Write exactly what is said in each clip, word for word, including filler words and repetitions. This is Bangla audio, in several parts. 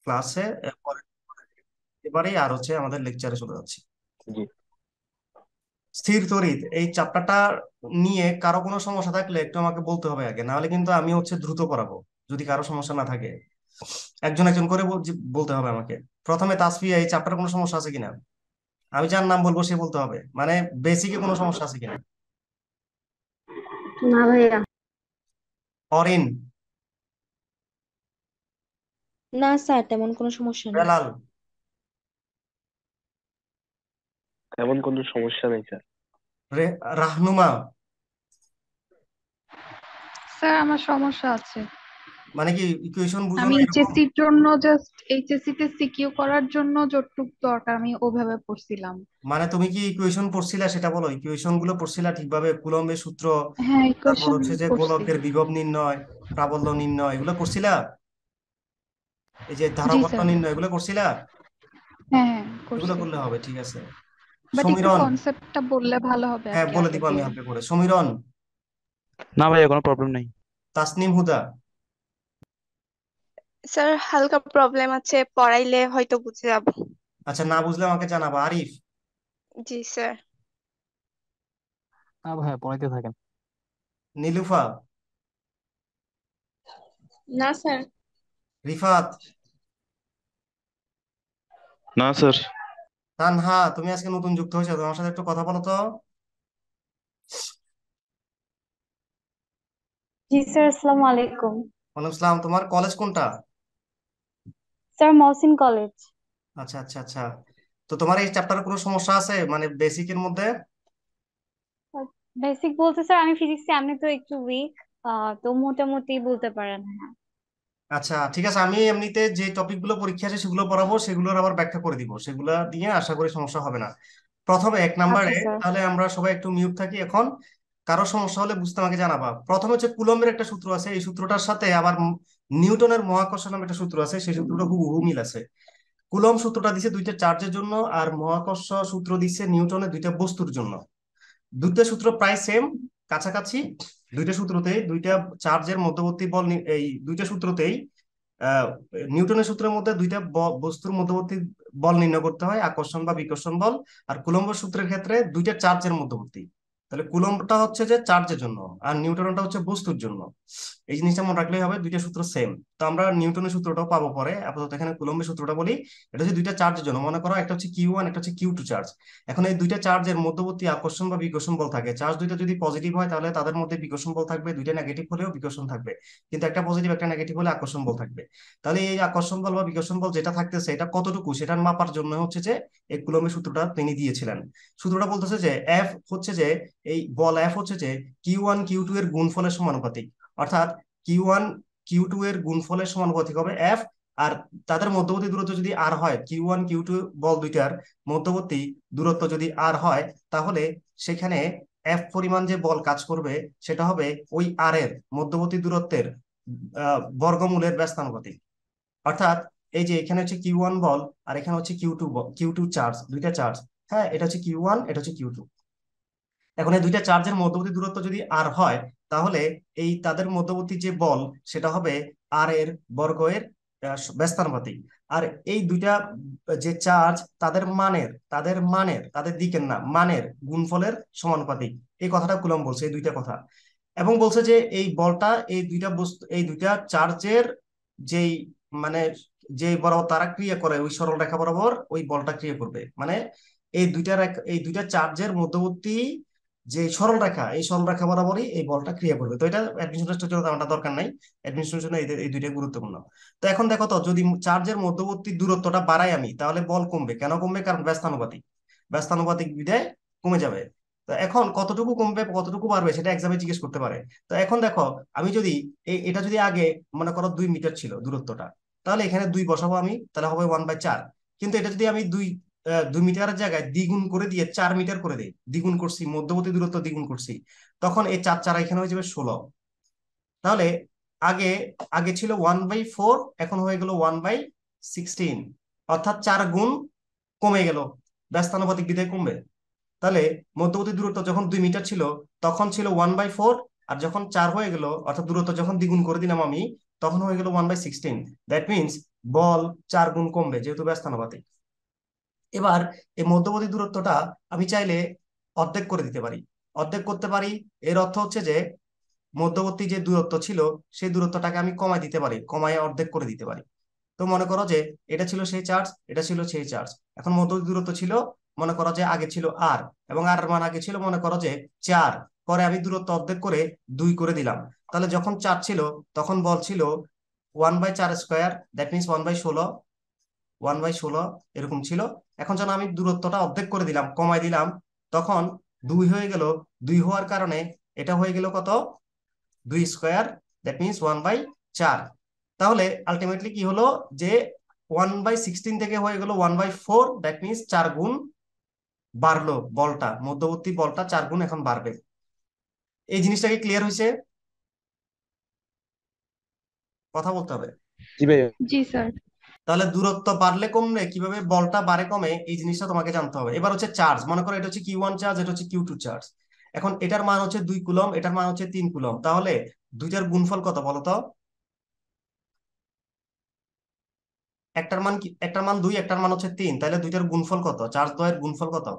ক্লাসে। এবারে আর হচ্ছে আমাদের লেকচারে চলে যাচ্ছি। জি। স্থির তড়িৎ এই চ্যাপ্টারটা নিয়ে কারো কোনো সমস্যা থাকলে একটু আমাকে বলতে হবে আগে, নাহলে কিন্তু আমি হচ্ছে দ্রুত পড়াবো। যদি কারো সমস্যা না থাকে একজন একজন করে বল- জি- বলতে হবে আমাকে। প্রথমে তাসফিয়া, এই চ্যাপ্টারে কোনো সমস্যা আছে কিনা? আমি যার নাম বলবো সে বলতে হবে, মানে বেসিকে কোনো সমস্যা আছে কিনা। না ভাইয়া। অরিন, না স্যার, তেমন কোনো সমস্যা নেই। বেলাল, তেমন কোনো সমস্যা নেই স্যার। রে- রাহনুমা। স্যার আমার সমস্যা আছে। মানে কি ইকুয়েশন বুঝো আমি না এরকম? এইচএসসির জন্য জাস্ট এইচএসসি তে সিকিউ করার জন্য যতটুকু দরকার আমি ওভাবে পড়ছিলাম। মানে তুমি কি ইকুয়েশন পড়ছিলা সেটা বলো, ইকুয়েশন গুলো পড়ছিলা ঠিকভাবে? কুলম্বের সূত্র, হ্যাঁ, তারপর ইকুয়েশন হচ্ছে যে পড়ছি। গোলকের বিভব নির্ণয়, প্রাবল্য নির্ণয়, এগুলো করছিলা? এই যে জি ধারকত্ব স্যার। নির্ণয়, এগুলো করছিলা? হ্যাঁ হ্যাঁ এগুলো করছি। করলে হবে, ঠিক আছে। বাট একটু সমীরণ, কনসেপ্টটা বললে ভালো হবে আর হ্যাঁ কি বলে আগে দিব আমি দিয়ে। হালকা করে। সমীরণ, না ভাইয়া, কোনো প্রবলেম নেই। তাসনিম হুদা, স্যার হালকা প্রবলেম আছে, পড়াইলে হয়তো বুঝে যাব। আচ্ছা না বুঝলে আমাকে জানাবা। আরিফ, জি স্যার। না ভাইয়া, পড়াইতে থাকেন। নীলুফা, না স্যার। রিফাত, না স্যার। তানহা। তুমি আজকে নতুন যুক্ত হয়েছো, তোমার সাথে একটু কথা বলো তো। জি স্যার, আসসালামু আলাইকুম। ওয়ালাইকুম আসসালাম। তোমার কলেজ কোনটা? Sir, Mohsin college. আচ্ছা আচ্ছা আচ্ছা। তো তোমার এই চ্যাপ্টারে কোনো সমস্যা আছে মানে বেসিকের মধ্যে? বেসিক বলতে স্যার আমি ফিজিক্সে এমনি তো একটু উইক, তো মোটামুটি বলতে পারেন, হ্যাঁ। আচ্ছা ঠিক আছে, আমি এমনিতে যে টপিকগুলো পরীক্ষা আছে সেগুলো পড়াবো, সেগুলোর আবার ব্যাখ্যা করে দিব, সেগুলো দিয়ে আশা করি সমস্যা হবে না। প্রথমে এক আচ্ছা নাম্বারে, স্যার। তাহলে আমরা সবাই একটু মিউট থাকি এখন। কারো সমস্যা হলে বুঝতে আমাকে জানাবা। প্রথমে হচ্ছে কুলম্বের একটা সূত্র আছে, এই সূত্রটার সাথে আবার উম নিউটনের মহাকর্ষ নামে একটা সূত্র আছে, সেই সূত্রটা হুবহু মিল আছে। কুলম্ব সূত্রটা দিছে দুইটা চার্জের জন্য, আর মহাকর্ষ সূত্র দিছে নিউটনের দুইটা বস্তুর জন্য। দুইটা সূত্র প্রায় সেম, কাছাকাছি। দুইটা সূত্রতেই দুইটা চার্জের মধ্যবর্তী বল নি- এই দুইটা সূত্রতেই আহ, নিউটনের সূত্রের মধ্যে দুইটা ব- বস্তুর মধ্যবর্তী বল নির্ণয় করতে হয়, আকর্ষণ বা বিকর্ষণ বল। আর কুলম্ব সূত্রের ক্ষেত্রে দুইটা চার্জের মধ্যবর্তী। তাহলে কুলম্বটা হচ্ছে যে চার্জের জন্য, আর নিউটনটা হচ্ছে বস্তুর জন্য। এই জিনিসটা মনে রাখলেই হবে, দুইটা সূত্র সেম। তো আমরা নিউটনের সূত্রটাও পাবো পরে, আপাতত এখানে কুলম্বের সূত্রটা বলি। এটা হচ্ছে দুইটা চার্জের জন্য, মনে করো একটা হচ্ছে কিউ ওয়ান, একটা হচ্ছে কিউ টু চার্জ। এখন এই দুইটা চার্জের মধ্যবর্তী আকর্ষণ বা বিকর্ষণ বল থাকে। চার্জ দুইটা যদি পজিটিভ হয় তাহলে তাদের মধ্যে বিকর্ষণ বল থাকবে, দুইটা নেগেটিভ হলেও বিকর্ষণ থাকবে। কিন্তু একটা পজিটিভ একটা নেগেটিভ হলে আকর্ষণ বল থাকবে। তাহলে এই আকর্ষণ বল বা বিকর্ষণ বল যেটা থাকতেছে এটা কতটুকু, সেটা মাপার জন্য হচ্ছে যে এই কুলম্বের সূত্রটা তিনি দিয়েছিলেন। সূত্রটা বলতেছে যে এফ হচ্ছে যে, এই বল এফ হচ্ছে যে কিউ ওয়ান কিউ টু এর গুণফলের সমানুপাতিক। অর্থাৎ কিউ ওয়ান কিউ টু এর গুণফলের সমানুপাতিক হবে এফ। আর তাদের মধ্যবর্তী দূরত্ব যদি আর হয়, কিউ ওয়ান কিউ টু বল দুইটার মধ্যবর্তী দূরত্ব যদি আর হয়, তাহলে সেখানে এফ পরিমাণ যে বল কাজ করবে সেটা হবে ওই আর এর মধ্যবর্তী দূরত্বের আহ, বর্গমূলের ব্যস্তানুপাতিক। অর্থাৎ এই যে এখানে হচ্ছে কিউ ওয়ান বল, আর এখানে হচ্ছে Q two Q two charge, দুইটা চার্জ। হ্যাঁ, এটা হচ্ছে কিউ ওয়ান, এটা হচ্ছে কিউ টু। এখন এই দুইটা চার্জের মধ্যবর্তী দূরত্ব যদি আর হয়, তাহলে এই তাদের মধ্যবর্তী যে বল সেটা হবে আর এর বর্গের আহ, ব্যস্তানুপাতিক। আর এই দুইটা যে চার্জ, তাদের মানের তাদের মানের তাদের দিকের না, মানের গুণফলের সমানুপাতিক। এই কথাটা কুলম্ব বলছে, এই দুইটা কথা। এবং বলছে যে এই বলটা এই দুইটা বস্তু, এই দুইটা চার্জের যেই মানে যে বরাবর তারা ক্রিয়া করে ওই সরল রেখা বরাবর ওই বলটা ক্রিয়া করবে। মানে এই দুইটা রেখা, এই দুইটা চার্জের মধ্যবর্তী যে সরল রেখা, এই সরল রেখা বরাবরই এই বলটা ক্রিয়া করবে। তো এটা অ্যাডমিশন টেস্টের জন্য তেমনটা দরকার নাই, অ্যাডমিশনের জন্য এই এই দুইটাই গুরুত্বপূর্ণ। তো এখন দেখো তো, যদি চার্জের মধ্যবর্তী দূরত্বটা বাড়াই আমি, তাহলে বল কমবে। কেন কমবে? কারণ ব্যস্তানুপাতিক, ব্যস্তানুপাতিক বিধায় কমে যাবে। তো এখন কতটুকু কমবে কতটুকু বাড়বে সেটা এক্সামে জিজ্ঞেস করতে পারে। তো এখন দেখো, আমি যদি এই এটা যদি আগে মনে করো দুই মিটার ছিল দূরত্বটা, তাহলে এখানে দুই বসাবো আমি, তাহলে হবে ওয়ান বাই চার। কিন্তু এটা যদি আমি দুই আহ, দুই মিটারের জায়গায় দ্বিগুণ করে দিয়ে চার মিটার করে দিই, দ্বিগুণ করছি, মধ্যবর্তী দূরত্ব দ্বিগুণ করছি, তখন এই চার চার এখানে হয়ে যাবে ষোলো। তাহলে আগে আগে ছিল ওয়ান বাই ফোর, এখন হয়ে গেল ওয়ান বাই সিক্সটিন। অর্থাৎ চার গুণ কমে গেল, ব্যস্তানুপাতিক বিধায় কমবে। তাহলে মধ্যবর্তী দূরত্ব যখন দুই মিটার ছিল তখন ছিল ওয়ান বাই ফোর, আর যখন চার হয়ে গেল অর্থাৎ দূরত্ব যখন দ্বিগুণ করে দিলাম আমি, তখন হয়ে গেল one by sixteen. That means বল চার গুণ কমবে যেহেতু ব্যস্তানুপাতিক। এবার এই মধ্যবর্তী দূরত্বটা আমি চাইলে অর্ধেক করে দিতে পারি। অর্ধেক করতে পারি এর অর্থ হচ্ছে যে মধ্যবর্তী যে দূরত্ব ছিল সেই দূরত্বটাকে আমি কমায় দিতে পারি, কমায় অর্ধেক করে দিতে পারি। তো মনে করো যে এটা ছিল সেই চার্জ, এটা ছিল সেই চার্জ। এখন মধ্যবর্তী দূরত্ব ছিল, মনে করো যে আগে ছিল আর, এবং আর এর মান আগে ছিল মনে করো যে চার, পরে আমি দূরত্ব অর্ধেক করে দুই করে দিলাম। তাহলে যখন চার ছিল তখন বল ছিল ওয়ান বাই চার square, that means one by ষোলো, ওয়ান বাই ষোলো এরকম ছিল। এখন যখন আমি দূরত্বটা অর্ধেক করে দিলাম, কমাই দিলাম, তখন দুই হয়ে গেল। দুই হওয়ার কারণে এটা হয়ে গেল কত, দুই square, that means one by চার। তাহলে আলটিমেটলি কি হলো যে ওয়ান বাই সিক্সটিন থেকে হয়ে গেল one by four, that means চার গুণ বাড়লো বলটা, মধ্যবর্তী বলটা চার গুণ এখন বাড়বে। এই জিনিসটাকে ক্লিয়ার হয়েছে? কথা বলতে হবে। জি ভাইয়া। জি স্যার। তাহলে দূরত্ব বাড়লে কমলে কিভাবে বলটা বাড়ে কমে এই জিনিসটা তোমাকে জানতে হবে। এবার হচ্ছে চার্জ, মনে করো এটা হচ্ছে কিউ ওয়ান চার্জ, এটা হচ্ছে কিউ টু চার্জ। এখন এটার মান হচ্ছে দুই কুলম, এটার মান হচ্ছে তিন কুলম। তাহলে দুইটার গুণফল কত বলো তো? একটার মান কি, একটার মান দুই, একটার মান হচ্ছে তিন, তাহলে দুইটার গুণফল কত? চার্জ দ্বয়ের গুণফল কত?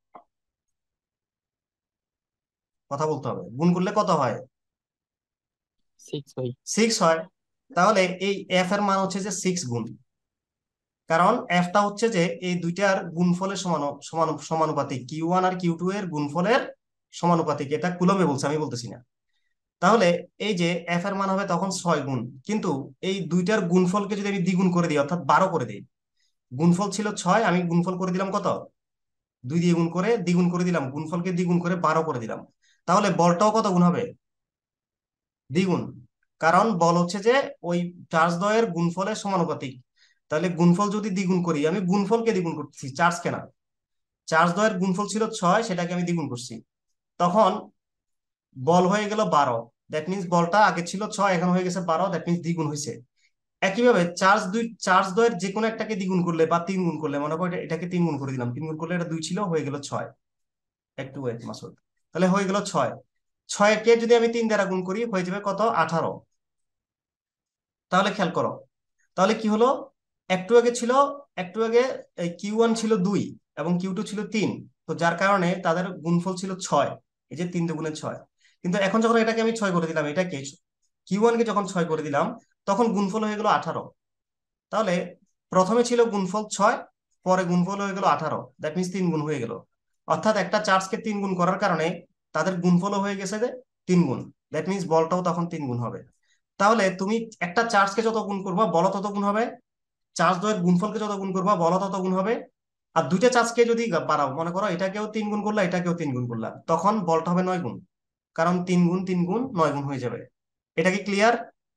কথা বলতে হবে। গুণ করলে কত হয়? সিক্স ভাই। সিক্স হয়। তাহলে এই এফ এর মান হচ্ছে যে সিক্স গুণ, কারণ এফটা হচ্ছে যে এই দুইটার গুণফলের সমান সমান সমানুপাতিক, কিউ ওয়ান আর কিউ টু এর গুণফলের সমানুপাতিক। এটা কুলমে বলছে, আমি বলতেছি না। তাহলে এই যে এফ এর মান হবে তখন ছয় গুণ, কিন্তু এই দুইটার গুণফলকে যদি আমি দ্বিগুণ করে দিই অর্থাৎ বারো করে দিই, গুণফল ছিল ছয়, আমি গুণফল করে দিলাম কত, দুই দিয়ে গুণ করে দ্বিগুণ করে দিলাম, গুণফলকে দ্বিগুণ করে বারো করে দিলাম। তাহলে বলটাও কত গুণ হবে? দ্বিগুণ, কারণ বল হচ্ছে যে ওই চার্জ দ্বয়ের গুণফলের সমানুপাতিক। তাহলে গুণফল যদি দ্বিগুণ করি, আমি গুণফলকে দ্বিগুণ করতেছি, চার্জ কেনা। চার্জ দ্বয়ের গুণফল ছিল ছয়, সেটাকে আমি দ্বিগুণ করছি, তখন বল হয়ে গেল বারো। দ্যাট মিনস বলটা আগে ছিল ছয়, এখন হয়ে গেছে বারো, দ্যাট মিনস দ্বিগুণ হয়েছে। একইভাবে চার্জ দুই, চার্জ দ্বয়ের যে কোনো একটাকে দ্বিগুণ করলে বা তিন গুণ করলে, মনে করো এটা- এটাকে তিন গুণ করে দিলাম, তিন গুণ করলে এটা দুই ছিল, হয়ে গেল ছয়। একটু ওয়েট মাসুদ। তাহলে হয়ে গেল ছয়। ছয় কে যদি আমি তিন দ্বারা গুণ করি হয়ে যাবে কত, আঠারো। তাহলে খেয়াল করো, তাহলে কি হলো, একটু আগে ছিল, একটু আগে কিউ ওয়ান ছিল দুই এবং কিউ টু ছিল তিন, তো যার কারণে তাদের গুণফল ছিল ছয়, এই যে তিন দুগুণে ছয়। কিন্তু এখন যখন এটাকে আমি ছয় করে দিলাম, এটাকে কিউ ওয়ান কে যখন ছয় করে দিলাম, তখন গুণফল হয়ে গেল আঠারো। তাহলে প্রথমে ছিল গুণফল ছয়, পরে গুণফল হয়ে গেল আঠারো, দ্যাট মিনস তিন গুণ হয়ে গেল। অর্থাৎ একটা চার্জকে তিন গুণ করার কারণে তাদের গুণফলও হয়ে গেছে যে তিন গুণ, দ্যাট মিনস বলটাও তখন তিন গুণ হবে। তাহলে তুমি একটা চার্জকে যত গুণ করবা বল তত গুণ হবে, চার্জ দ্বয়ের গুণফলকে যত গুণ করবা বল তত গুণ হবে। আর দুইটা চার্জকে যদি বাড়াও, মনে করো এটাকেও তিন গুণ করলা, এটাকেও তিন গুণ করলা, তখন বলটা হবে নয় গুণ, কারণ তিন গুণ তিন গুণ নয় গুণ হয়ে যাবে। এটা কি ক্লিয়ার?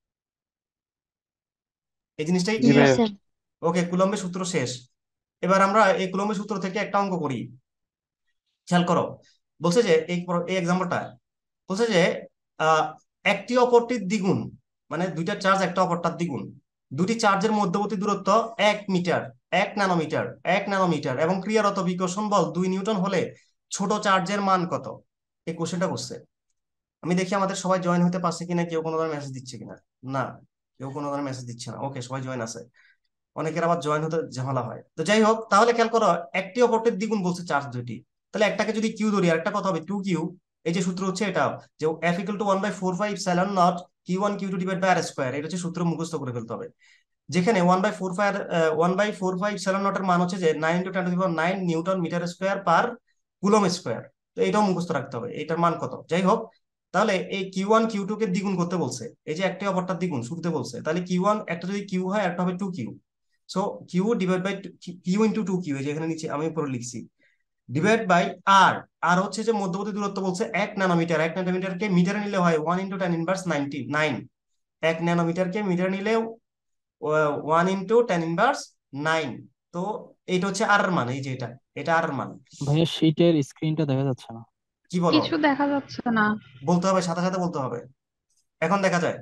এই জিনিসটাই জি ইয়েস ক্লিয়ার? ভাইয়া। স্যার। ওকে, কুলম্বের সূত্র শেষ। এবার আমরা এই কুলম্বের সূত্র থেকে একটা অঙ্ক করি। খেয়াল করো, বলছে যে এই এই এক্সাম্পলটা বলছে যে আহ একটি অপরটির দ্বিগুণ, মানে দুইটা চার্জ একটা অপরটার দ্বিগুণ, দুটি চার্জের মধ্যবর্তী দূরত্ব এক মিটার, এক ন্যানোমিটার, এক ন্যানোমিটার এবং ক্রিয়ারত বিকর্ষণ বল দুই নিউটন হলে ছোট চার্জের মান কত? এই কোশ্চেনটা করছে। আমি দেখি আমাদের সবাই জয়েন হতে পারছে কিনা, কেউ কোনো ধরনের মেসেজ দিচ্ছে কিনা। না, কেউ কোনো ধরনের মেসেজ দিচ্ছে না। ওকে, সবাই জয়েন আছে। অনেকের আবার জয়েন হতে ঝামেলা হয়। তো যাই হোক, তাহলে খেয়াল করো, একটি অপরটির দ্বিগুণ বলছে চার্জ দুইটি, তাহলে একটাকে যদি কিউ ধরি আর একটা কত হবে, টু কিউ। এই যে সূত্র হচ্ছে এটা, যে F equal to one by four five seven naught Q one Q two divide by R square, এটা হচ্ছে সূত্র মুখস্থ করে ফেলতে হবে। যেখানে one by four five one by four five seven নটের মান হচ্ছে যে nine into ten to the power nine newton metre square per coulomb square. তো এটাও মুখস্থ রাখতে হবে, এটার মান কত। যাই হোক, তাহলে এই কিউ ওয়ান কিউ টু কে দ্বিগুণ করতে বলছে, এই যে একটা অপরটার দ্বিগুণ শুরুতে বলছে, তাহলে কিউ ওয়ান একটা যদি কিউ হয় একটা হবে two Q. So Q divide by Q into two Q, এই যে এখানে নিচে আমি উপরে লিখছি, ডিভাইড বাই আর। আর হচ্ছে যে মধ্যবর্তী দূরত্ব বলছে এক ন্যানোমিটার, এক ন্যানোমিটারকে মিটারে নিলে হয় one into ten inverse ninety nine, এক ন্যানোমিটারকে মিটারে নিলে one into ten inverse nine. তো এইটা হচ্ছে আর এর মান, এই যে এটা, এটা আর এর মান। ভাইয়া শীটের স্ক্রিনটা দেখা যাচ্ছে না। কি বলো? কিছু দেখা যাচ্ছে না। বলতে হবে, সাথে সাথে বলতে হবে। এখন দেখা যায়,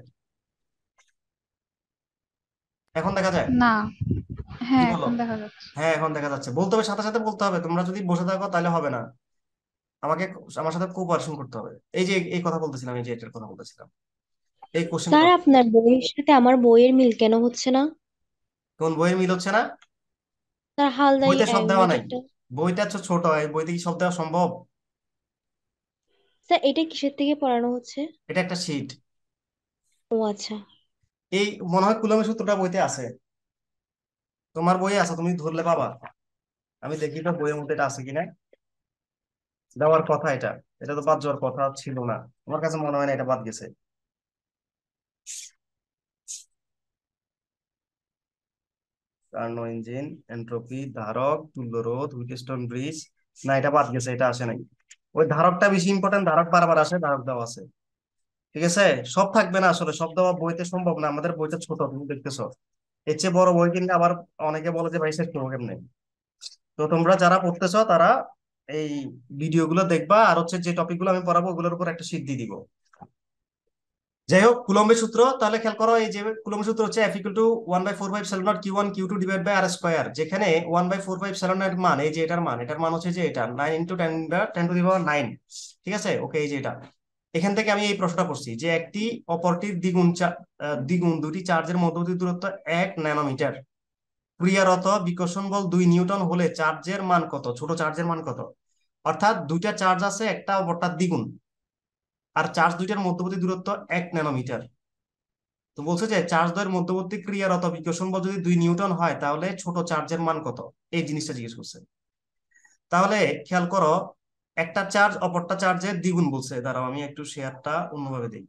এখন দেখা যায়। না। কি হ্যাঁ, বলো? এখন দেখা যাচ্ছে। হ্যাঁ, এখন দেখা যাচ্ছে। বলতে হবে, সাথে সাথে বলতে হবে। তোমরা যদি বসে থাকো তাহলে হবে না, আমাকে আমার সাথে কোঅপারেশন করতে হবে। এই যে এই কথা বলতেছিলাম, এই যে এটার কথা বলতেছিলাম। এই কোশ্চেন স্যার করো। আপনার বইয়ের সাথে আমার বইয়ের মিল কেন হচ্ছে না? কোন বইয়ের মিল হচ্ছে না? স্যার হালদাই বইতে সব দেওয়া নাই, ম্যাটারটা। বইটা হচ্ছে ছোট, এই বইতে কি সব দেওয়া সম্ভব? স্যার এটা কিসের থেকে পড়ানো হচ্ছে? এটা একটা শীট। ও আচ্ছা। এই মনে হয় কুলম্বের সূত্রটা বইতে আছে, তোমার বইয়ে আছে, তুমি ধরলে পাবা। আমি দেখি তো বইয়ের মধ্যে এটা আছে কিনা। দেওয়ার কথা এটা, এটা তো বাদ যাওয়ার কথা ছিল না, আমার কাছে মনে হয় না এটা বাদ গেছে। কার্নো ইঞ্জিন, এন্ট্রপি, ধারক, তুল্য রোধ, হুইটস্টোন ব্রিজ, না এটা বাদ গেছে, এটা আসে নাই। ওই ধারকটা বেশি ইম্পর্টেন্ট, ধারক বারবার আসে, ধারক দেওয়া আছে। ঠিক আছে, সব থাকবে না আসলে, সব দেওয়া বইতে সম্ভব না, আমাদের বইটা ছোট তুমি দেখতেছো। এর চেয়ে বড় বই কিনলে আবার অনেকে বলে যে ভাই শেষ করবো কেমনে। তো তোমরা যারা পড়তেছো তারা এই ভিডিও গুলো দেখবা, আর হচ্ছে যে টপিক গুলো আমি পড়াবো ওগুলোর উপর একটা শীট দিয়ে দিব। যাই হোক, কুলম্বের সূত্র তাহলে খেয়াল করো, এই যে কুলম্বের সূত্র হচ্ছে F equal to one by four five seven naught Q one Q two divide by R square, যেখানে one by four five seven এর মান, এই যে এটার মান, এটার মান হচ্ছে যে এটা nine into ten ten to the power nine. ঠিক আছে, ওকে, এই যে এটা। এখান থেকে আমি এই প্রশ্নটা করছি যে একটি অপরটির দ্বিগুণ চা- আহ, দ্বিগুণ দুটি চার্জের মধ্যবর্তী দূরত্ব এক ন্যানোমিটার, ক্রিয়ারত বিকর্ষণ বল দুই নিউটন হলে চার্জের মান কত, ছোট চার্জের মান কত? অর্থাৎ দুইটা চার্জ আছে, একটা অপরটার দ্বিগুণ, আর চার্জ দুইটার মধ্যবর্তী দূরত্ব এক ন্যানোমিটার। তো বলছে যে চার্জ দ্বয়ের মধ্যবর্তী ক্রিয়ারত বিকর্ষণ বল যদি দুই নিউটন হয় তাহলে ছোট চার্জের মান কত, এই জিনিসটা জিজ্ঞেস করছে। তাহলে খেয়াল করো, একটা চার্জ অপরটা চার্জের দ্বিগুণ বলছে, দাঁড়াও আমি একটু শেয়ারটা অন্যভাবে দিই।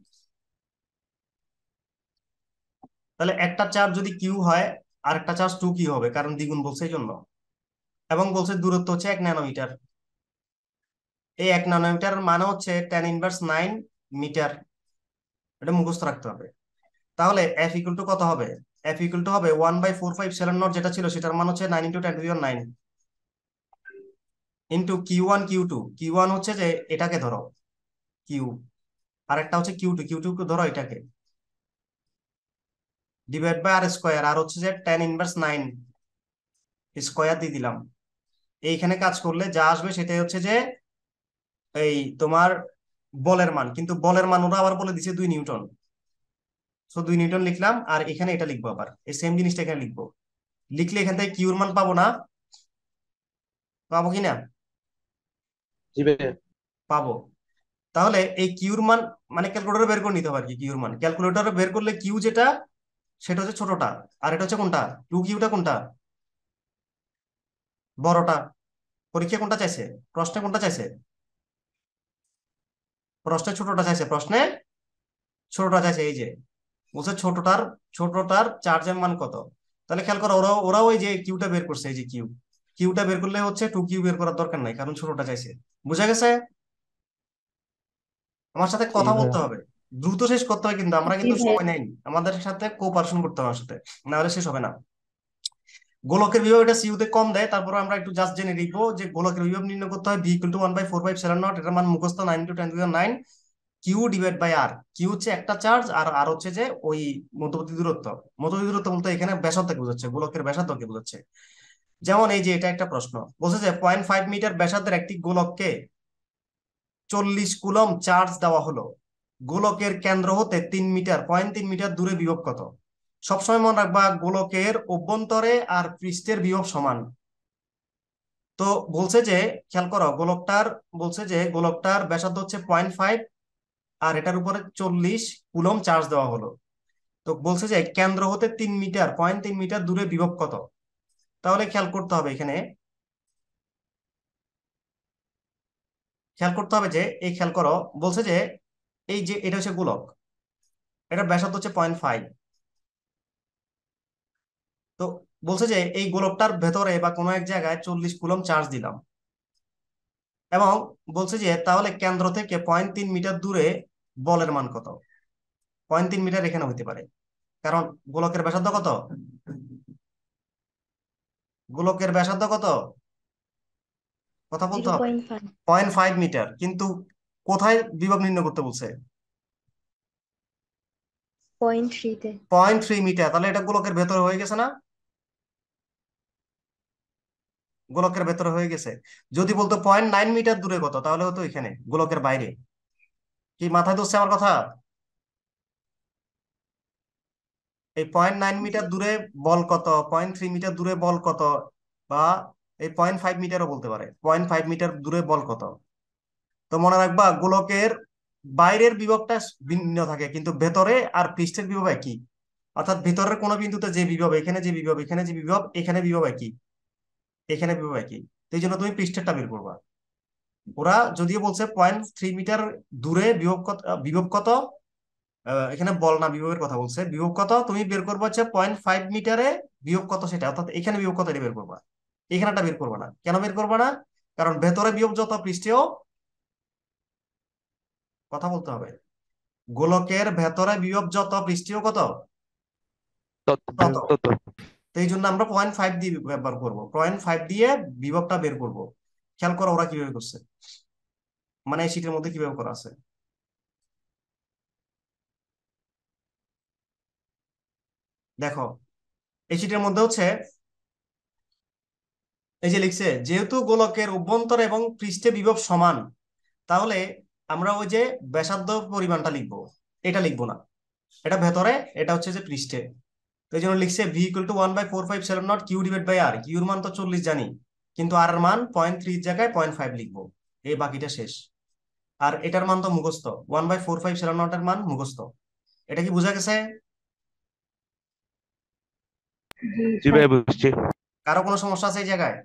তাহলে একটা চার্জ যদি কিউ হয় আর একটা চার্জ টু কিউ হবে, কারণ দ্বিগুণ বলছে এই জন্য। এবং বলছে দূরত্ব হচ্ছে এক ন্যানোমিটার। এই এক ন্যানোমিটার মানে হচ্ছে টেন ইনভার্স নাইন মিটার, এটা মুখস্থ রাখতে হবে। তাহলে এফ ইকুয়াল টু কত হবে? এফ ইকুয়াল টু হবে one by four five seven naught যেটা ছিল সেটার মান হচ্ছে nine into ten to the power nine into Q one Q two. Q one হচ্ছে যে এটাকে ধরো কিউ, আর একটা হচ্ছে কিউ টু, কিউ টু ধরো এটাকে, divide by R square, R হচ্ছে যে টেন ইনভার্স নাইন স্কোয়ার দিয়ে দিলাম। এইখানে কাজ করলে যা আসবে সেটাই হচ্ছে যে এই তোমার বলের মান, কিন্তু বলের মান ওরা আবার বলে দিচ্ছে দুই নিউটন। সো দুই নিউটন লিখলাম, আর এখানে এটা লিখবো, আবার এই সেম জিনিসটা এখানে লিখবো। লিখলে এখান থেকে কিউর মান পাবো না? পাবো কি না? জি ভাইয়া। পাবো। তাহলে এই কিউর মান মানে ক্যালকুলেটরে বের করে নিতে হবে আর কি। কিউর মান ক্যালকুলেটরে বের করলে কিউ যেটা সেটা হচ্ছে ছোটটা, আর এটা হচ্ছে কোনটা, টু কিউটা কোনটা, বড়টা। পরীক্ষা কোনটা চাইছে, প্রশ্নে কোনটা চাইছে? প্রশ্নে ছোটটা চাইছে, প্রশ্নে ছোটটা চাইছে। এই যে বলছে ছোটটার ছোটটার চার্জের মান কত। তাহলে খেয়াল করো, ওরা ওরাও ওই যে কিউটা বের করছে, এই যে কিউ, কিউটা বের করলে হচ্ছে টু কিউ বের করার দরকার নাই, কারণ ছোটটা চাইছে। বুঝা গেছে? আমার সাথে জি কথা ভাইয়া। বলতে হবে, দ্রুত শেষ করতে হবে, কিন্তু আমরা জি কিন্তু ভাই। সময় নেই, আমাদের সাথে কোঅপারেশন করতে হবে আমার সাথে, না হলে শেষ হবে না। গোলকের বিভব এটা সিউতে কম দেয়, তারপর আমরা একটু জাস্ট জেনে নিবো যে গোলকের বিভব নির্ণয় করতে হয় V equal to one by four five seven naught, এটার মান মুখস্থ nine to ten to nine Q divide by R. Q হচ্ছে একটা চার্জ, আর আর হচ্ছে যে ওই মধ্যবর্তী দূরত্ব। মধ্যবর্তী দূরত্ব বলতে এখানে ব্যাসার্ধকে বোঝাচ্ছে, গোলকের ব্যাসার্ধকে বোঝাচ্ছে। যেমন এই যে এটা একটা প্রশ্ন বলছে যে পয়েন্ট ফাইভ মিটার ব্যাসার্ধের একটি গোলককে চল্লিশ কুলম চার্জ দেওয়া হলো, গোলকের কেন্দ্র হতে তিন মিটার পয়েন্ট তিন মিটার দূরে বিভব কত? সবসময় মনে রাখবা গোলকের অভ্যন্তরে আর পৃষ্ঠের বিভব সমান। তো বলছে যে খেয়াল করো, গোলকটার বলছে যে গোলকটার ব্যাসার্ধ হচ্ছে পয়েন্ট ফাইভ, আর এটার উপরে চল্লিশ কুলম চার্জ দেওয়া হলো। তো বলছে যে কেন্দ্র হতে তিন মিটার পয়েন্ট তিন মিটার দূরে বিভব কত? তাহলে খেয়াল করতে হবে এখানে, খেয়াল করতে হবে যে এই খেয়াল করো, বলছে যে এই যে এটা হচ্ছে গোলক, এটা ব্যাসার্ধ হচ্ছে পয়েন্ট ফাইভ। তো বলছে যে এই গোলকটার ভেতরে বা কোনো এক জায়গায় চল্লিশ কুলম চার্জ দিলাম, এবং বলছে যে তাহলে কেন্দ্র থেকে পয়েন্ট তিন মিটার দূরে বলের মান কত? পয়েন্ট তিন মিটার এখানে হইতে পারে, কারণ গোলকের ব্যাসার্ধ কত, গোলকের ব্যাসার্ধ কত, কথা বলতে জিরো হবে। Point five. Point five metre, কিন্তু কোথায় বিভব নির্ণয় করতে বলছে? পয়েন্ট থ্রিতে। পয়েন্ট থ্রি মিটার, তাহলে এটা গোলকের ভেতরে হয়ে গেছে না? গোলকের ভেতরে হয়ে গেছে। যদি বলতো পয়েন্ট নাইন মিটার দূরে কত, তাহলে হতো এখানে গোলকের বাইরে। কি মাথায় ধরছে আমার কথা? এই পয়েন্ট নাইন মিটার দূরে বল কত, পয়েন্ট থ্রি মিটার দূরে বল কত, বা এই পয়েন্ট ফাইভ মিটারও বলতে পারে, পয়েন্ট ফাইভ মিটার দূরে বল কত। তো মনে রাখবা গোলকের বাইরের বিভবটা ভিন্ন থাকে, কিন্তু ভেতরে আর পৃষ্ঠের বিভব একই। অর্থাৎ ভেতরের কোনো বিন্দুতে যে বিভব, এখানে যে বিভব, এখানে যে বিভব, এখানে বিভব একই, এখানে বিভব একই। তো এই জন্য তুমি পৃষ্ঠেরটা বের করবা। ওরা যদিও বলছে পয়েন্ট থ্রি মিটার দূরে বিভব কত, বিভব কত, আহ, এখানে বল না বিভবের কথা বলছে, বিভব কত তুমি বের করবো হচ্ছে পয়েন্ট ফাইভ মিটারে বিভব কত সেটা, অর্থাৎ এখানে বিভব কত এটা বের করবা, এখানেটা বের করবা না। কেন বের করবা না? কারণ ভেতরে বিভব যত পৃষ্ঠেও, কথা বলতে হবে, গোলকের ভেতরে বিভব যত পৃষ্ঠেও কত তত তত। তত তো এই জন্য আমরা পয়েন্ট ফাইভ দিয়ে ব্যবহার করবো, পয়েন্ট ফাইভ দিয়ে বিভবটা বের করব। খেয়াল করো ওরা কিভাবে করছে, মানে এই শীটের মধ্যে কিভাবে করা আছে। দেখো এই শীটের মধ্যে হচ্ছে এই যে লিখছে, যেহেতু গোলকের অভ্যন্তরে এবং পৃষ্ঠে বিভব সমান, তাহলে আমরা ওই যে ব্যাসার্ধ পরিমাণটা লিখবো, এটা লিখবো না, এটা ভেতরে, এটা হচ্ছে যে পৃষ্ঠে। তো এই জন্য লিখছে V equal to one by four five seven naught Q divide by R, কিউর মান তো চল্লিশ জানি, কিন্তু আর এর মান পয়েন্ট থ্রির জায়গায় পয়েন্ট ফাইভ লিখবো, এই বাকিটা শেষ। আর এটার মান তো মুখস্থ, one by four five seven naught এর মান মুখস্থ। এটা কি বোঝা গেছে? জি জি স্যার। ভাইয়া বুঝছি। কারো কোনো সমস্যা আছে এই জায়গায়?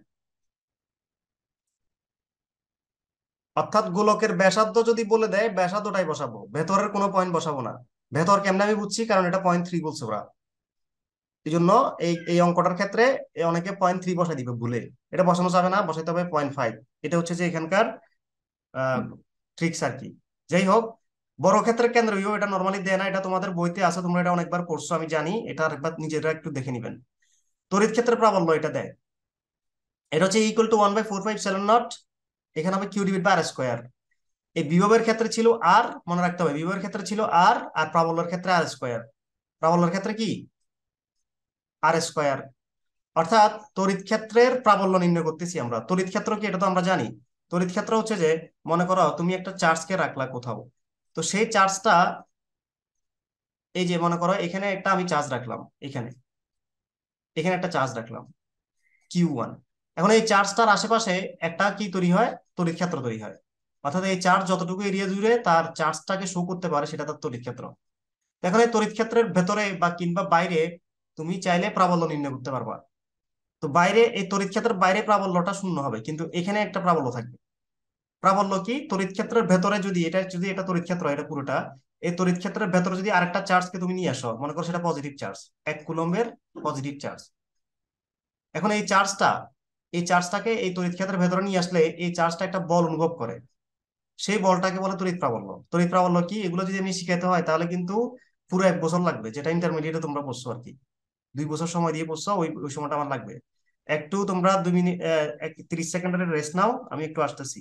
অর্থাৎ গোলকের ব্যাসার্ধ যদি বলে দেয় ব্যাসার্ধটাই বসাবো, ভেতরের কোনো পয়েন্ট বসাবো না। ভেতর কেমনে আমি বুঝছি, কারণ এটা পয়েন্ট থ্রি বলছে ওরা, এই জন্য এই এই অঙ্কটার ক্ষেত্রে এ অনেকে পয়েন্ট থ্রি বসাই দিবে ভুলে, এটা বসানো যাবে না, বসাইতে হবে পয়েন্ট ফাইভ। এটা হচ্ছে যে এখানকার ট্রিক্স আর কি। যাই হোক, বড় ক্ষেত্রের কেন্দ্র বিভব এটা নর্মালি দেয় না, এটা তোমাদের বইতে আছে, তোমরা এটা অনেকবার পড়ছো আমি জানি, এটা আরেকবার নিজেরা একটু দেখে নিবেন। তড়িৎ ক্ষেত্রের প্রাবল্য এটা দেয়, এটা হচ্ছে equal to one by four five seven naught, এখানে হবে Q divide by R square. এই বিভবের ক্ষেত্রে ছিল আর, মনে রাখতে হবে বিভবের ক্ষেত্রে ছিল আর, আর প্রাবল্যের ক্ষেত্রে আর স্কোয়ার। প্রাবল্যের ক্ষেত্রে কি আর স্কোয়ার। অর্থাৎ তড়িৎ ক্ষেত্রের প্রাবল্য নির্ণয় করতেছি আমরা। তড়িৎ ক্ষেত্র কি এটা তো আমরা জানি। তড়িৎ ক্ষেত্র হচ্ছে যে, মনে করো তুমি একটা চার্জকে রাখলা কোথাও, তো সেই চার্জটা, এই যে মনে করো এখানে একটা আমি চার্জ রাখলাম, এখানে এখানে একটা চার্জ রাখলাম কিউ ওয়ান। এখন এই চার্জটার আশেপাশে একটা কি তৈরি হয়, তড়িৎ ক্ষেত্র তৈরি হয়। অর্থাৎ এই চার্জ যতটুকু এরিয়া জুড়ে তার চার্জটাকে শো করতে পারে সেটা তার তড়িৎ ক্ষেত্র। এখন এই তড়িৎ ক্ষেত্রের ভেতরে বা কিংবা বাইরে তুমি চাইলে প্রাবল্য নির্ণয় করতে পারবা। তো বাইরে এই তড়িৎ ক্ষেত্রের বাইরে প্রাবল্যটা শূন্য হবে, কিন্তু এখানে একটা প্রাবল্য থাকবে। প্রাবল্য কি, তড়িৎ ক্ষেত্রের ভেতরে যদি এটা, যদি এটা তড়িৎ ক্ষেত্র এটা পুরোটা, এই তড়িৎ ক্ষেত্রের ভেতরে যদি আরেকটা চার্জকে তুমি নিয়ে আসো, মনে করো সেটা পজিটিভ চার্জ, এক কুলম্বের পজিটিভ চার্জ। এখন এই চার্জটা, এই চার্জটাকে এই তড়িৎ ক্ষেত্রের ভেতরে নিয়ে আসলে এই চার্জটা একটা বল অনুভব করে, সেই বলটাকে বলে তড়িৎ প্রাবল্য। তড়িৎ প্রাবল্য কি, এগুলো যদি এমনি শিখাইতে হয় তাহলে কিন্তু পুরো এক বছর লাগবে, যেটা ইন্টারমিডিয়েটে তোমরা পড়ছো আর কি, দুই বছর সময় দিয়ে পড়ছো, ওই ওই সময়টা আমার লাগবে। একটু তোমরা দুই মিনিট তিরিশ সেকেন্ডের রেস্ট নাও, আমি একটু আসতেছি।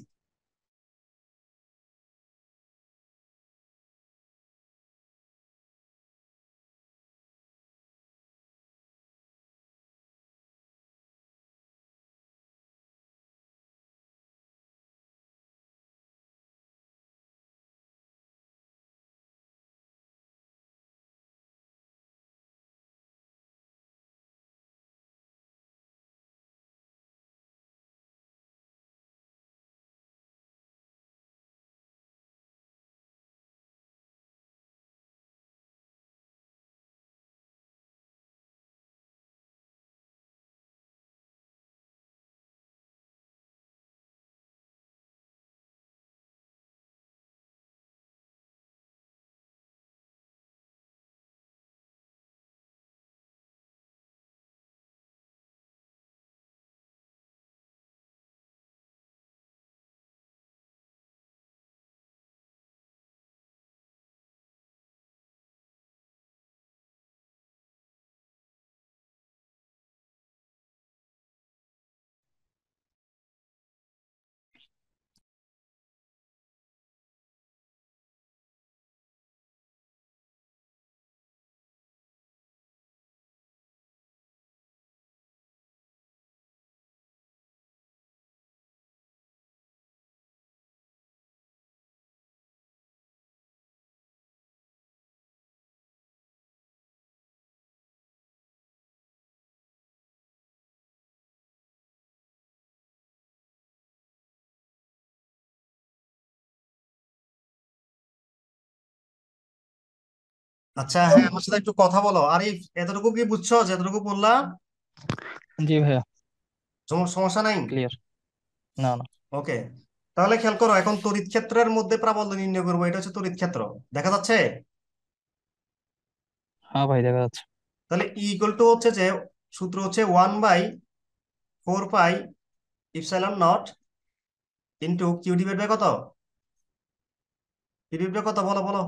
আচ্ছা, হ্যাঁ, আমার সাথে একটু কথা বলো। আরিফ, এতটুকু কি বুঝছো? যতটুকু বললাম জি ভাইয়া, সম- সমস্যা নাই? ক্লিয়ার। না না। ওকে, তাহলে খেয়াল করো, এখন তড়িৎ ক্ষেত্রের মধ্যে প্রাবল্য নির্ণয় করবো। এটা হচ্ছে তড়িৎ ক্ষেত্র, দেখা যাচ্ছে? হ্যাঁ ভাই, দেখা যাচ্ছে। তাহলে ই ইকুয়াল টু হচ্ছে যে, সূত্র হচ্ছে one by four pi epsilon naught into Q divide by কত? কিউ ডিভাইড বাই কত, বলো বলো?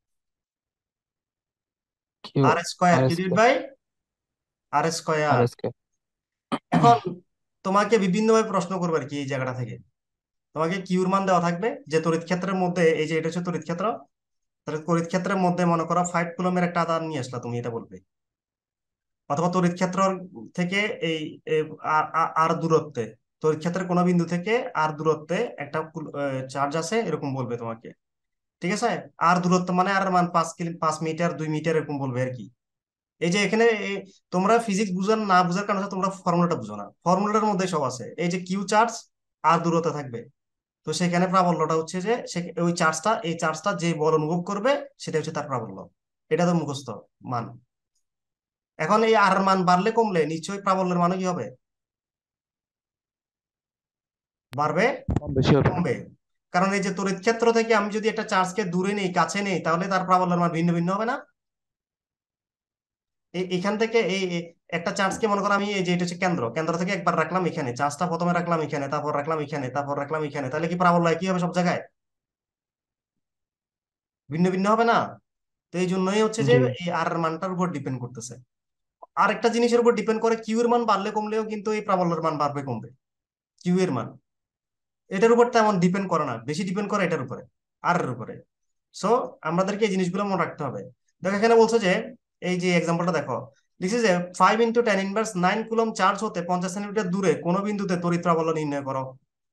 কিউ আর স্কোয়ার, আর Q divide square by R R square. Square. এখন তোমাকে বিভিন্নভাবে প্রশ্ন করবে আর কি এই জায়গাটা থেকে। তোমাকে কিউর মান দেওয়া থাকবে যে তড়িৎ ক্ষেত্রের মধ্যে, এই যে এটা হচ্ছে তড়িৎ ক্ষেত্র, তাহলে তড়িৎ ক্ষেত্রের মধ্যে মনে করো ফাইভ কুলমের একটা আধান নিয়ে আসলা, তুমি এটা বলবে। অথবা তড়িৎ ক্ষেত্র থেকে এই এই আর আর- আর দূরত্বে, তড়িৎ ক্ষেত্রের কোনো বিন্দু থেকে আর দূরত্বে একটা চার্জ আছে, এরকম বলবে তোমাকে। ঠিক আছে? আর দূরত্ব মানে আর মান পাঁচ কিলো, পাঁচ মিটার, দুই মিটার, এরকম বলবে আর কি। এই যে এখানে এই তোমরা ফিজিক্স বুঝো না, বুঝার কারণে হচ্ছে তোমরা ফর্মুলাটা বুঝো না। ফর্মুলাটার মধ্যে সব আছে। এই যে কিউ চার্জ আর দূরত্ব থাকবে, তো সেখানে প্রাবল্যটা হচ্ছে যে সে ওই চার্জটা, এই চার্জটা যে বল অনুভব করবে সেটা হচ্ছে তার প্রাবল্য। এটা তো মুখস্থ মান। এখন এই আর মান বাড়লে কমলে নিশ্চয়ই প্রাবল্যের মানে কি হবে? বাড়বে, কম বেশি হবে। কমবে। কারণ এই যে তড়িৎ ক্ষেত্র থেকে আমি যদি একটা চার্জকে দূরে নেই, কাছে নেই, তাহলে তার প্রাবল্যের মান ভিন্ন ভিন্ন হবে না? এই এখান থেকে এই এই একটা চার্জকে মনে করো আমি, এই যে এটা হচ্ছে কেন্দ্র, কেন্দ্র থেকে একবার রাখলাম এখানে, চার্জটা প্রথমে রাখলাম এখানে, তারপর রাখলাম এখানে, তারপর রাখলাম এখানে, তাহলে কি প্রাবল্য একই হবে সব জায়গায়? ভিন্ন ভিন্ন হবে না? তো এই জন্যই হচ্ছে যে জি। এই আর এর মানটার উপর ডিপেন্ড করতেছে। আর একটা জিনিসের উপর ডিপেন্ড করে, কিউ এর মান বাড়লে কমলেও কিন্তু এই প্রাবল্যের মান বাড়বে কমবে। কিউ এর মান এটার উপর তেমন ডিপেন্ড করে না, বেশি ডিপেন্ড করে এটার উপরে, আর এর উপরে। সো আমাদেরকে এই জিনিসগুলো মনে রাখতে হবে। দেখো এখানে বলছে যে, এই যে এক্সাম্পলটা দেখো, লিখছে যে five into ten inverse nine coulomb charge হতে পঞ্চাশ সেন্টিমিটার দূরে কোনো বিন্দুতে তড়িৎ প্রাবল্য নির্ণয় করো।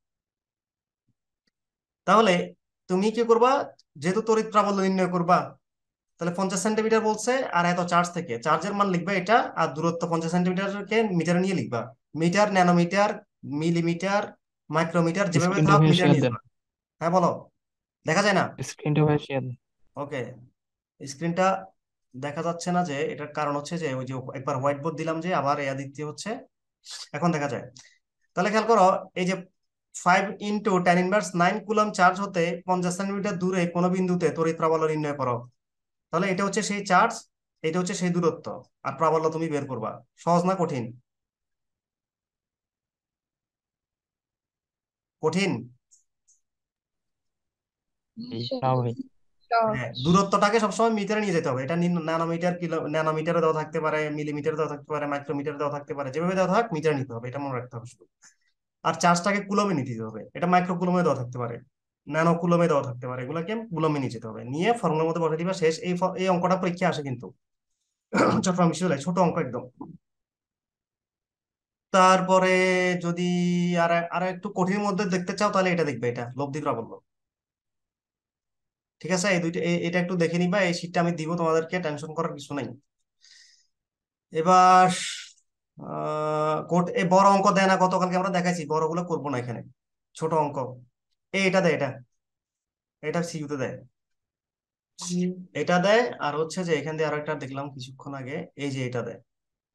তাহলে তুমি কি করবা? যেহেতু তড়িৎ প্রাবল্য নির্ণয় করবা, তাহলে পঞ্চাশ সেন্টিমিটার বলছে, আর এত চার্জ থেকে চার্জের মান লিখবা এটা, আর দূরত্ব পঞ্চাশ সেন্টিমিটারকে মিটারে নিয়ে লিখবা। মিটার, ন্যানোমিটার, মিলিমিটার, মাইক্রোমিটার, যেভাবে স্ক্রিনটা থাক ভাইয়া মিটার শেয়ার নিয়ে দেন। যাবা। হ্যাঁ বলো, দেখা যায় না? স্ক্রিনটা ভাইয়া শেয়ার দেন। ওকে, স্ক্রিনটা দেখা যাচ্ছে না যে, এটার কারণ হচ্ছে যে ওই যে একবার হোয়াইট বোর্ড দিলাম, যে আবার এয়া দিতে হচ্ছে। এখন দেখা যায়? তাহলে খেয়াল করো, এই যে five into ten inverse nine coulomb charge হতে পঞ্চাশ সেন্টিমিটার দূরে কোনো বিন্দুতে তড়িৎ প্রাবল্য নির্ণয় করো। তাহলে এটা হচ্ছে সেই চার্জ, এটা হচ্ছে সেই দূরত্ব, আর প্রাবল্য তুমি বের করবা। সহজ না কঠিন? কঠিন? এই না ভাই। হ্যাঁ, সহজ। দূরত্বটাকে সবসময় মিটারে নিয়ে যেতে হবে। এটা ন্যানোমিটার, কিলো ন্যানোমিটারে দেওয়া থাকতে পারে, মিলিমিটারে দেওয়া থাকতে পারে, মাইক্রোমিটারে দেওয়া থাকতে পারে, যেভাবে দেওয়া থাক মিটারে নিতে হবে, এটা মনে রাখতে হবে শুধু। আর চার্জটাকে কুলমে নিতে হবে। এটা মাইক্রো কুলমে দেওয়া থাকতে পারে, ন্যানো কুলমে দেওয়া থাকতে পারে, এগুলোকে কুলমে নিয়ে যেতে হবে, নিয়ে ফর্মুলার মধ্যে বসে দিবা, শেষ। এই ফ- এই অঙ্কটা পরীক্ষা আসে কিন্তু চট্টগ্রাম বিশ্ববিদ্যালয়, ছোট অঙ্ক একদম। তারপরে যদি আর আর একটু কঠিনের মধ্যে দেখতে চাও, তাহলে এটা দেখবে, এটা লব্ধি প্রাবল্য। ঠিক আছে? এই দুইটা, এ- এটা একটু দেখে নিবা। এই শীটটা আমি দিব তোমাদেরকে, টেনশন করার কিছু নাই। এবার আহ কোট এই বড় অঙ্ক দেয় না, গতকালকে আমরা দেখাইছি, বড়গুলো করবো না এখানে, ছোট অঙ্ক। এই এটা দেয়, এটা এটা সিইউতে দেয়, এটা দেয়। আর হচ্ছে যে এখান দিয়ে আরো একটা দেখলাম কিছুক্ষণ আগে, এই যে এটা দেয়,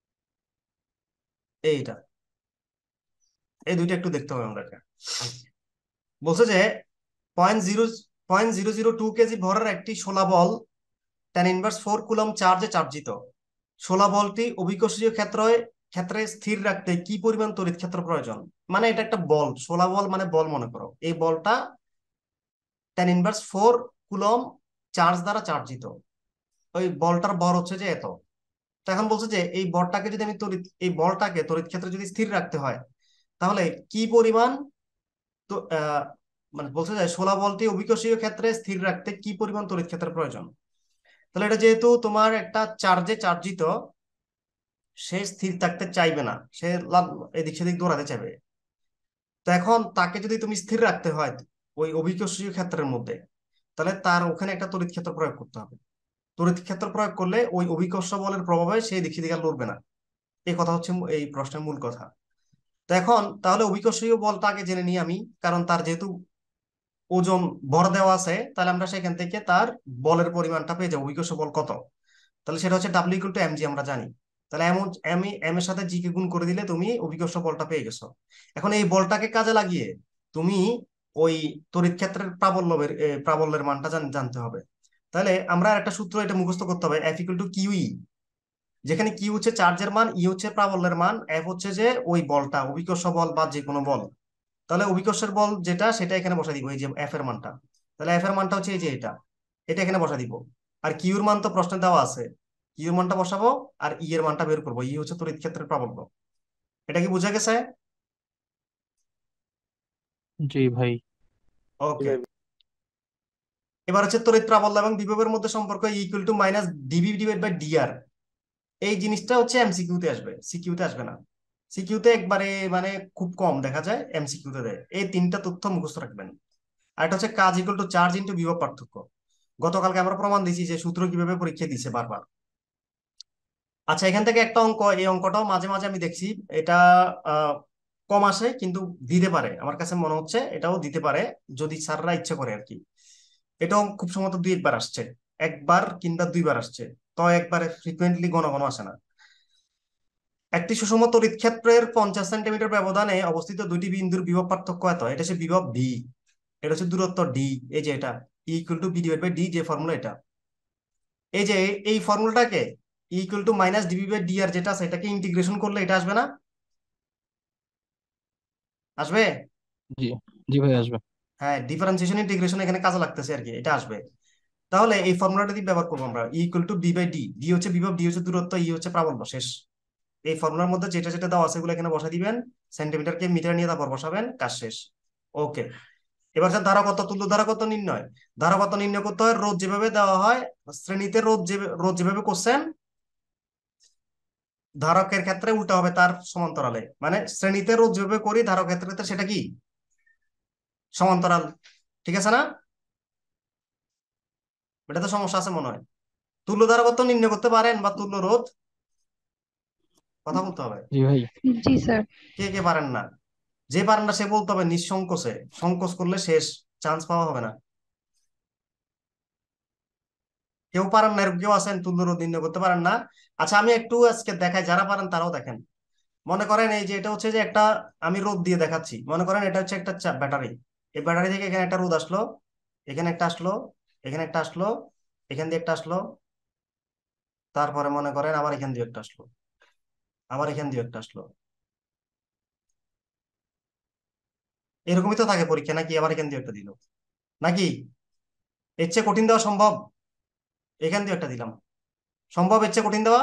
এইটা। এই দুইটা একটু দেখতে হবে আমাদেরকে। বলছে যে point zero point zero zero two KG ভরের একটি শোলা বল টেন ইনভার্স ফোর কুলম চার্জে চার্জিত। শোলা বলটি অভিকর্ষীয় ক্ষেত্রে ক্ষেত্রে স্থির রাখতে কি পরিমাণ তড়িৎ ক্ষেত্র প্রয়োজন? মানে এটা একটা বল, শোলা বল মানে বল, মনে করো এই বলটা ten inverse four coulomb charge দ্বারা চার্জিত। ওই বলটার ভর হচ্ছে যে এত। তো এখন বলছে যে এই বলটাকে যদি আমি তড়িৎ এই বলটাকে তড়িৎ ক্ষেত্রে যদি স্থির রাখতে হয়, তাহলে কি পরিমাণ, তো আহ, মানে বলছে যে শোলা বলটি অভিকর্ষীয় ক্ষেত্রে স্থির রাখতে কি পরিমাণ তড়িৎ ক্ষেত্রের প্রয়োজন। তাহলে এটা যেহেতু তোমার একটা চার্জে চার্জিত, সে স্থির থাকতে চাইবে না, সে লাভ এদিক সেদিক দৌড়াতে চাইবে। তো এখন তাকে যদি তুমি স্থির রাখতে হয় ওই অভিকর্ষীয় ক্ষেত্রের মধ্যে, তাহলে তার ওখানে একটা তড়িৎ ক্ষেত্র প্রয়োগ করতে হবে। তড়িৎ ক্ষেত্র প্রয়োগ করলে ওই অভিকর্ষ বলের প্রভাবে সেই দিক সেদিকে আর লড়বে না। এই কথা হচ্ছে মূ- এই প্রশ্নের মূল কথা। তো এখন তাহলে অভিকর্ষীয় বলটা আগে জেনে নিই আমি, কারণ তার যেহেতু ওজন ভর দেওয়া আছে, তাহলে আমরা সেখান থেকে তার বলের পরিমাণটা পেয়ে যাবো, অভিকর্ষ বল কত। তাহলে সেটা হচ্ছে W equal to M G, আমরা জানি। তাহলে এম এম এম এর সাথে জি কে গুণ করে দিলে তুমি অভিকর্ষ বলটা পেয়ে গেছো। এখন এই বলটাকে কাজে লাগিয়ে তুমি ওই তড়িৎ ক্ষেত্রের প্রাবল্যের এ, প্রাবল্যের মানটা জান- জানতে হবে। তাহলে আমরা একটা সূত্র এটা মুখস্থ করতে হবে, এফ ইকুয়াল টু কিউই, যেখানে কিউ হচ্ছে চার্জের মান, ই হচ্ছে প্রাবল্যের মান, এফ হচ্ছে যে ওই বলটা অভিকর্ষ বল বা যে কোনো বল। তাহলে অভিকর্ষের বল যেটা সেটা এখানে বসা দিব, এই যে এফ এর মানটা। তাহলে এফ এর মানটা হচ্ছে এই যে এটা, এটা এখানে বসা দিব। আর কিউর মান তো প্রশ্নে দেওয়া আছে, কিউর মানটা বসাবো আর ই এর মানটা বের করবো। ই হচ্ছে তড়িৎ ক্ষেত্রের প্রাবল্য। এটা কি বোঝা গেছে? জি ভাই। ওকে। এবার হচ্ছে তড়িৎ প্রাবল্য এবং বিভবের মধ্যে সম্পর্ক equal to minus D V divide by D R. এই জিনিসটা হচ্ছে এমসিকিউ তে আসবে, সিকিউ তে আসবে না। সিকিউ তে একবারে মানে খুব কম দেখা যায়, এমসিকিউ তে দেয়। এই তিনটা তথ্য মুখস্থ রাখবেন। আর এটা হচ্ছে কাজ ইকুয়াল টু চার্জ ইন্টু বিভব পার্থক্য। গতকালকে আমরা প্রমাণ দিয়েছি যে সূত্র কিভাবে পরীক্ষা দিছে বারবার। আচ্ছা, এখান থেকে একটা অঙ্ক, এই অঙ্কটাও মাঝে মাঝে আমি দেখছি এটা আহ, কম আসে, কিন্তু দিতে পারে, আমার কাছে মনে হচ্ছে এটাও দিতে পারে যদি স্যাররা ইচ্ছে করে আর কি। এটাও খুব সম্ভবত দুই একবার আসছে, একবার কিংবা দুইবার আসছে, তো একবারে ফ্রিকুয়েন্টলি ঘন ঘন আসে না। একটি সুষম তড়িৎ ক্ষেত্রের পঞ্চাশ সেন্টিমিটার ব্যবধানে অবস্থিত দুইটি বিন্দুর বিভব পার্থক্য এত, এটা হচ্ছে বিভব ভি, এটা হচ্ছে দূরত্ব ডি। এই যে এটা equal to V divide by D, যে ফর্মুলা এটা, এই যে এই ফর্মুলাটাকে equal to minus D V by D R যেটা আছে এটাকে ইন্টিগ্রেশন করলে এটা আসবে না? আসবে? জি, জি ভাই আসবে। হ্যাঁ, ডিফারেন্সিয়েশন ইন্টিগ্রেশন এখানে কাজে লাগতেছে আর কি, এটা আসবে। তাহলে এই ফর্মুলাটা দিয়ে ব্যবহার করবো আমরা, equal to V by D. D হচ্ছে বিভব, ডি হচ্ছে দূরত্ব, ই হচ্ছে প্রাবল্য, শেষ। এই ফর্মুলার মধ্যে যেটা যেটা দেওয়া আছে এগুলো এখানে বসা দিবেন, সেন্টিমিটারকে মিটার নিয়ে তারপর বসাবেন, কাজ শেষ। ওকে। এবার স্যার ধারকত্ব, তুল্য ধারকত্ব নির্ণয়। ধারকত্ব নির্ণয় করতে হয় রোধ যেভাবে দেওয়া হয় শ্রেণীতে, রোধ যে রোধ যেভাবে করছেন, ধারকের ক্ষেত্রে উল্টা হবে তার সমান্তরালে। মানে শ্রেণীতে রোধ যেভাবে করি ধারকের ক্ষেত্রে সেটা কি সমান্তরাল। ঠিক আছে না? এটা তো সমস্যা আছে মনে হয়। তুল্য ধারকত্ব নির্ণয় করতে পারেন বা তুল্য রোধ? কথা বলতে হবে। জি ভাই। জি স্যার। কে কে পারেন না? যে পারেন না সে বলতে হবে নিঃসংকোচে, সংকোচ করলে শেষ, চান্স পাওয়া হবে না। কেউ পারেন না এরকম কেউ আছেন তুল্য রোধ নির্ণয় করতে পারেন না? আচ্ছা, আমি একটু আজকে দেখাই, যারা পারেন তারাও দেখেন। মনে করেন এই যে এটা হচ্ছে যে একটা, আমি রোদ দিয়ে দেখাচ্ছি, মনে করেন এটা হচ্ছে একটা চা- ব্যাটারি। এই ব্যাটারি থেকে এখানে একটা রোদ আসলো, এখানে একটা আসলো, এখানে একটা আসলো, এখান দিয়ে একটা আসলো, তারপরে মনে করেন আবার এখান দিয়ে একটা আসলো, আবার এখান দিয়ে একটা আসলো। এরকমই তো থাকে পরীক্ষা নাকি? আবার এখান দিয়ে একটা দিল নাকি? এর চেয়ে কঠিন দেওয়া সম্ভব? এখান দিয়ে একটা দিলাম, সম্ভব এর চেয়ে কঠিন দেওয়া?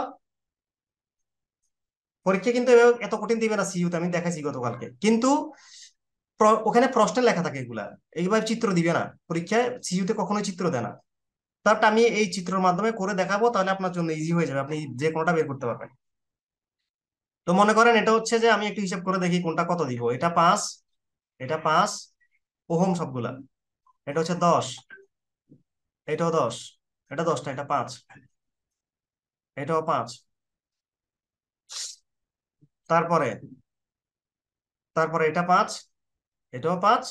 পরীক্ষা কিন্তু এভাবে এত কঠিন দিবে না সিইউতে, আমি দেখাইছি গতকালকে কিন্তু। প্র- ওখানে প্রশ্নে লেখা থাকে এগুলা, এইভাবে চিত্র দিবে না পরীক্ষায়, সিইউতে কখনোই চিত্র দেয় না। তারটা আমি এই চিত্রের মাধ্যমে করে দেখাবো, তাহলে আপনার জন্য ইজি হয়ে যাবে, আপনি যে কোনোটা বের করতে পারবেন। তো মনে করেন এটা হচ্ছে যে, আমি একটু হিসাব করে দেখি কোনটা কত দিব। এটা পাঁচ, এটা পাঁচ ওহম সবগুলা। এটা হচ্ছে দশ, এটাও দশ, এটা দশটা, এটা পাঁচ, এটাও পাঁচ। তারপরে তারপরে এটা পাঁচ, এটাও পাঁচ,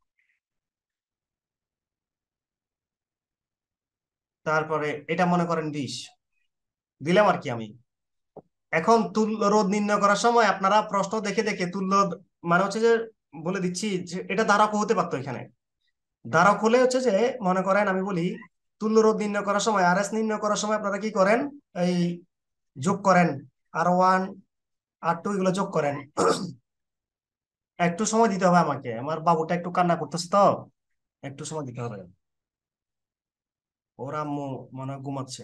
তারপরে এটা মনে করেন বিশ দিলাম আর কি আমি। এখন তুল্য রোধ নির্ণয় করার সময় আপনারা প্রশ্ন দেখে দেখে তুল্য, মানে হচ্ছে যে বলে দিচ্ছি যে এটা ধারক হতে পারতো এখানে। ধারক হলে হচ্ছে যে, মনে করেন আমি বলি তুল্য রোধ নির্ণয় করার সময়, আর এস নির্ণয় করার সময় আপনারা কি করেন, এই যোগ করেন, আর ওয়ান আর টু এগুলো যোগ করেন। একটু সময় দিতে হবে আমাকে, আমার বাবুটা একটু কান্না করতেছে তো, একটু সময় দিতে হবে। ওর আম্মু মনে হয় ঘুমাচ্ছে।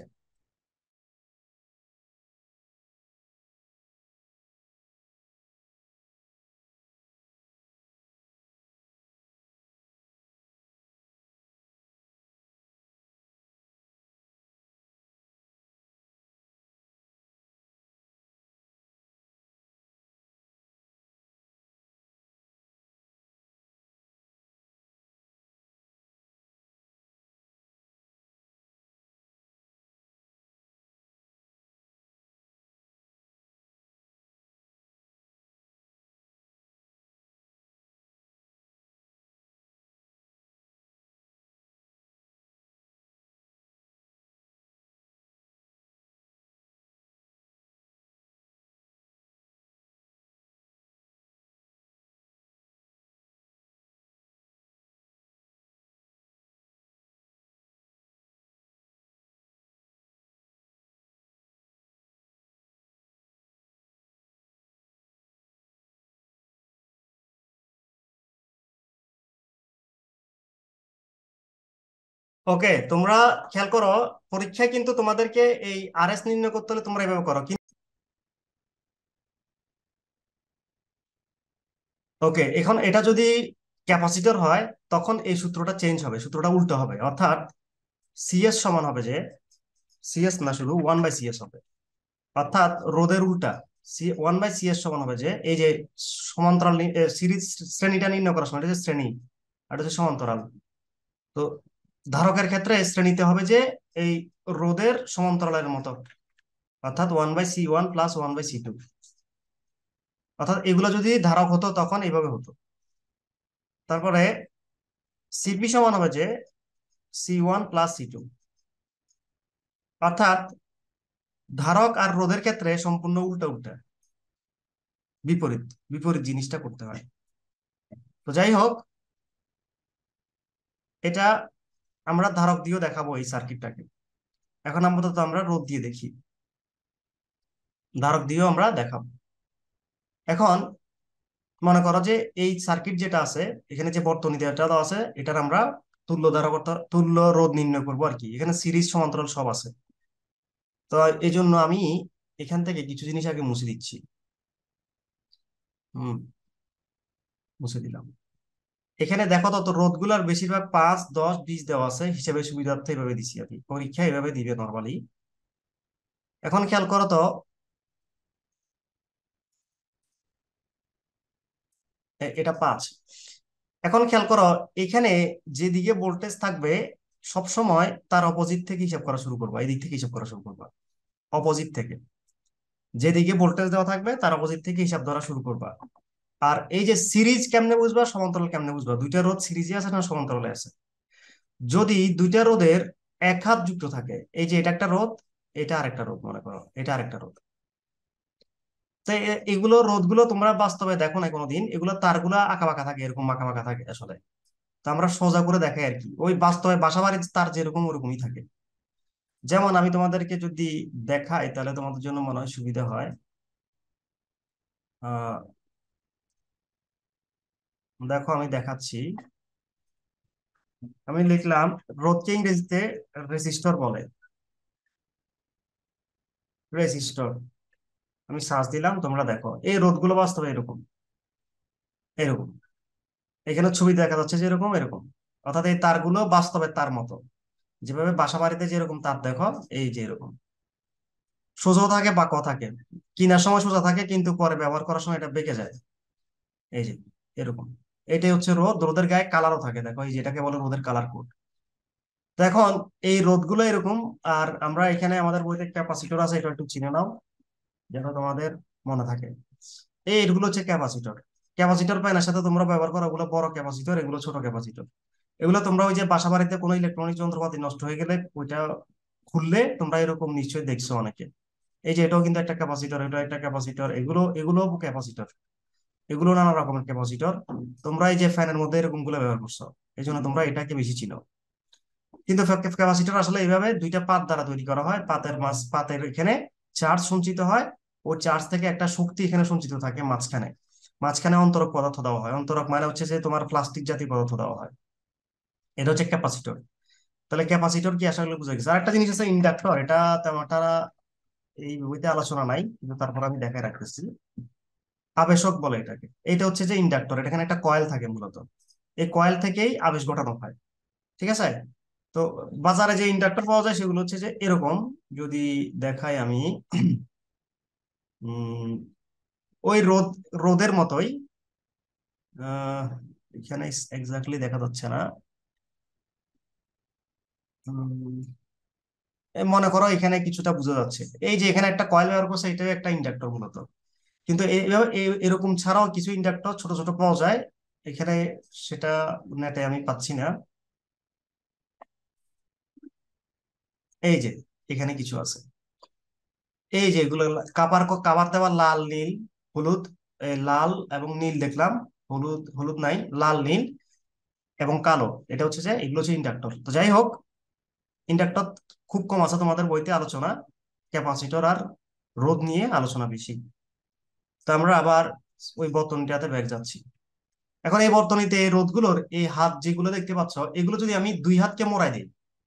ওকে, তোমরা খেয়াল করো, পরীক্ষায় কিন্তু তোমাদেরকে এই আর এস নির্ণয় করতে হলে তোমরা এভাবে করো। ওকে, এখন এটা যদি ক্যাপাসিটর হয় তখন এই সূত্রটা চেঞ্জ হবে, সূত্রটা উল্টো হবে, অর্থাৎ সিএস সমান হবে যে সিএস না, শুধু ওয়ান বাই সিএস হবে, অর্থাৎ রোধের উল্টা। সি ওয়ান বাই সিএস সমান হবে যে এই যে সমান্তরাল সিরিজ শ্রেণীটা নির্ণয় করার সময় এটা হচ্ছে শ্রেণী আর এটা হচ্ছে সমান্তরাল। তো ধারকের ক্ষেত্রে শ্রেণীতে হবে যে এই রোধের সমান্তরালের মতো, অর্থাৎ one by C one plus one by C two. অর্থাৎ এগুলো যদি ধারক হতো তখন এইভাবে হতো। তারপরে সিপি সমান হবে যে C one plus C two, অর্থাৎ ধারক আর রোধের ক্ষেত্রে সম্পূর্ণ উল্টা উল্টা, বিপরীত বিপরীত জিনিসটা করতে হয়। তো যাই হোক, এটা আমরা ধারক দিয়েও দেখাবো এই সার্কিটটাকে। এখন আপাতত আমরা রোধ দিয়ে দেখি, ধারক দিয়েও আমরা দেখাবো। এখন মনে করো যে এই সার্কিট যেটা আছে, এখানে যে বর্তনী দেওয়াটা আছে, এটার আমরা তুল্য ধারকতা তুল্য রোধ নির্ণয় করবো আর কি। এখানে সিরিজ সমান্তরাল সব আছে। তো এই জন্য আমি এখান থেকে কিছু জিনিস আগে মুছে দিচ্ছি। হুম, মুছে দিলাম। এখানে দেখো তো, তো রোধগুলার বেশিরভাগ পাঁচ দশ বিশ দেওয়া আছে, হিসেবে সুবিধার্থে এভাবে দিছি আমি, পরীক্ষা এভাবে দিবে নর্মালি। এখন খেয়াল করো তো, এ- এটা পাঁচ। এখন খেয়াল করো, এখানে যেদিকে ভোল্টেজ থাকবে সব সময় তার অপোজিট থেকে হিসাব করা শুরু করবা, এই দিক থেকে হিসাব করা শুরু করবা, অপোজিট থেকে। যেদিকে ভোল্টেজ দেওয়া থাকবে তার অপোজিট থেকে হিসাব ধরা শুরু করবা। আর এই যে সিরিজ কেমনে বুঝবা, সমান্তরাল কেমনে বুঝবা, দুইটা রোধ সিরিজে আছে না সমান্তরালে আছে। যদি দুইটা রোধের এক হাত যুক্ত থাকে, এই যে এটা একটা রোধ, এটা আরেকটা রোধ, মনে করো এটা আরেকটা রোধ। তো এ- এগুলো রোধগুলো তোমরা বাস্তবে দেখো না কোনোদিন, এগুলো তারগুলা আঁকা বাঁকা থাকে, এরকম আঁকা বাঁকা থাকে আসলে। তো আমরা সোজা করে দেখাই আর কি, ওই বাস্তবে বাসা বাড়ির তার যেরকম ওরকমই থাকে। যেমন আমি তোমাদেরকে যদি দেখাই তাহলে তোমাদের জন্য মনে হয় সুবিধা হয়। আহ দেখো আমি দেখাচ্ছি। আমি লিখলাম রোধকে ইংরেজিতে রেসিস্টর বলে, রেসিস্টর। আমি সার্চ দিলাম, তোমরা দেখো এই রোধগুলো বাস্তবে এরকম এরকম। এখানে ছবি দেখা যাচ্ছে যে এরকম এরকম, অর্থাৎ এই তারগুলো বাস্তবে তার মতো, যেভাবে বাসা বাড়িতে যেরকম তার দেখো, এই যে এরকম সোজা থাকে বাঁকাও থাকে। কিনার সময় সোজা থাকে কিন্তু পরে ব্যবহার করার সময় এটা বেঁকে যায়, এই যে এরকম। এটাই হচ্ছে রোদ। রোদের গায়ে কালারও থাকে, দেখো এই যেটাকে বলে রোদের কালার কোড। তো এখন এই রোদগুলো এরকম। আর আমরা এখানে আমাদের বইতে ক্যাপাসিটর আছে, এটা একটু চিনে নাও যেন তোমাদের মনে থাকে। এই এগুলো হচ্ছে ক্যাপাসিটর। ক্যাপাসিটর প্যানের সাথে তোমরা ব্যবহার করো, ওগুলো বড় ক্যাপাসিটর, এগুলো ছোট ক্যাপাসিটর। এগুলো তোমরা ওই যে বাসা বাড়িতে কোনো ইলেকট্রনিক যন্ত্রপাতি নষ্ট হয়ে গেলে ওইটা খুললে তোমরা এরকম নিশ্চয়ই দেখছো অনেকে। এই যে এটাও কিন্তু একটা ক্যাপাসিটর, এটা একটা ক্যাপাসিটর, এগুলো এগুলো ক্যাপাসিটর, এগুলো নানা রকমের ক্যাপাসিটর। তোমরা এই যে ফ্যানের মধ্যে এরকম গুলো ব্যবহার করছো, এই জন্য তোমরা এটাকে বেশি চিনো। কিন্তু ক্যাপাসিটর আসলে এইভাবে দুইটা পাত দ্বারা তৈরি করা হয়। পাতের মাঝ পাতের এখানে চার্জ সঞ্চিত হয়, ও চার্জ থেকে একটা শক্তি এখানে সঞ্চিত থাকে মাঝখানে। মাঝখানে অন্তরক পদার্থ দেওয়া হয়, অন্তরক মানে হচ্ছে যে তোমার প্লাস্টিক জাতীয় পদার্থ দেওয়া হয়। এটা হচ্ছে ক্যাপাসিটর। তাহলে ক্যাপাসিটর কি আসলে বুঝে গেছে। আর একটা জিনিস আছে ইন্ডাক্টর, এটা তেমন একটা এই বইতে আলোচনা নাই, কিন্তু তারপর আমি দেখায় রাখতেছি। আবেশক বলে এটাকে। এটা হচ্ছে যে ইন্ডাক্টর, এখানে একটা কয়েল থাকে মূলত, এই কয়েল থেকেই আবেশ ঘটানো হয়। ঠিক আছে। তো বাজারে যে ইন্ডাক্টর পাওয়া যায় সেগুলো হচ্ছে যে এরকম, যদি দেখাই আমি, উম ওই রোদ রোদের মতোই। আহ এখানে এক্স্যাক্টলি দেখা যাচ্ছে না। উম, এই মনে করো এখানে কিছুটা বোঝা যাচ্ছে, এই যে এখানে একটা কয়েল ব্যবহার করছে, এটাও একটা ইন্ডাক্টর মূলত। কিন্তু এইভাবে এ- এরকম ছাড়াও কিছু ইন্ডাক্টর ছোট ছোট পাওয়া যায় এখানে, সেটা নেটে আমি পাচ্ছি না। এই যে এখানে কিছু আছে, এই যে এগুলো কাবার কাবার দেওয়া লাল নীল হলুদ, এই লাল এবং নীল দেখলাম, হলুদ হলুদ নাই, লাল নীল এবং কালো। এটা হচ্ছে যে এগুলো হচ্ছে ইন্ডাক্টর। তো যাই হোক, ইন্ডাক্টর খুব কম আছে তোমাদের বইতে আলোচনা, ক্যাপাসিটর আর রোধ নিয়ে আলোচনা বেশি। তো আমরা আবার ওই বর্তনীটাতে ব্যাক যাচ্ছি। এখন এই বর্তনীতে এই রোধগুলোর এই হাত যেগুলো দেখতে পাচ্ছ, এগুলো যদি আমি দুই হাতকে মোড়াই দিই,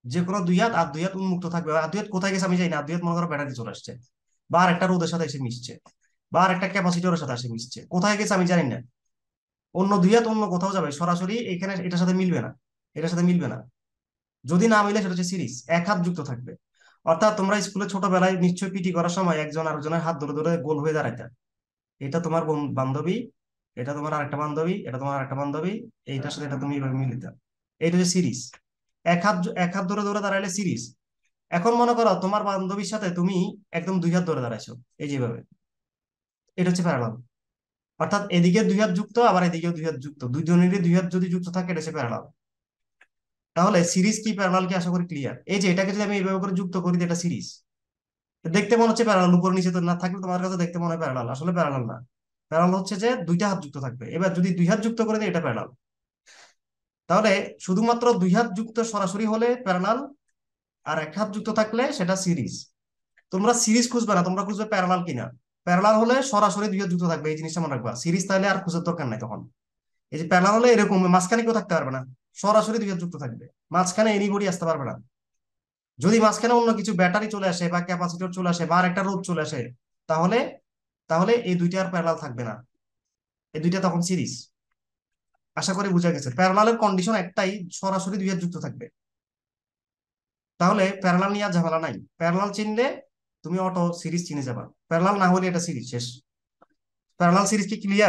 যে কোনো দুই হাত আর দুই হাত উন্মুক্ত থাকবে। আর দুই হাত কোথায় গেছে আমি জানি না, আর দুই হাত মনে করো ব্যাটারি চলে আসছে, বা আর একটা রোদের সাথে এসে মিশছে, বা আর একটা ক্যাপাসিটরের সাথে এসে মিশছে, কোথায় গেছে আমি জানি না। অন্য দুই হাত অন্য কোথাও যাবে, সরাসরি এখানে এটার সাথে মিলবে না, এটার সাথে মিলবে না। যদি না মিলে সেটা হচ্ছে সিরিজ, এক হাত যুক্ত থাকবে। অর্থাৎ তোমরা স্কুলে ছোটবেলায় নিশ্চয়ই পিটি করার সময় একজন আরেকজনের হাত ধরে ধরে গোল হয়ে দাঁড়াইতে, এটা তোমার বন- বান্ধবী, এটা তোমার আরেকটা বান্ধবী, এটা তোমার আরেকটা বান্ধবী, এইটার সাথে এটা তুমি এইভাবে মিলিতে, এইটা হচ্ছে সিরিজ। এক হাত জ- এক হাত ধরে ধরে দাঁড়াইলে সিরিজ। এখন মনে করো তোমার বান্ধবীর সাথে তুমি একদম দুই হাত ধরে দাঁড়াইছো, এই যেভাবে, এটা হচ্ছে প্যারালাল। অর্থাৎ এদিকে দুই হাত যুক্ত, আবার এদিকেও দুই হাত যুক্ত, দুইজনেরই দুই হাত যদি যুক্ত থাকে এটা হচ্ছে প্যারালাল। তাহলে সিরিজ কি প্যারালাল কি আশা করি ক্লিয়ার। এই যে এটাকে যদি আমি এইভাবে করে যুক্ত করি এটা সিরিজ, দেখতে মনে হচ্ছে প্যারালাল, উপর নিচে তো না থাকলে তোমার কাছে দেখতে মনে হয় প্যারালাল, আসলে প্যারালাল না। প্যারালাল হচ্ছে যে দুইটা হাত যুক্ত থাকবে। এবার যদি দুই হাত যুক্ত করে দিই এটা প্যারালাল। তাহলে শুধুমাত্র দুই হাত যুক্ত সরাসরি হলে প্যারালাল, আর এক হাত যুক্ত থাকলে সেটা সিরিজ। তোমরা সিরিজ খুঁজবে না, তোমরা খুঁজবে প্যারালাল কিনা। প্যারালাল হলে সরাসরি দুই হাত যুক্ত থাকবে, এই জিনিসটা মনে রাখবা। সিরিজ তাহলে আর খুঁজার দরকার নাই তখন। এই যে প্যারালাল হলে এরকম মাঝখানে কেউ থাকতে পারবে না, সরাসরি দুই হাত যুক্ত থাকবে, মাঝখানে এনিবডি আসতে পারবে না। যদি মাঝখানে অন্য কিছু ব্যাটারি চলে আসে বা ক্যাপাসিটর চলে আসে বা আর একটা রোধ চলে আসে, তাহলে তাহলে এই দুইটা আর প্যারালাল থাকবে না, এই দুইটা তখন সিরিজ। আশা করি বুঝা গেছে। প্যারালালের কন্ডিশন একটাই, সরাসরি দুই হাত যুক্ত থাকবে। তাহলে প্যারালাল নিয়ে আর ঝামেলা নাই। প্যারালাল চিনলে তুমি অটো সিরিজ চিনে যাবা, প্যারালাল না হলে এটা সিরিজ শেষ। প্যারালাল সিরিজ কি ক্লিয়ার?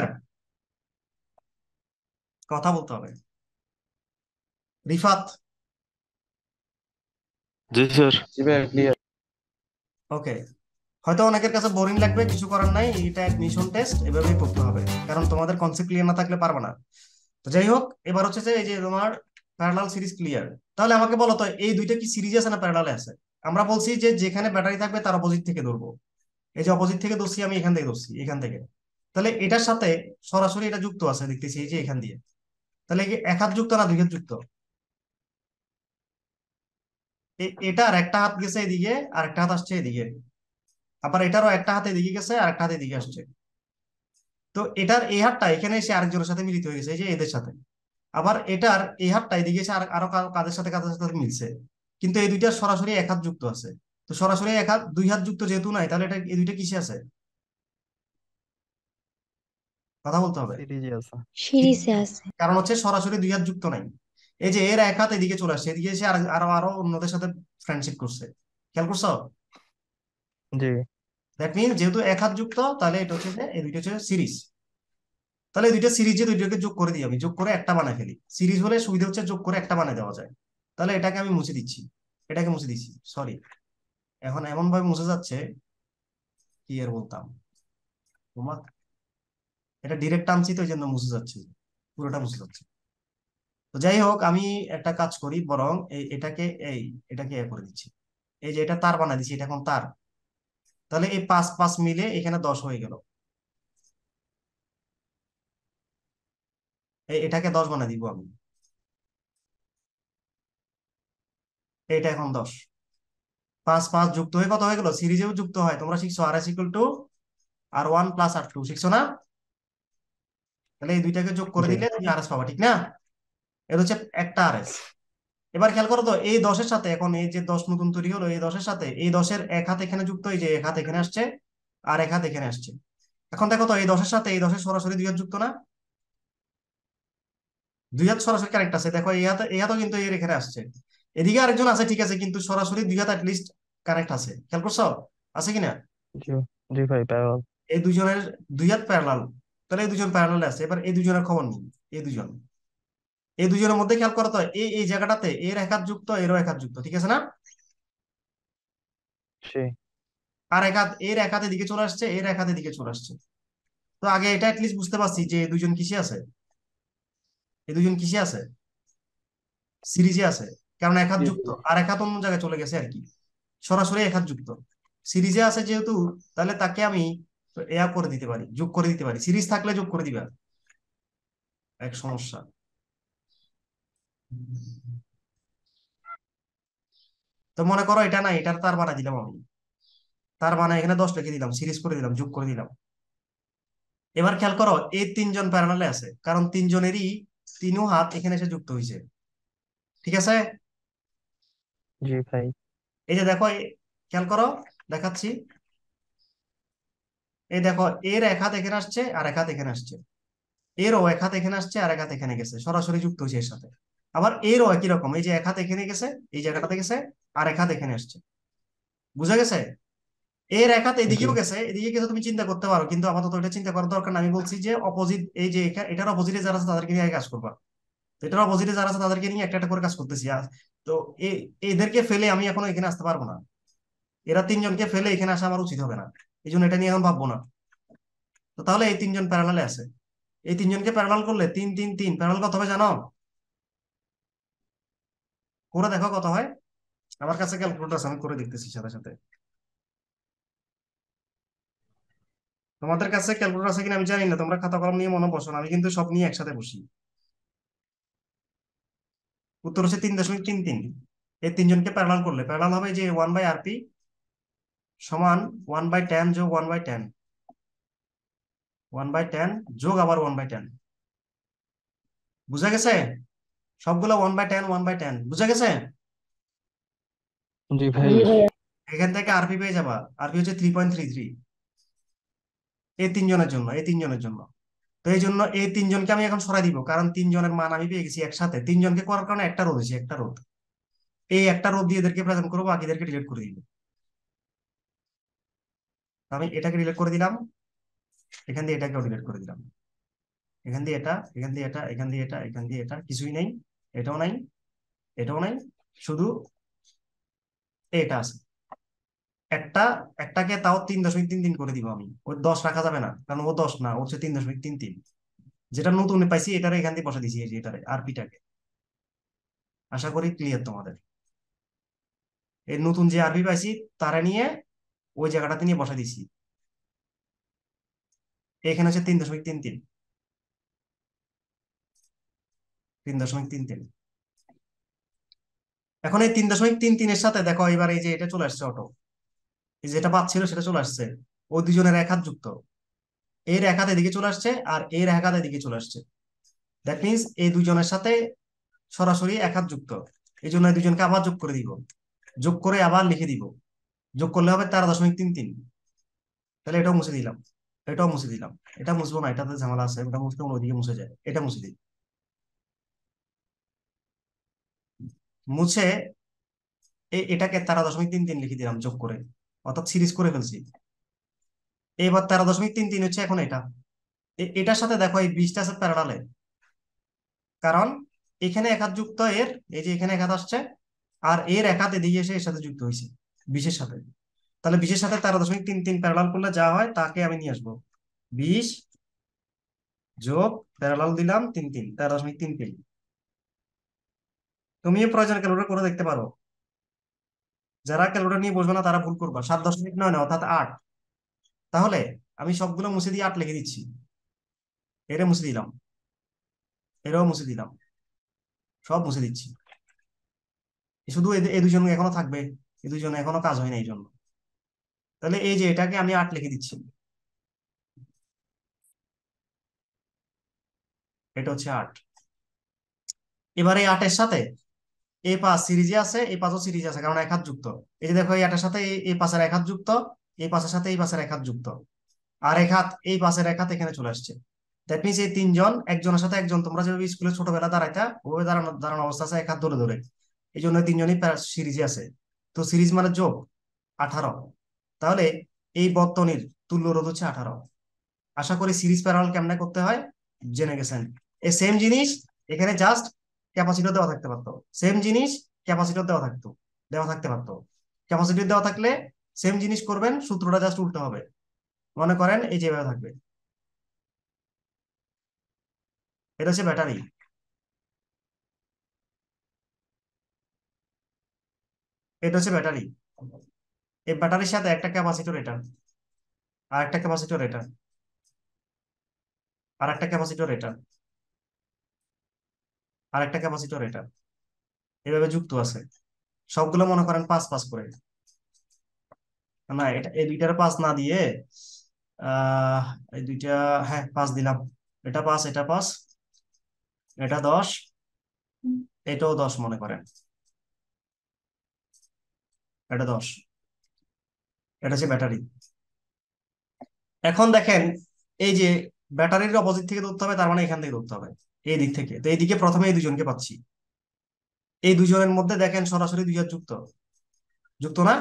কথা বলতে হবে। রিফাত? জি স্যার। জি ভাইয়া ক্লিয়ার। ওকে। হয়তো অনেকের কাছে বোরিং লাগবে, কিছু করার নাই, এটা অ্যাডমিশন টেস্ট, এভাবেই করতে হবে, কারণ তোমাদের কনসেপ্ট ক্লিয়ার না থাকলে পারবে না। তো যাই হোক, এবার হচ্ছে যে এই যে তোমার প্যারালাল সিরিজ ক্লিয়ার। তাহলে আমাকে বলো তো এই দুইটা কি সিরিজ আছে না প্যারালালে আছে? আমরা বলছি যে যেখানে ব্যাটারি থাকবে তার অপোজিট থেকে ধরবো। এই যে অপোজিট থেকে ধরছি আমি, এখান থেকে ধরছি, এখান থেকে। তাহলে এটার সাথে সরাসরি এটা যুক্ত আছে দেখতেছি, এই যে এখান দিয়ে। তাহলে কি এক হাত যুক্ত না দুই হাত যুক্ত? এ- এটার একটা হাত গেছে এদিকে, আর একটা হাত আসছে এদিকে। আবার এটারও একটা হাত এদিকে গেছে, আর একটা হাত এদিকে আসছে। তো এটার এই হাতটা এখানে এসে আরেকজনের সাথে মিলিত হয়ে গেছে, এই যে এদের সাথে। আবার এটার এই হাতটা এদিকে এসে আর আরো কা- কাদের সাথে কাদের সাথে মিলছে। কিন্তু এই দুইটার সরাসরি এক হাত যুক্ত আছে। তো সরাসরি এক হাত দুই হাত যুক্ত যেহেতু নাই, তাহলে এটা এই দুইটা কিসে আছে? কথা বলতে হবে। সিরিজে আছে। সিরিজে আছে। কারণ হচ্ছে সরাসরি দুই হাত যুক্ত নাই। এই যে এর এক হাত এদিকে চলে আসছে, এদিকে এসে আর আরো আরো অন্যদের সাথে ফ্রেন্ডশিপ করছে। খেয়াল করছো? জি দ্যাট মিন যেহেতু এক হাত যুক্ত, তাহলে এটা হচ্ছে যে এই দুইটা হচ্ছে সিরিজ। তাহলে এই দুইটা সিরিজে দুইটাকে যোগ করে দিই আমি, যোগ করে একটা বানাই ফেলি। সিরিজ হলে সুবিধা হচ্ছে যোগ করে একটা বানাই দেওয়া যায়। তাহলে এটাকে আমি মুছে দিচ্ছি, এটাকে মুছে দিচ্ছি, সরি। এখন এমন ভাবে মুছে যাচ্ছে, কি আর বলতাম তোমার, এটা ডিরেক্ট টানছি তো এই জন্য মুছে যাচ্ছে, পুরোটা মুছে যাচ্ছে। তো যাই হোক, আমি একটা কাজ করি বরং এই এটাকে এই এটাকে এ করে দিচ্ছি। এই যে এটা তার বানাই দিচ্ছি, এটা এখন তার। তাহলে এই পাঁচ পাঁচ মিলে এখানে দশ হয়ে গেল। এই এটাকে দশ বানাই দিব আমি, এইটা এখন দশ। পাঁচ পাঁচ যুক্ত হয়ে কত হয়ে গেল? সিরিজেও যুক্ত হয়, তোমরা শিখছো R S equal to R one plus R two, শিখছো না? তাহলে এই দুইটাকে যোগ করে জি দিলে তুমি আর এস পাবা, ঠিক না? এটা হচ্ছে একটা আর এস। এবার খেয়াল করো তো, এই দশের সাথে এখন এই যে দশ নতুন তৈরি হলো, এই দশের সাথে এই দশের এক হাত এখানে যুক্ত, এই যে এক হাত এখানে আসছে, আর এক হাত এখানে আসছে। এখন দেখো তো এই দশের সাথে এই দশের সরাসরি দুই হাত যুক্ত না? দুই হাত সরাসরি কানেক্ট আছে, দেখো এই হাতে এই হাতও কিন্তু এর এখানে আসছে। এদিকে আরেকজন আছে ঠিক আছে, কিন্তু সরাসরি দুই হাত লিস্ট কানেক্ট আছে। খেয়াল করছো আছে কিনা? জি জি ভাই প্যারালাল। এই দুজনের দুই হাত প্যারালাল। তাহলে এই দুজন প্যারালাল আছে। এবার এই দুজনের খবর নিই। এই দুজন এই দুজনের মধ্যে খেয়াল করো তো, এই এই জায়গাটাতে এর এক হাত যুক্ত, এরও এক হাত যুক্ত, ঠিক আছে না? জি আর এক হাত এর এক হাত এদিকে চলে আসছে, এর এক হাত এদিকে চলে আসছে। তো আগে এটা লিস্ট বুঝতে পারছি যে এই দুজন কিসে আছে, এই দুজন কিসে আছে? সিরিজে আছে। কারণ এক হাত জি যুক্ত, আর এক হাত অন্য জায়গায় চলে গেছে আর কি, সরাসরি এক হাত যুক্ত। সিরিজে আছে যেহেতু, তাহলে তাকে আমি এয়া করে দিতে পারি, যোগ করে দিতে পারি। সিরিজ থাকলে যোগ করে দিবা, এক সমস্যা। তো মনে করো এটা না, এটার তার বানাই দিলাম আমি, তার মানে এখানে দশ লিখে দিলাম, সিরিজ করে দিলাম, যোগ করে দিলাম। এবার খেয়াল করো এই তিনজন প্যারালালে আছে, কারণ তিনজনেরই তিনও হাত এখানে এসে যুক্ত হয়েছে, ঠিক আছে? জি ভাই। এই যে দেখো, এই- খেয়াল করো, দেখাচ্ছি। এই দেখো, এর এক হাত এখানে আসছে আর এক হাত এখানে আসছে, এরও এক হাত এখানে আসছে আর এক হাত এখানে গেছে, সরাসরি যুক্ত হয়েছে এর সাথে। আবার এরও একই রকম, এই যে এক হাত এখানে গেছে, এই জায়গাটাতে গেছে, আর এক হাত এখানে আসছে। বুঝা গেছে? এর এক হাত জি এদিকেও গেছে, এদিকে গেছে, তুমি চিন্তা করতে পারো, কিন্তু আপাতত এটা চিন্তা করার দরকার না। আমি বলছি যে অপোজিট, এই যে এখা- এটার অপোজিটে যারা আছে তাদেরকে নিয়ে কাজ করবা। তো এটার অপোজিটে যারা আছে তাদেরকে নিয়ে একটা একটা করে কাজ করতেছি। আর তো এ- এদেরকে ফেলে আমি এখন এখানে আসতে পারবো না। এরা তিনজনকে ফেলে এখানে আসা আমার উচিত হবে না, এই জন্য এটা নিয়ে এখন ভাববো না। তো তাহলে এই তিনজন প্যারালালে আছে, এই তিনজনকে প্যারালাল করলে তিন তিন তিন প্যারালাল কত হবে জানো? করে দেখো কত হয়। আমার কাছে ক্যালকুলেটর আছে, আমি করে দেখতেছি সাথে সাথে। তোমাদের কাছে ক্যালকুলেটর আছে কিনা আমি জানি না, তোমরা খাতা কলম নিয়ে মনে বসো না, আমি কিন্তু সব নিয়ে একসাথে বসি। উত্তর হচ্ছে তিন দশমিক তিন তিন। এই তিনজনকে প্যারালাল করলে প্যারালাল হবে যে ওয়ান বাই আর পি সমান ওয়ান বাই টেন যোগ one by ten, one by ten যোগ আবার ওয়ান বাই টেন। বুঝা গেছে? সবগুলো one by ten, one by ten. বুঝা গেছে? জি ভাই। এখান থেকে আরপি পেয়ে যাবা। আরপি হচ্ছে থ্রি পয়েন্ট থ্রি থ্রি। এই তিনজনের জন্য, এই তিনজনের জন্য। তো এই জন্য এই তিনজনকে আমি এখন সরাই দিব, কারণ তিনজনের মান আমি পেয়ে গেছি একসাথে। তিনজনকে করার কারণে একটা রোধ হয়েছে, একটা রোধ। এই একটা রোধ দিয়ে এদেরকে প্রেজেন্ট করবো, বাকিদেরকে ডিলিট করে দিব। আমি এটাকে ডিলিট করে দিলাম, এখান দিয়ে এটাকেও ডিলিট করে দিলাম, এখান দিয়ে এটা, এখান দিয়ে এটা, এখান দিয়ে এটা, এখান দিয়ে এটা, কিছুই নেই, এটাও নাই, এটাও নাই, শুধু এটা আছে একটা। একটাকে তাও তিন দশমিক তিন তিন করে দিব আমি, ওই দশ রাখা যাবে না, কারণ ও দশ না, ও হচ্ছে তিন দশমিক তিন তিন। যেটা নতুন পাইছি এটারে এখান দিয়ে বসে দিছি, এই যে এটারে আরপিটাকে। আশা করি ক্লিয়ার তোমাদের। এই নতুন যে আরপি পাইছি তারা নিয়ে ওই জায়গাটাতে নিয়ে বসে দিছি, এখানে হচ্ছে তিন দশমিক তিন তিন, তিন দশমিক তিন তিন। এখন এই তিন দশমিক তিন তিনের সাথে দেখো এবার এই যে এটা চলে আসছে অটো, এই যেটা পাচ্ছিল সেটা চলে আসছে। ও দুজনের এক হাত যুক্ত, এর এক হাত এদিকে চলে আসছে আর এর এক হাত এদিকে চলে আসছে। দ্যাট মিনস এই দুজনের সাথে সরাসরি এক হাত যুক্ত। এই জন্য এই দুজনকে আবার যোগ করে দিব, যোগ করে আবার লিখে দিব, যোগ করলে হবে তেরো দশমিক তিন তিন। তাহলে এটাও মুছে দিলাম, এটাও মুছে দিলাম। এটা মুছবো না, এটাতে ঝামেলা আছে, এটা মুছতে অন্যদিকে মুছে যায়, এটা মুছে দিই। মুছে এ- এটাকে তেরো দশমিক তিন তিন লিখে দিলাম যোগ করে, অর্থাৎ সিরিজ করে ফেলছি। এবার তেরো দশমিক তিন তিন হচ্ছে এখন এটা। এ- এটার সাথে দেখো এই বিশটা আছে প্যারালালে, কারণ এখানে এক হাত যুক্ত এর, এই যে এখানে এক হাত আসছে, আর এর এক হাত এদিকে এসে এর সাথে যুক্ত হয়েছে বিশের সাথে। তাহলে বিশের সাথে তেরো দশমিক তিন তিন প্যারালাল করলে যা হয় তাকে আমি নিয়ে আসবো। বিশ যোগ প্যারালাল দিলাম তিন তিন, তেরো দশমিক তিন তিন। তুমি প্রয়োজন ক্যালকুলেট করে দেখতে পারো, যারা ক্যালকুলেটর নিয়ে বসবে না তারা ভুল করবা। সাত দশমিক নয় নয় অর্থাৎ আট। তাহলে আমি সবগুলো মুছে দিয়ে আট লিখে দিচ্ছি, এটা মুছে দিলাম, এটাও মুছে দিলাম, সব মুছে দিচ্ছি। শুধু এ এ দুজন এখনো থাকবে, এ দুজন এখনো কাজ হয় না এই জন্য। তাহলে এই যে এটাকে আমি আট লিখে দিচ্ছি, এটা হচ্ছে আট। এবারে এই আটের সাথে এই পাঁচ সিরিজে আছে, এই পাঁচও সিরিজে আছে, কারণ এক হাত যুক্ত। এই যে দেখো এই আটের সাথে এই এই পাশের এক হাত যুক্ত, এই পাশের সাথে এই পাশের এক হাত যুক্ত, আর এক হাত এই পাশের এক হাত এখানে চলে আসছে। দ্যাট মিনস এই তিনজন একজনের সাথে একজন, তোমরা যেভাবে স্কুলে ছোটবেলা দাঁড়াইতা ওভাবে দাঁড়ানো দাঁড়ানো অবস্থা আছে, এক হাত ধরে ধরে। এই জন্য তিনজনই সিরিজে আছে। তো সিরিজ মানে যোগ আঠারো। তাহলে এই বর্তনীর তুল্য রোধ হচ্ছে আঠারো। আশা করি সিরিজ প্যারালাল কেমনে করতে হয় জেনে গেছেন। এই সেম জিনিস এখানে জাস্ট ক্যাপাসিটর দেওয়া থাকতে পারতো, সেম জিনিস ক্যাপাসিটর দেওয়া থাকতো, দেওয়া থাকতে পারতো। ক্যাপাসিটর দেওয়া থাকলে সেম জিনিস করবেন, সূত্রটা জাস্ট উল্টো হবে। মনে করেন এই যেভাবে থাকবে, এটা হচ্ছে ব্যাটারি, এটা হচ্ছে ব্যাটারি। এই ব্যাটারির সাথে একটা ক্যাপাসিটর এটা, আর একটা ক্যাপাসিটর এটা, আর একটা ক্যাপাসিটর এটা, আর একটা ক্যাপাসিটর এটা, এভাবে যুক্ত আছে। সবগুলো মনে করেন পাঁচ পাঁচ করে। না, এটা এই দুইটার পাঁচ না দিয়ে আহ এই দুইটা, হ্যাঁ পাঁচ দিলাম। এটা পাঁচ, এটা পাঁচ, এটা দশ, এটাও দশ মনে করেন। এটা দশ। এটা হচ্ছে ব্যাটারি। এখন দেখেন এই যে ব্যাটারির অপোজিট থেকে ধরতে হবে, তার মানে এখান থেকে ধরতে হবে এই দিক থেকে। তো এইদিকে প্রথমে এই দুজনকে পাচ্ছি, এই দুজনের মধ্যে দেখেন সরাসরি দুই হাজার যুক্ত, যুক্ত না?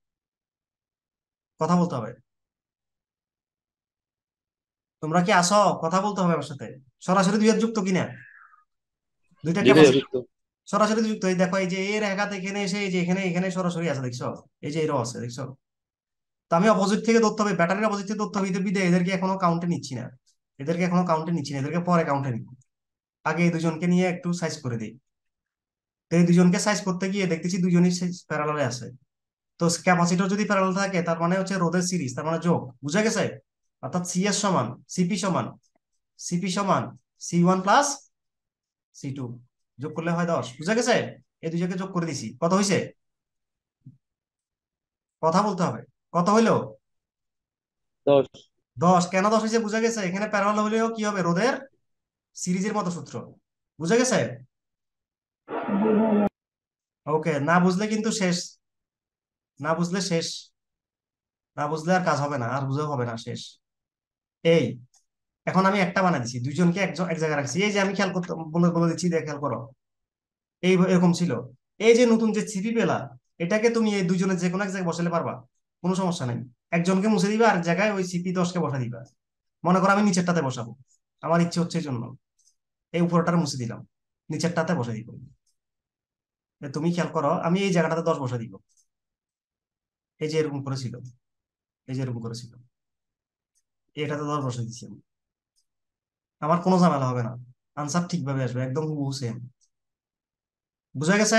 কথা বলতে হবে, তোমরা কি আসো? কথা বলতে হবে আমার সাথে। সরাসরি দুই হাজার যুক্ত কিনা? দুইটা জি ভাইয়া ক্যাপাসিটি যুক্ত। সরাসরি যুক্ত। এই দেখো এই যে এর একাত এখানে এসে এই যে এখানে এখানে সরাসরি আছে, দেখছো? এই যে এরও আছে, দেখছো? তো আমি অপোজিট থেকে ধরতে হবে, ব্যাটারির অপোজিট থেকে ধরতে হবে, এদের বিদে এদেরকে এখনো কাউন্টে নিচ্ছি না, এদেরকে এখনো কাউন্টে নিচ্ছি না, এদেরকে পরে কাউন্টে নিব। আগে এই দুজনকে নিয়ে একটু সাইজ করে দিই। তো এই দুজনকে সাইজ করতে গিয়ে দেখতেছি দুজনই প্যারালালে আছে। তো ক্যাপাসিটর যদি প্যারালাল থাকে তার মানে হচ্ছে রোধের সিরিজ, তার মানে যোগ, বুঝা গেছে? অর্থাৎ সিএস সমান সিপি সমান সিপি সমান C one plus C two, যোগ করলে হয় দশ, বুঝা গেছে? এই দুজনকে যোগ করে দিছি, কত হয়েছে? কথা বলতে হবে, কত হইলো? দশ। দশ। কেন দশ হয়েছে বুঝা গেছে? এখানে প্যারালাল হলেও কি হবে, রোধের সিরিজের মতো সূত্র, বুঝা গেছে? ওকে, না বুঝলে কিন্তু শেষ, না বুঝলে শেষ, না বুঝলে আর কাজ হবে না, আর বুঝেও হবে না, শেষ। এই এখন আমি একটা বানাই দিচ্ছি, দুইজনকে একজন এক জায়গায় রাখছি। এই যে আমি খেয়াল করতে বলে বলে দিচ্ছি, দেখ খেয়াল করো, এই এরকম ছিল। এই যে নতুন যে সিপি পেলা, এটাকে তুমি এই দুইজনের যে কোনো এক জায়গায় বসালে পারবা, কোনো সমস্যা নেই। একজনকে মুছে দিবা, আর এক জায়গায় ওই সিপি দশকে বসা দিবা। মনে করো আমি নিচেরটাতে বসাবো, আমার ইচ্ছে হচ্ছে এই জন্য এই উপরটার মুছে দিলাম, নিচেরটাতে বসে দিব। এ তুমি খেয়াল করো, আমি এই জায়গাটাতে দশ বসা দিব, এই যে এরকম করেছিল, এই যে এরকম করেছিল, এটাতে দশ বসে দিচ্ছি আমি। আমার কোনো ঝামেলা হবে না, আনসার ঠিকভাবে আসবে, একদম হুবহু সেম। বুঝা গেছে?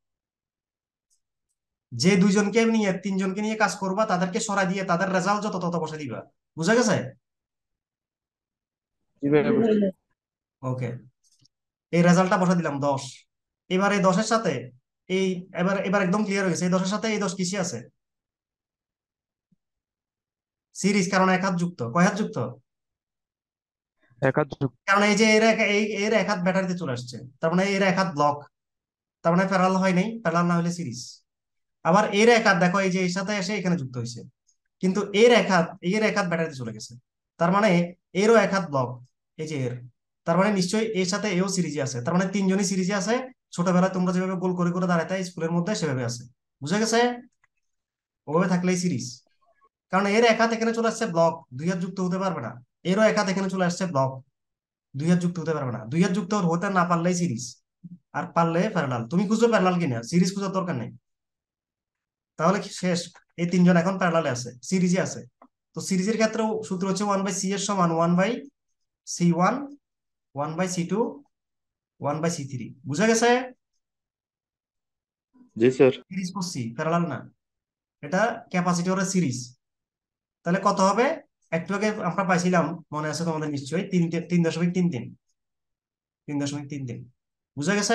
যে দুইজনকে নিয়ে তিনজনকে নিয়ে কাজ করবা, তাদেরকে সরাই দিয়ে তাদের রেজাল্ট যত তত বসে দিবা, বুঝা গেছে? জি ভাইয়া বুঝছি। ওকে, এই রেজাল্টটা বসে দিলাম দশ। এবার এই দশের সাথে এই, এবার এবার একদম ক্লিয়ার হয়ে গেছে, এই দশের সাথে এই দশ কিসে আছে? সিরিজ, কারণ এক হাত যুক্ত। কয় হাত যুক্ত? এক হাত যুক্ত। কারণ এই যে এর এক এই এর এক হাত ব্যাটারিতে চলে আসছে, তার মানে এর এক হাত ব্লক, তার মানে প্যারালাল হয় নাই, প্যারালাল না হলে সিরিজ। আবার এর এক হাত দেখো এই যে এর সাথে এসে এখানে যুক্ত হয়েছে, কিন্তু এর এক হাত এর এক হাত ব্যাটারিতে চলে গেছে, তার মানে এরও এক হাত ব্লক, এই যে এর, তার মানে নিশ্চয়ই এর সাথে এও সিরিজে আছে, তার মানে তিনজনই সিরিজে আছে। ছোটবেলায় তোমরা যেভাবে গোল করে করে দাঁড়াতে স্কুলের মধ্যে, সেভাবে আছে, বুঝা গেছে? ওভাবে থাকলেই সিরিজ। কারণ এর এক হাত এখানে চলে আসছে ব্লক, দুই হাত যুক্ত হতে পারবে না। এরও এক হাত এখানে চলে আসছে ব্লক, দুই হাত যুক্ত হতে পারবে না। দুই হাত যুক্ত হতে না পারলেই সিরিজ, আর পারলে প্যারালাল। তুমি খুঁজো প্যারালাল কিনা, সিরিজ খুঁজার দরকার নেই। তাহলে কি শেষ? এই তিনজন এখন প্যারালালে আছে, সিরিজে আছে। তো সিরিজের ক্ষেত্রেও সূত্র হচ্ছে ওয়ান বাই সি এর সমান one by C one, one by C two, one by C three, বুঝা গেছে? জি স্যার। সিরিজ করছি, প্যারালাল না। এটা ক্যাপাসিটরের সিরিজ। তাহলে কত হবে? একটু আগে আমরা পাইছিলাম, মনে আছে তোমাদের নিশ্চয়ই, তিন তিন দশমিক তিন তিন, তিন দশমিক তিন তিন, বুঝা গেছে?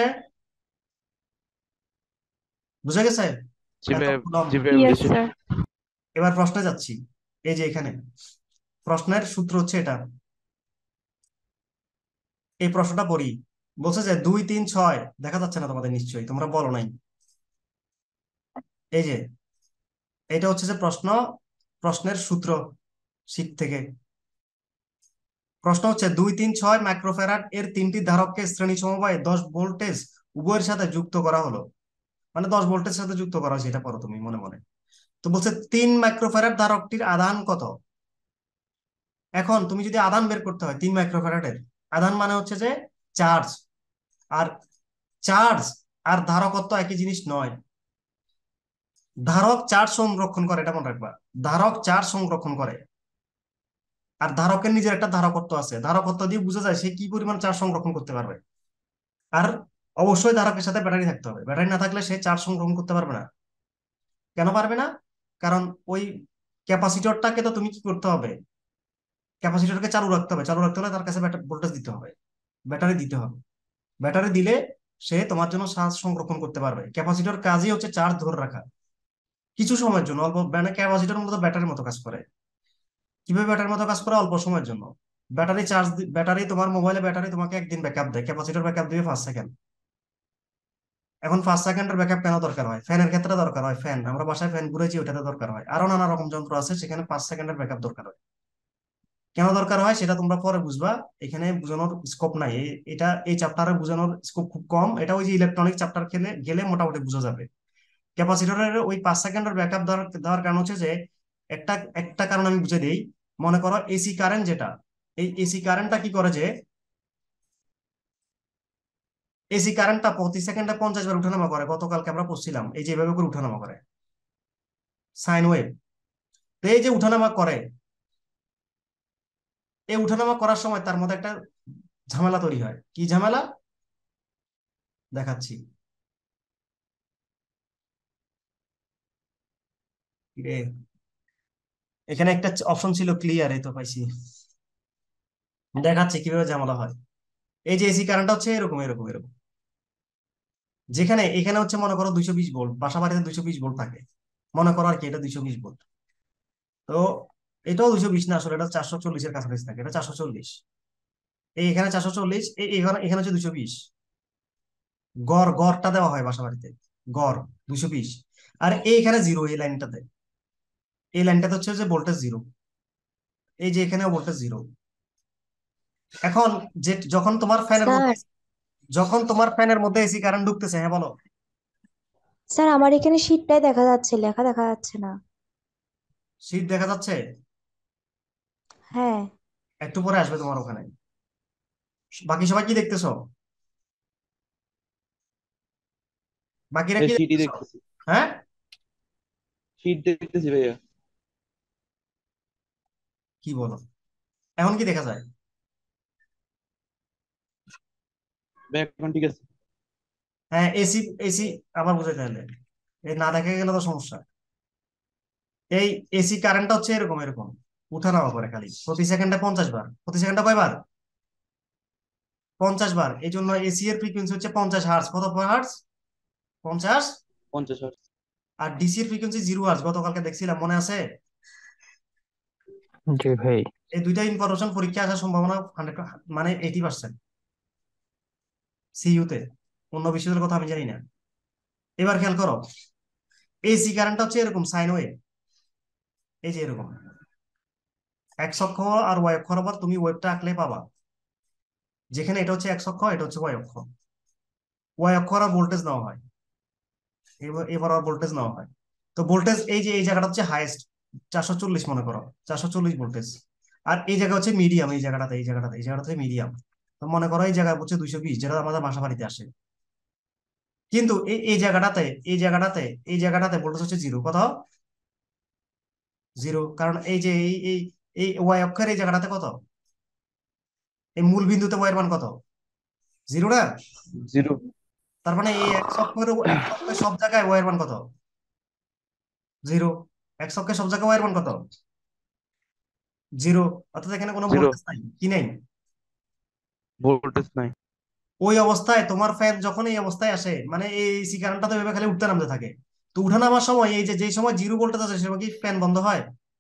বুঝা গেছে? জি এত ভাইয়া। কুলম্ব। জি ভাইয়া ইয়েস বুঝছি। স্যার। এবার প্রশ্নে যাচ্ছি। এই যে এখানে প্রশ্নের সূত্র হচ্ছে এটা, এই প্রশ্নটা পড়ি। বলছে যে দুই তিন ছয়, দেখা যাচ্ছে না তোমাদের নিশ্চয়ই, তোমরা বলো নাই। এই যে এটা হচ্ছে যে প্রশ্ন, প্রশ্নের সূত্র শীট থেকে। প্রশ্ন হচ্ছে দুই তিন ছয় মাইক্রোফ্যারাড এর তিনটি ধারককে শ্রেণী সমবায়ে দশ ভোল্টেজ উভয়ের সাথে যুক্ত করা হলো, মানে দশ ভোল্টের সাথে যুক্ত করা হয়েছে, এটা পড়ো তুমি মনে মনে। তো বলছে তিন মাইক্রোফ্যারাড ধারকটির আধান কত? এখন তুমি যদি আধান বের করতে হয় তিন মাইক্রোফ্যারাডের, আধান মানে হচ্ছে যে চার্জ, আর চার্জ আর ধারকত্ব একই জিনিস নয়। ধারক চার্জ সংরক্ষণ করে, এটা মনে রাখবা, ধারক চার্জ সংরক্ষণ করে, আর ধারকের নিজের একটা ধারকত্ব আছে। ধারকত্ব দিয়ে বোঝা যায় সে কি পরিমাণ চার্জ সংরক্ষণ করতে পারবে। আর অবশ্যই ধারকের সাথে ব্যাটারি থাকতে হবে, ব্যাটারি না থাকলে সে চার্জ সংরক্ষণ করতে পারবে না। কেন পারবে না? কারণ ওই ক্যাপাসিটরটাকে তো তুমি কি করতে হবে, ক্যাপাসিটরকে চালু রাখতে হবে, চালু রাখতে হলে তার কাছে ভোল্টেজ দিতে হবে, ব্যাটারি দিতে হবে। ব্যাটারি দিলে সে তোমার জন্য চার্জ সংরক্ষণ করতে পারবে। ক্যাপাসিটর কাজই হচ্ছে চার্জ ধরে রাখা কিছু সময়ের জন্য, অল্প, মানে ক্যাপাসিটর মতো ব্যাটারির মতো কাজ করে। কিভাবে ব্যাটারির মতো কাজ করে? অল্প সময়ের জন্য। ব্যাটারি চার্জ, ব্যাটারি তোমার মোবাইলে ব্যাটারি তোমাকে একদিন ব্যাকআপ দেয়, ক্যাপাসিটর ব্যাকআপ দিবে পাঁচ সেকেন্ড। এখন পাঁচ সেকেন্ডের ব্যাকআপ কেন দরকার হয়? ফ্যানের ক্ষেত্রে দরকার হয়, ফ্যান আমরা বাসায় ফ্যান ঘুরেছি ওটাতে দরকার হয়, আরো নানা রকম যন্ত্র আছে সেখানে পাঁচ সেকেন্ডের ব্যাকআপ দরকার হয়। কেন দরকার হয় সেটা তোমরা পরে বুঝবা, এখানে বোঝানোর স্কোপ নাই। এ- এটা এই চ্যাপ্টারে বোঝানোর স্কোপ খুব কম, এটা ওই যে ইলেকট্রনিক চ্যাপ্টার খেলে গেলে মোটামুটি বোঝা যাবে। ক্যাপাসিটরের ওই পাঁচ সেকেন্ডের ব্যাকআপ দেওয়ার দেওয়ার কারণ হচ্ছে যে একটা একটা কারণ আমি বুঝে দিই। মনে করো এসি কারেন্ট যেটা, এই এসি কারেন্টটা কি করে যে এসি কারেন্টটা প্রতি সেকেন্ডে পঞ্চাশ বার উঠানামা করে, গতকালকে আমরা পড়ছিলাম এই যে এভাবে করে উঠানামা করে সাইন ওয়েভ। তো এই যে উঠানামা করে, এই উঠানামা করার সময় তার মধ্যে একটা ঝামেলা তৈরি হয়। কি ঝামেলা দেখাচ্ছি। রে, এখানে একটা অপশন ছিল ক্লিয়ার, এই তো পাইছি, দেখাচ্ছি কিভাবে ঝামেলা হয়। এই যে এসি কারেন্টটা হচ্ছে এরকম এরকম এরকম, যেখানে এখানে হচ্ছে মনে করো দুইশো বিশ ভোল্ট, বাসা বাড়িতে দুইশো বিশ ভোল্ট থাকে মনে করো আর কি, এটা দুইশো বিশ ভোল্ট। তো এটাও দুইশো বিশ না, আসলে এটা চারশো চল্লিশের কাছাকাছি থাকে, এটা চারশো চল্লিশ। এই এখানে চারশো চল্লিশ, এই এখানে এখানে হচ্ছে দুইশো বিশ। গড় গড়টা দেওয়া হয় বাসা বাড়িতে, গড় দুইশো বিশ। আর এইখানে জিরো, এই লাইনটাতে, এই লাইনটাতে হচ্ছে যে ভোল্টেজ জিরো, এই যে এখানে ভোল্টেজ জিরো। এখন যে যখন তোমার ফ্যানের মধ্যে স্যার যখন তোমার ফ্যানের মধ্যে এসি কারেন্ট ঢুকতেছে, হ্যাঁ বলো। স্যার আমার এখানে শীটটাই দেখা যাচ্ছে, লেখা দেখা যাচ্ছে না। শীত দেখা যাচ্ছে, হ্যাঁ একটু পরে আসবে তোমার ওখানে। বাকি সবাই কি দেখতেছো? বাকিরা এই কি সিটি দেখতেছো? দেখতেছি, হ্যাঁ, শীট দেখতেছি ভাইয়া। কি বলো, এখন কি দেখা যায়? ভাই এখন ঠিক আছে। হ্যাঁ, এসি এসি আবার বুঝে তাহলে, এই না দেখা গেলে তো সমস্যা। এই এসি কারেন্টটা হচ্ছে এরকম এরকম উঠানামা করে খালি, প্রতি সেকেন্ডে পঞ্চাশ বার, প্রতি সেকেন্ডে কয়বার? পঞ্চাশ বার। এই জন্য এসি এর ফ্রিকোয়েন্সি হচ্ছে পঞ্চাশ হার্জ। কত হার্জ? পঞ্চাশ। পঞ্চাশ হার্জ। আর ডিসি এর ফ্রিকোয়েন্সি জিরো হার্জ, গতকালকে দেখছিলাম, মনে আছে? জি ভাই। এই দুইটা ইনফরমেশন পরীক্ষা আসার সম্ভাবনা হান্ড্রেড, মানে এইটি পার্সেন্ট সিইউতে। অন্য বিষয়ের কথা আমি জানি না। এবার খেয়াল করো, এসি কারেন্টটা হচ্ছে এরকম সাইন ওয়েভ, এই যে এরকম এক্স অক্ষ আর ওয়াই অক্ষ বরাবর তুমি ওয়েভটা আঁকলে পাবা, যেখানে এটা হচ্ছে এক্স অক্ষ, এটা হচ্ছে ওয়াই অক্ষ। ওয়াই অক্ষ আর ভোল্টেজ নেওয়া হয়, এবার এবার আর ভোল্টেজ নেওয়া হয়। তো ভোল্টেজ এই যে এই জায়গাটা হচ্ছে হাইয়েস্ট, চারশো চল্লিশ মনে করো, চারশো চল্লিশ ভোল্টেজ। আর এই জায়গা হচ্ছে মিডিয়াম, এই জায়গাটাতে এই জায়গাটাতে এই জায়গাটাতে মিডিয়াম। তো মনে করো এই জায়গা হচ্ছে দুইশো বিশ, যেটা আমাদের বাসা বাড়িতে আসে। কিন্তু এই এই জায়গাটাতে এই জায়গাটাতে এই জায়গাটাতে ভোল্টেজ হচ্ছে জিরো। কত? জিরো। কারণ এই যে এই এই এই ওয়াই অক্ষের এই জায়গাটাতে কত, এই মূল বিন্দুতে ওয়াই এর মান কত? জিরো না? জিরো। তার মানে এই এক অক্ষের এক অক্ষের সব জায়গায় ওয়াই এর মান কত? জিরো। এক অক্ষের সব জায়গায় ওয়াই এর মান কত? জিরো। অর্থাৎ এখানে কোনো জিরো, ভোল্টেজ নাই, কি নেই? ভোল্টেজ নাই। ওই অবস্থায় তোমার ফ্যান যখন এই অবস্থায় আসে, মানে এই এসি কারেন্টটা তো এভাবে খালি উঠতে নামতে থাকে। তো উঠা নামার সময় এই যে যে সময় জিরো ভোল্টেজ আছে সে সময় কি ফ্যান বন্ধ হয়?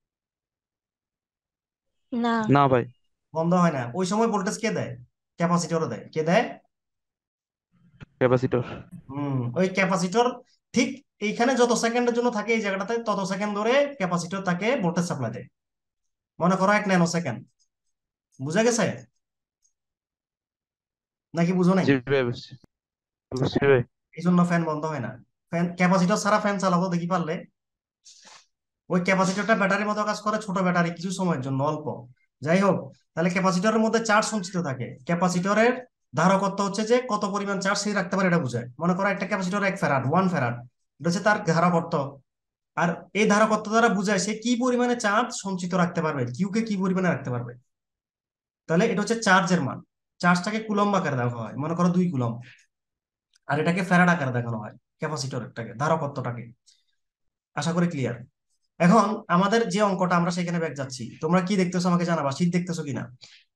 না। না ভাই। বন্ধ হয় না। ওই সময় ভোল্টেজ কে দেয়? ক্যাপাসিটরও দেয়। কে দেয়? ক্যাপাসিটর। হম, ওই ক্যাপাসিটর ঠিক এইখানে যত সেকেন্ডের জন্য থাকে এই জায়গাটাতে, তত সেকেন্ড ধরে ক্যাপাসিটর তাকে ভোল্টেজ সাপ্লাই দেয়। মনে করো এক ন্যানো সেকেন্ড। বুঝা গেছে নাকি বুঝো নাই? জি ভাই, বুঝছি বুঝছি ভাই। এই জন্য ফ্যান বন্ধ হয় না। ফ্যান ক্যাপাসিটর ছাড়া ফ্যান চালাবো দেখি পারলে। ওই ক্যাপাসিটরটা ব্যাটারির মতো কাজ করে, ছোট ব্যাটারি, কিছু সময়ের জন্য অল্প। যাই হোক, তাহলে ক্যাপাসিটরের মধ্যে চার্জ সঞ্চিত থাকে। ক্যাপাসিটরের ধারকত্ব হচ্ছে যে কত পরিমাণ চার্জ সে রাখতে পারে, এটা বোঝায়। মনে করো একটা ক্যাপাসিটর এক ফ্যারাড, ওয়ান ফ্যারাড, এটা হচ্ছে তার ধারকত্ব। আর এই ধারকত্ব দ্বারা বোঝায় সে কি পরিমাণে চার্জ সঞ্চিত রাখতে পারবে, কিউ কে কি পরিমাণে রাখতে পারবে। তাহলে এটা হচ্ছে চার্জের মান। চার্জটাকে কুলম্ব আকারে দেওয়া হয়, মনে করো দুই কুলম্ব। আর এটাকে ফ্যারাড আকারে দেখানো হয় ক্যাপাসিটরটাকে, ধারকত্বটাকে। আশা করি ক্লিয়ার। এখন আমাদের যে অঙ্কটা আমরা সেখানে ব্যাক যাচ্ছি, তোমরা কি দেখতেছো আমাকে জানাবা, শীট দেখতেছো কিনা?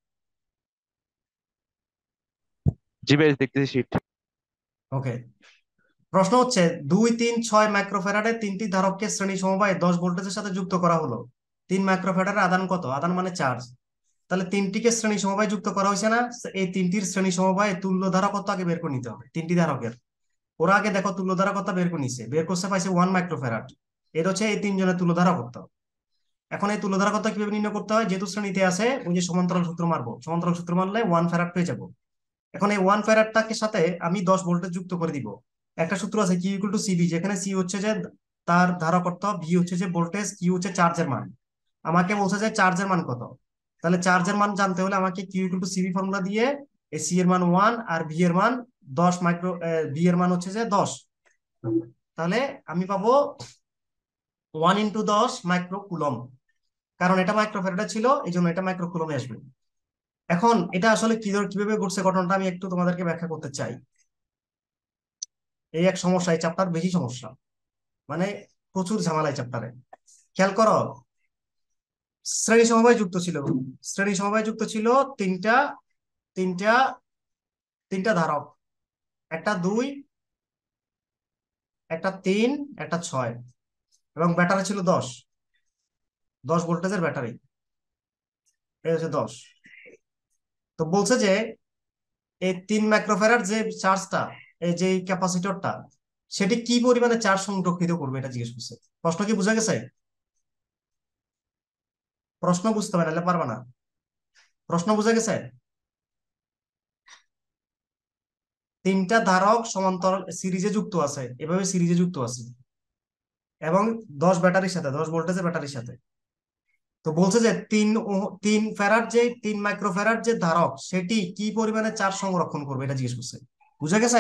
জি ভাই, দেখতেছি শীট। ওকে। প্রশ্ন হচ্ছে দুই তিন ছয় মাইক্রোফ্যারাডে তিনটি ধারককে শ্রেণী সমবায়ে দশ ভোল্টেজের সাথে যুক্ত করা হলো। তিন মাইক্রোফ্যারাডের আদান কত? আদান মানে চার্জ। তাহলে তিনটিকে শ্রেণী সমবায়ে যুক্ত করা হয়েছে না? এই তিনটির শ্রেণী সমবায়ে তুল্য ধারকত্ব আগে বের করে নিতে হবে, তিনটি ধারকের। ওরা আগে দেখো তুল্যধারকতা বের করে নিছে, বের করছে পাইছে ওয়ান মাইক্রোফ্যারাড। এটা হচ্ছে এই তিনজনের তুল্যধারকতা। এখন এই তুল্যধারকতা কিভাবে নির্ণয় করতে হয়, যেহেতু শ্রেণীতে আছে ওই যে সমান্তরাল সূত্র মারবো, সমান্তরাল সূত্র মারলে ওয়ান ফ্যারাড পেয়ে যাবো। এখন এই ওয়ান ফ্যারাডটাকে সাথে আমি দশ ভোল্টেজ যুক্ত করে দিব। একটা সূত্র আছে কিউ ইকুয়াল টু সিবি, যেখানে সি হচ্ছে যে তার ধারকত্ব, ভি হচ্ছে যে ভোল্টেজ, কিউ হচ্ছে চার্জের মান। আমাকে বলছে যে চার্জের মান কত, তাহলে চার্জের মান জানতে হলে আমাকে Q equal to C V formula দিয়ে এই সি এর মান ওয়ান আর ভি এর মান দশ মাইক্রো, ভি এর মান হচ্ছে যে দশ, তাহলে আমি পাবো ওয়ান ইন্টু দশ মাইক্রো কুলম। কারণ এটা মাইক্রোফ্যারাডে ছিল এই জন্য এটা মাইক্রো কুলমে আসবে। এখন এটা আসলে কি কিভাবে ঘটছে ঘটনাটা আমি একটু তোমাদেরকে ব্যাখ্যা করতে চাই। এই এক সমস্যা, এই চ্যাপ্টার বেশি সমস্যা, মানে প্রচুর ঝামেলা এই চ্যাপ্টারে। খেয়াল করো, শ্রেণী সমবায় যুক্ত ছিল, শ্রেণী সমবায় যুক্ত ছিল তিনটা তিনটা তিনটা ধারক, একটা দুই, একটা তিন, একটা ছয়, এবং ব্যাটারি ছিল দশ, দশ ভোল্টেজের ব্যাটারি, এই হচ্ছে দশ। তো বলছে যে এই তিন মাইক্রোফ্যারাড যে চার্জটা, এই যে ক্যাপাসিটরটা, সেটি কি পরিমাণে চার্জ সংরক্ষিত করবে এটা জিজ্ঞেস করছে। প্রশ্ন কি বুঝা গেছে? প্রশ্ন বুঝতে হবে, নাহলে পারবে না। প্রশ্ন বুঝা গেছে? তিনটা ধারক সমান্তরাল সিরিজে যুক্ত আছে, এভাবে সিরিজে যুক্ত আছে, এবং দশ ব্যাটারির সাথে, দশ ভোল্টেজের ব্যাটারির সাথে। তো বলছে যে তিন ও- তিন ফ্যারাড যে তিন মাইক্রোফ্যারাড যে ধারক, সেটি কি পরিমাণে চার্জ সংরক্ষণ করবে এটা জিজ্ঞেস করছে। বুঝা গেছে?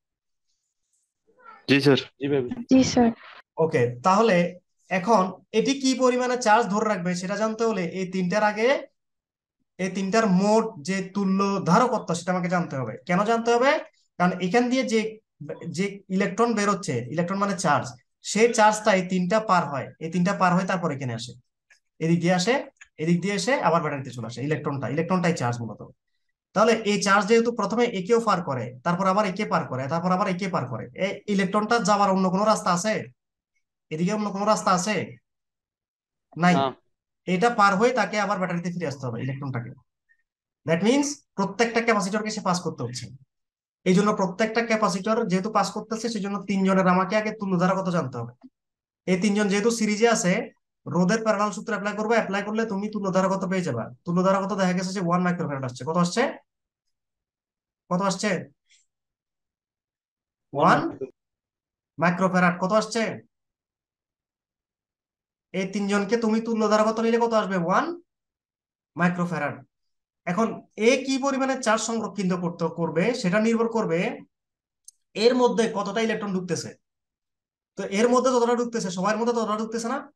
জি স্যার। জি ভাই। জি স্যার। ওকে, তাহলে এখন এটি কি পরিমাণে চার্জ ধরে রাখবে সেটা জানতে হলে এই তিনটার আগে এই তিনটার মোট যে তুল্য ধারকত্ব সেটা আমাকে জানতে হবে। কেন জানতে হবে? কারণ এখান দিয়ে যে যে ইলেকট্রন বেরোচ্ছে, ইলেকট্রন মানে চার্জ, সেই চার্জটা এই তিনটা পার হয়, এই তিনটা পার হয়ে তারপর এখানে আসে, এদিক দিয়ে আসে, এদিক দিয়ে এসে আবার ব্যাটারিতে চলে আসে। ইলেকট্রনটা ইলেকট্রনটাই চার্জ মূলত। তাহলে এই চার্জ যেহেতু প্রথমে একেও পার করে, তারপর আবার একে পার করে, তারপর আবার একে পার করে, এই ইলেকট্রনটা যাওয়ার অন্য কোনো রাস্তা আছে? এদিকে অন্য কোনো রাস্তা আছে? নাই। না। এটা পার হয়ে তাকে আবার ব্যাটারিতে ফিরে আসতে হবে ইলেকট্রনটাকে। দ্যাট মিনস প্রত্যেকটা ক্যাপাসিটরকে সে পাস করতে হচ্ছে। এই জন্য প্রত্যেকটা ক্যাপাসিটর যেহেতু পাস করতেছে, সেই জন্য তিনজনের আমাকে আগে তুল্যধারকত্ব জানতে হবে। এই তিনজন যেহেতু সিরিজে আছে, রোধের প্যারালাল সূত্র অ্যাপ্লাই করবে, অ্যাপ্লাই করলে তুমি তুল্যধারকত্ব পেয়ে যাবে। তুল্যধারকত্ব দেখা গেছে যে ওয়ান মাইক্রোফ্যারাড আসছে। কত আসছে? কত আসছে? ওয়ান মাইক্রোফ্যারাড কত আসছে? এই তিনজনকে তুমি তুল্যধারকত্ব নিলে কত আসবে? One microfarad. এখন এ কি পরিমাণে চার্জ সংরক্ষিত করতে করবে সেটা নির্ভর করবে এর মধ্যে কতটা ইলেকট্রন ঢুকতেছে। তো এর মধ্যে যতটা ঢুকতেছে, সবার মধ্যে ততটা ঢুকতেছে না?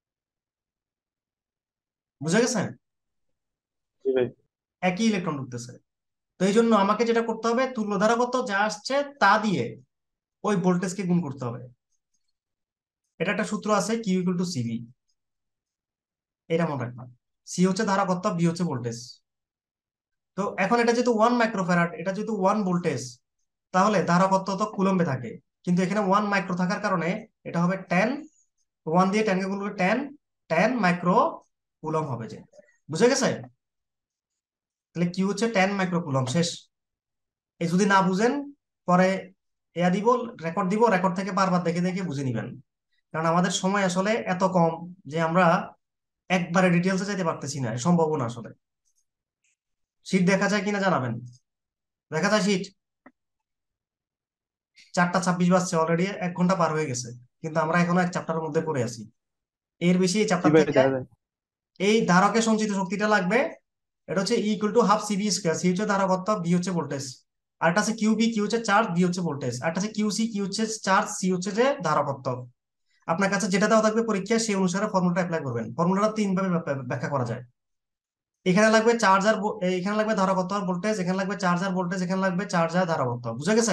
বুঝা গেছে? জি ভাই। একই ইলেকট্রন ঢুকতেছে। তো এই জন্য আমাকে যেটা করতে হবে, তুল্যধারকত্ব যা আসছে তা দিয়ে ওই ভোল্টেজকে গুণ করতে হবে। এটা একটা সূত্র আছে, কিউ ইকুয়াল টু সিবি, এটা মনে রাখবা। সি হচ্ছে ধারকত্ব, বি হচ্ছে ভোল্টেজ। তো এখন এটা যেহেতু ওয়ান মাইক্রোফ্যারাড, এটা যেহেতু ওয়ান ভোল্টেজ, তাহলে ধারকত্ব তো কুলম্বে থাকে, কিন্তু এখানে ওয়ান মাইক্রো থাকার কারণে এটা হবে টেন, ওয়ান দিয়ে টেন কে গুণ করলে টেন, টেন মাইক্রো কুলম হবে। যে বুঝে গেছে? তাহলে কিউ হচ্ছে টেন মাইক্রো কুলম। শেষ। এই যদি না বুঝেন, পরে এয়া দিব, রেকর্ড দিব, রেকর্ড থেকে বারবার দেখে দেখে বুঝে নিবেন। কারণ আমাদের সময় আসলে এত কম যে আমরা একবারে ডিটেলসে যাইতে পারতেছি না, সম্ভব না আসলে। শীট দেখা যায় কিনা জানাবেন? দেখা যায় শীট? চারটা ছাব্বিশ বাজছে, অলরেডি এক ঘন্টা পার হয়ে গেছে, কিন্তু আমরা এখনো এক চ্যাপ্টারের মধ্যে পড়ে আছি। এর বেশি এই জি চ্যাপ্টার ভাই থেকে দেখা যায়। এই ধারকের সঞ্চিত শক্তিটা লাগবে। এটা হচ্ছে equal to half CB square. C হচ্ছে ধারকত্ব, বি হচ্ছে ভোল্টেজ। আর একটা আছে কিউবি, কিউ হচ্ছে চার্জ, বি হচ্ছে ভোল্টেজ। আর একটা আছে কিউসি, কিউ হচ্ছে চার্জ, সি হচ্ছে যে ধারকত্ব। আপনার কাছে যেটা দেওয়া থাকবে পরীক্ষায়, সেই অনুসারে ফর্মুলাটা অ্যাপ্লাই করবেন। ফর্মুলাটা তিন ভাবে ব্যাখ্যা ব্যাখ্যা করা যায়। এখানে লাগবে চার্জার, এখানে লাগবে ধারকত্ব আর ভোল্টেজ, এখানে লাগবে চার্জার ভোল্টেজ, এখানে লাগবে চার্জার ধারকত্ব। বুঝা গেছে?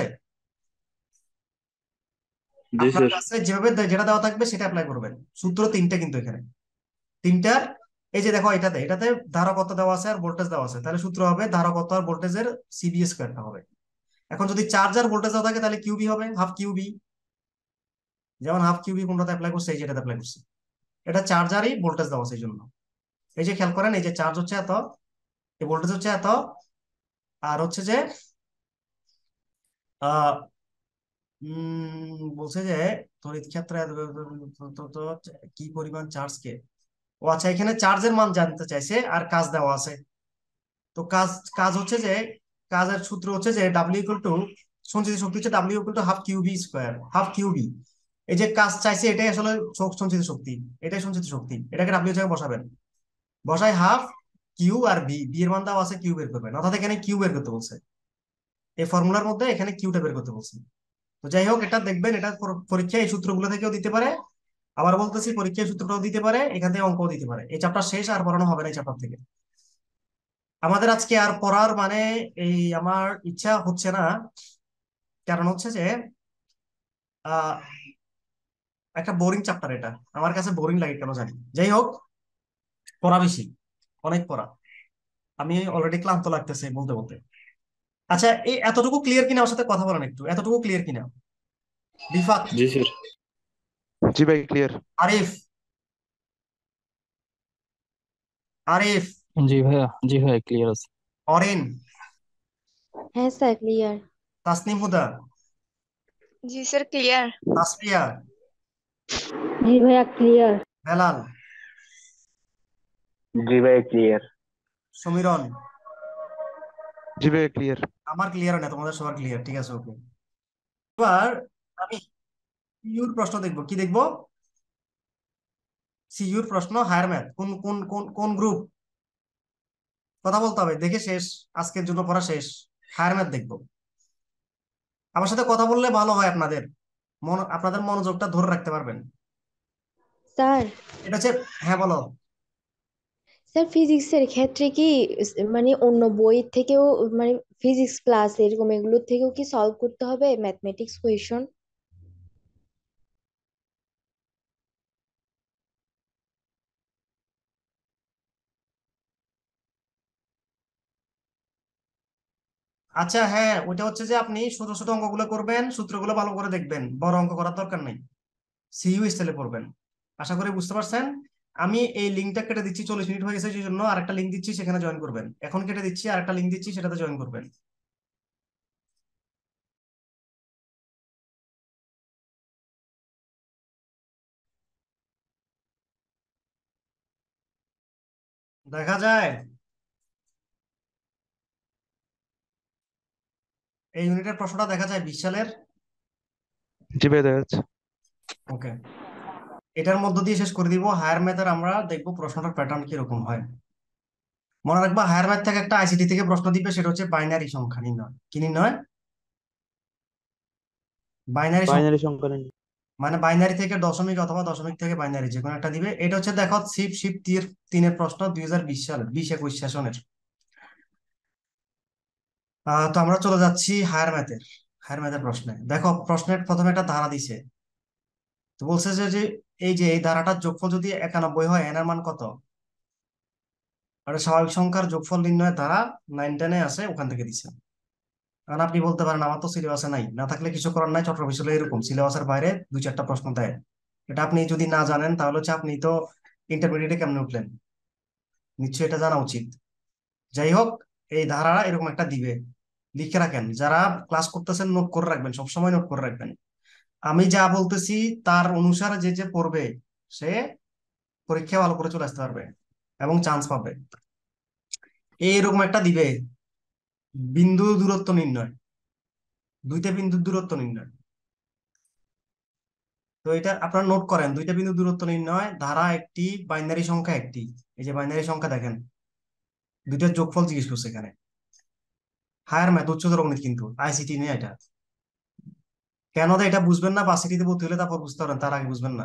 জি আপনার স্যার। কাছে যেভাবে দে- যেটা দেওয়া থাকবে সেটা অ্যাপ্লাই করবেন। সূত্র তিনটা কিন্তু এখানে, তিনটার। এই যে দেখো, এটাতে এটাতে ধারকত্ব দেওয়া আছে আর ভোল্টেজ দেওয়া আছে, তাহলে সূত্র হবে ধারকত্ব আর ভোল্টেজের সিবি স্কয়ারটা হবে। এখন যদি চার্জার ভোল্টেজ দেওয়া থাকে তাহলে কিউবি হবে, হাফ কিউবি। যেমন হাফ কিউবি কোনটাতে অ্যাপ্লাই করছে, এই যেটাতে অ্যাপ্লাই করছে। এটা চার্জারই ভোল্টেজ দেওয়া আছে এই জন্য। এই যে খেয়াল করেন, এই যে চার্জ হচ্ছে এত, এই ভোল্টেজ হচ্ছে এত, আর হচ্ছে যে আহ উম বলছে যে তড়িৎ ক্ষেত্রে তো- তো- তো- কি পরিমাণ চার্জ কে, ও আচ্ছা, এখানে চার্জের মান জানতে চাইছে আর কাজ দেওয়া আছে। তো কাজ কাজ হচ্ছে যে কাজের সূত্র হচ্ছে যে ডাব্লিউ ইকুয়াল টু, সঞ্চিত শক্তি হচ্ছে W equal to half Q V square, half Q V. এই যে কাজ চাইছে এটাই আসলে শক- সঞ্চিত শক্তি, এটাই সঞ্চিত শক্তি, এটাকে ডাব্লিউ জায়গায় বসাবেন। বসাই হাফ কিউ আর বি, বি এর মান দেওয়া আছে, কিউ বের করবেন, অর্থাৎ এখানে কিউ বের করতে বলছে। এই ফর্মুলার মধ্যে এখানে কিউটা বের করতে বলছে। তো যাই হোক, এটা দেখবেন, এটা পর- পরীক্ষায় এই সূত্রগুলো থেকেও দিতে পারে। আবার বলতেছি, পরীক্ষায় সূত্রটাও দিতে পারে, এখান থেকে অঙ্কও দিতে পারে। এই চ্যাপ্টার শেষ, আর পড়ানো হবে না এই চ্যাপ্টার থেকে। আমাদের আজকে আর পড়ার মানে এই আমার ইচ্ছা হচ্ছে না, কারণ হচ্ছে যে আহ একটা বোরিং চ্যাপ্টার এটা, আমার কাছে বোরিং লাগে কেন জানি। যাই হোক, পড়া বেশি, অনেক পড়া, আমি অলরেডি ক্লান্ত লাগতেছে বলতে বলতে। আচ্ছা, এই এতটুকু ক্লিয়ার কিনা, আমার সাথে কথা বলেন একটু, এতটুকু ক্লিয়ার কিনা? রিফাত, জি স্যার। জি ভাই ক্লিয়ার। আরিফ, আরিফ, জি ভাইয়া, জি ভাইয়া ক্লিয়ার আছে। অরিন, হ্যাঁ স্যার ক্লিয়ার। তাসনিম হুদা, জি স্যার ক্লিয়ার। তাসফিয়া, জি ভাইয়া ক্লিয়ার। বেলাল, জি ভাই ক্লিয়ার। সমীরন। জি ভাইয়া ক্লিয়ার। আমার ক্লিয়ার না, তোমাদের সবার ক্লিয়ার, ঠিক আছে, ওকে। এবার আমি সিইউর প্রশ্ন দেখবো, কি দেখবো? সিইউর প্রশ্ন, হায়ার ম্যাথ, কোন কোন কোন কোন গ্রুপ? কথা বলতে হবে, দেখে শেষ, আজকের জন্য পড়া শেষ। হায়ার ম্যাথ দেখবো। আমার সাথে কথা বললে ভালো হয়, আপনাদের মন আপনাদের মনোযোগটা ধরে রাখতে পারবেন। স্যার, এটা হচ্ছে, হ্যাঁ বলো। স্যার ফিজিক্সের ক্ষেত্রে কি স- মানে অন্য বইয়ের থেকেও, মানে ফিজিক্স ক্লাস এরকম এগুলোর থেকেও কি সলভ করতে হবে ম্যাথমেটিক্স কোয়েশন? আচ্ছা, হ্যাঁ, ওইটা হচ্ছে যে আপনি ছোট ছোট অঙ্কগুলো করবেন, সূত্রগুলো ভালো করে দেখবেন, বড় অঙ্ক করার দরকার নেই। সিইউ স্টাইলে পড়বেন। আশা করি বুঝতে পারছেন। আমি এই লিঙ্কটা কেটে দিচ্ছি, চল্লিশ মিনিট হয়ে গেছে, সেই জন্য আরেকটা লিঙ্ক দিচ্ছি, সেখানে জয়েন করবেন। এখন কেটে দিচ্ছি, আরেকটা লিঙ্ক দিচ্ছি, সেটাতে জয়েন করবেন। দেখা যায় এই ইউনিটের প্রশ্নটা দেখা যায় বিশ সালের। জি ভাই দেখা যাচ্ছে। ওকে, এটার মধ্য দিয়ে শেষ করে দিব। হায়ার ম্যাথের আমরা দেখবো প্রশ্নটার প্যাটার্ন কিরকম হয়। মনে রাখবা, হায়ার ম্যাথ থেকে একটা আইসিটি থেকে প্রশ্ন দিবে, সেটা হচ্ছে বাইনারি সংখ্যা নির্ণয়। কি নির্ণয়? বাইনারি সংখ্যা, বাইনারি সংখ্যা নেই। মানে বাইনারি থেকে দশমিক অথবা দশমিক থেকে বাইনারি, যে কোনো একটা দিবে। এটা হচ্ছে দেখো, শিপ শিপ তির তিনের প্রশ্ন, দুই হাজার বিশ সাল, বিশ একুশ সেশনের। আহ তো আমরা চলে যাচ্ছি হায়ার ম্যাথের, হায়ার ম্যাথের প্রশ্নে। দেখো, প্রশ্নের প্রথমে একটা ধারা দিছে। তো বলছে যে যে এই যে এই ধারাটার যোগফল যদি একানব্বই হয়, এন এর মান কত? আর স্বাভাবিক সংখ্যার যোগফল নির্ণয়ের ধারা নাইন টেনে আছে, ওখান থেকে দিছে। কারণ আপনি বলতে পারেন আমার তো সিলেবাসে নাই, না থাকলে কিছু করার নাই, চট্টগ্রাম বিশ্ববিদ্যালয় এরকম সিলেবাসের বাইরে দুই চারটা প্রশ্ন দেয়। এটা আপনি যদি না জানেন, তাহলে হচ্ছে আপনি তো ইন্টারমিডিয়েটে কেমনে উঠলেন? নিশ্চয়ই এটা জানা উচিত। যাই হোক, এই ধারা এরকম একটা দিবে, লিখে রাখেন। যারা ক্লাস করতেছেন, নোট করে রাখবেন, সবসময় নোট করে রাখবেন। আমি যা বলতেছি তার অনুসারে যে যে পড়বে, সে পরীক্ষা ভালো করে চলে আসতে পারবে এবং চান্স পাবে। এইরকম একটা দিবে, বিন্দু দূরত্ব নির্ণয়, দুইটা বিন্দুর দূরত্ব নির্ণয়। তো এটা আপনারা নোট করেন, দুইটা বিন্দু দূরত্ব নির্ণয়, ধারা একটি, বাইনারি সংখ্যা একটি। এই যে বাইনারি সংখ্যা দেখেন, দুইটার যোগফল জিজ্ঞেস করছে এখানে। হায়ার ম্যাথ, উচ্চতর গণিত, কিন্তু আইসিটি নিয়ে এটা। কেন দেয় এটা বুঝবেন না, ভার্সিটিতে ভর্তি হলে তারপর বুঝতে পারেন, তার আগে বুঝবেন না।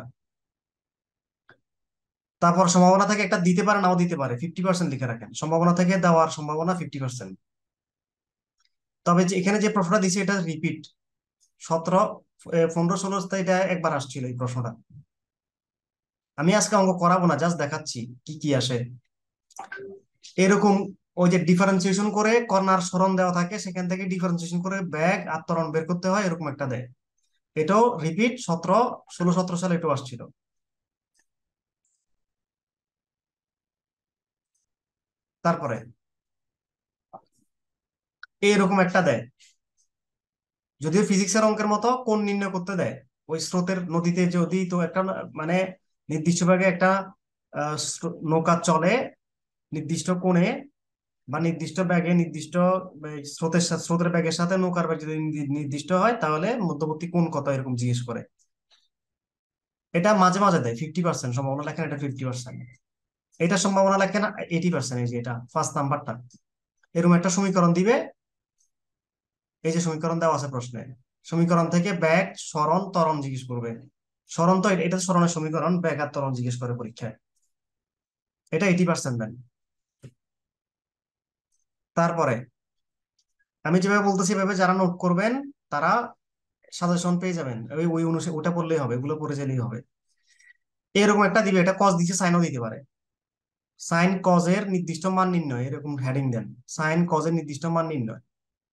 তারপর সম্ভাবনা থেকে একটা দিতে পারে, নাও দিতে পারে, ফিফটি পার্সেন্ট লিখে রাখেন, সম্ভাবনা থেকে দেওয়ার সম্ভাবনা ফিফটি পার্সেন্ট। তবে যে এখানে যে প্রশ্নটা দিছে, এটা রিপিট, সতেরো পনেরো ষোলো এটা একবার আসছিল এই প্রশ্নটা। আমি আজকে অঙ্ক করাবো না, জাস্ট দেখাচ্ছি কি কি আসে। এরকম ওই যে ডিফারেন্সিয়েশন করে কর্নার সরণ দেওয়া থাকে, সেখান থেকে ডিফারেন্সিয়েশন করে ব্যাগ আর ত্বরণ বের করতে হয়, এরকম একটা দেয়। এটাও রিপিট, সতেরো ষোলো সতেরো সালে এটাও আসছিল। তারপরে এরকম একটা দেয়, যদিও ফিজিক্সের অঙ্কের মতো কোণ নির্ণয় করতে দেয়, ওই স্রোতের নদীতে যদি তো একটা মানে নির্দিষ্ট ভাবে একটা আহ, স্রো- নৌকা চলে নির্দিষ্ট কোণে বা নির্দিষ্ট ব্যাগে নির্দিষ্ট এই স্রোতের সাথে স্রোতের ব্যাগের সাথে নৌকার ব্যাগ যদি নি- নির্দিষ্ট হয় তাহলে মধ্যবর্তী কোণ কত এরকম জিজ্ঞেস করে। এটা মাঝে মাঝে দেয়, ফিফটি পার্সেন্ট সম্ভাবনা লেখেন, এটা ফিফটি পার্সেন্ট। এটা সম্ভাবনা লেখেন এইটি পার্সেন্ট। এই যে এটা ফার্স্ট নাম্বারটা, এরকম একটা সমীকরণ দিবে। এই যে সমীকরণ দেওয়া আছে প্রশ্নে, সমীকরণ থেকে ব্যাগ সরণ ত্বরণ জিজ্ঞেস করবে। সরণ তো এটা এটা তো সরণের সমীকরণ, ব্যাগ আর ত্বরণ জিজ্ঞেস করে পরীক্ষায়। এটা এইটি পার্সেন্ট দেন। তারপরে আমি যেভাবে বলতেছি এভাবে যারা নোট করবেন তারা সাজেশন পেয়ে যাবেন, ওই ওই অনুসারে ওটা পড়লেই হবে, এগুলো পড়ে গেলেই হবে। এরকম একটা দিবে, এটা কজ দিচ্ছে, সাইনও দিতে পারে। সাইন কজের নির্দিষ্ট মান নির্ণয়, এরকম হেডিং দেন, সাইন কজের নির্দিষ্ট মান নির্ণয়।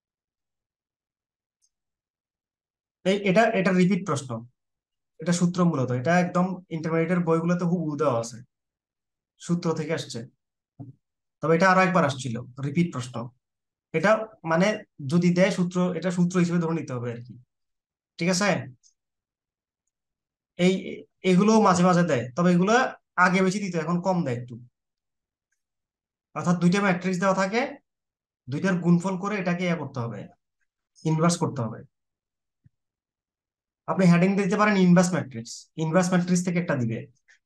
এই এটা এটা রিপিট প্রশ্ন, এটা সূত্র মূলত, এটা একদম ইন্টারমিডিয়েটের বইগুলোতে হুবহু দেওয়া আছে, সূত্র থেকে আসছে। তবে এটা আরো একবার আসছিল, রিপিট প্রশ্ন। এটা মানে যদি দেয় সূত্র, এটা সূত্র হিসেবে ধরে নিতে হবে আর কি। ঠিক আছে, এই এগুলো মাঝে মাঝে দেয়, তবে এগুলো আগে বেশি দিত, এখন কম দেয় একটু। অর্থাৎ দুইটা ম্যাট্রিক্স দেওয়া থাকে, দুইটার গুণফল করে এটাকে ইয়ে করতে হবে, ইনভার্স করতে হবে। আপনি হেডিং দিতে পারেন ইনভার্স ম্যাট্রিক্স, ইনভার্স ম্যাট্রিক্স থেকে একটা দিবে।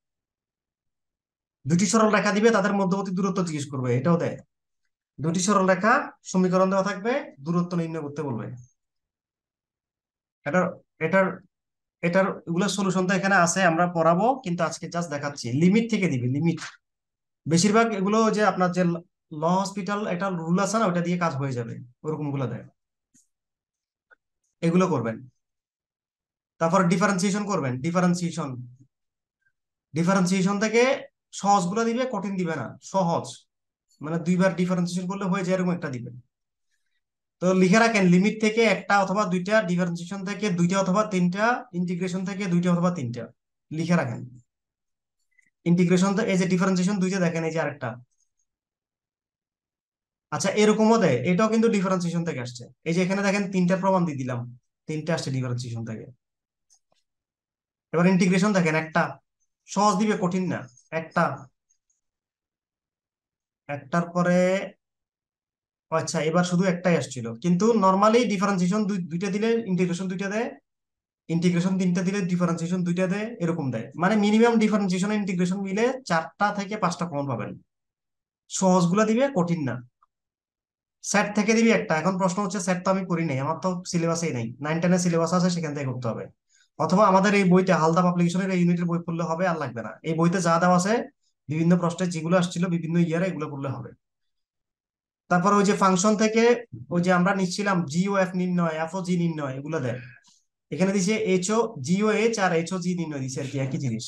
দুটি সরল রেখা দিবে, তাদের মধ্যবর্তী দূরত্ব জিজ্ঞেস করবে, এটাও দেয়। দুটি সরল রেখা, সমীকরণ দেওয়া থাকবে, দূরত্ব নির্ণয় করতে বলবে। এটার এটার এটার এগুলো সলিউশন তো এখানে আছে, আমরা পড়াবো, কিন্তু আজকে জাস্ট দেখাচ্ছি। লিমিট থেকে দিবে, লিমিট। বেশিরভাগ এগুলো যে আপনার যে ল হসপিটাল একটা রুল আছে না, ওটা দিয়ে কাজ হয়ে যাবে, ওরকম গুলো দেয়, এগুলো করবেন। তারপর ডিফারেন্সিয়েশন করবেন, ডিফারেন্সিয়েশন ডিফারেন্সিয়েশন থেকে সহজগুলো দিবে, কঠিন দিবে না, সহজ। মানে দুইবার ডিফারেন্সিয়েশন করলে হয়ে যায়, এরকম একটা দিবেন। তো লিখে রাখেন, লিমিট থেকে একটা অথবা দুইটা, ডিফারেন্সিয়েশন থেকে দুইটা অথবা তিনটা, ইন্টিগ্রেশন থেকে দুইটা অথবা তিনটা লিখে রাখেন। ইন্টিগ্রেশন তো এই যে ডিফারেন্সিয়েশন দুইটা দেখেন, এই যে আরেকটা। আচ্ছা এরকমও দেয়, এটাও কিন্তু ডিফারেন্সিয়েশন থেকে আসছে। এই যে এখানে দেখেন তিনটা প্রমাণ দিয়ে দিলাম, তিনটা আসছে ডিফারেন্সিয়েশন থেকে। এবার ইন্টিগ্রেশন দেখেন, একটা সহজ দিবে, কঠিন না। একটা একটার পরে আচ্ছা এবার শুধু একটাই আসছিল, কিন্তু নর্মালি ডিফারেন্সিয়েশন দুইটা দিলে ইন্টিগ্রেশন দুইটা দেয়, ইন্টিগ্রেশন তিনটা দিলে ডিফারেন্সিয়েশন দুইটা দেয়, এরকম দেয়। মানে মিনিমাম ডিফারেন্সিয়েশন ইন্টিগ্রেশন মিলে চারটা থেকে পাঁচটা কমন পাবেন। সহজগুলা দিবে, কঠিন না। সেট থেকে দিবি একটা। এখন প্রশ্ন হচ্ছে, সেট তো আমি করি নাই, আমার তো সিলেবাসেই নাই, নাইন টেনের সিলেবাস আছে, সেখান থেকে করতে হবে। অথবা আমাদের এই বইটা হালদা পাবলিকেশনের এই ইউনিটের বই পড়লে হবে, আর লাগবে না। এই বইতে যা দেওয়া আছে, বিভিন্ন প্রশ্নে যেগুলো আসছিল বিভিন্ন ইয়ারে, এগুলো পড়লে হবে। তারপর ওই যে ফাংশন থেকে ওই যে আমরা নিচ্ছিলাম জিও এফ নির্ণয়, এফ ও জি নির্ণয়, এগুলো দেয়। এখানে দিছে এইচ ও জিও এইচ আর এইচ ও জি নির্ণয় দিছে আর কি, একই জিনিস।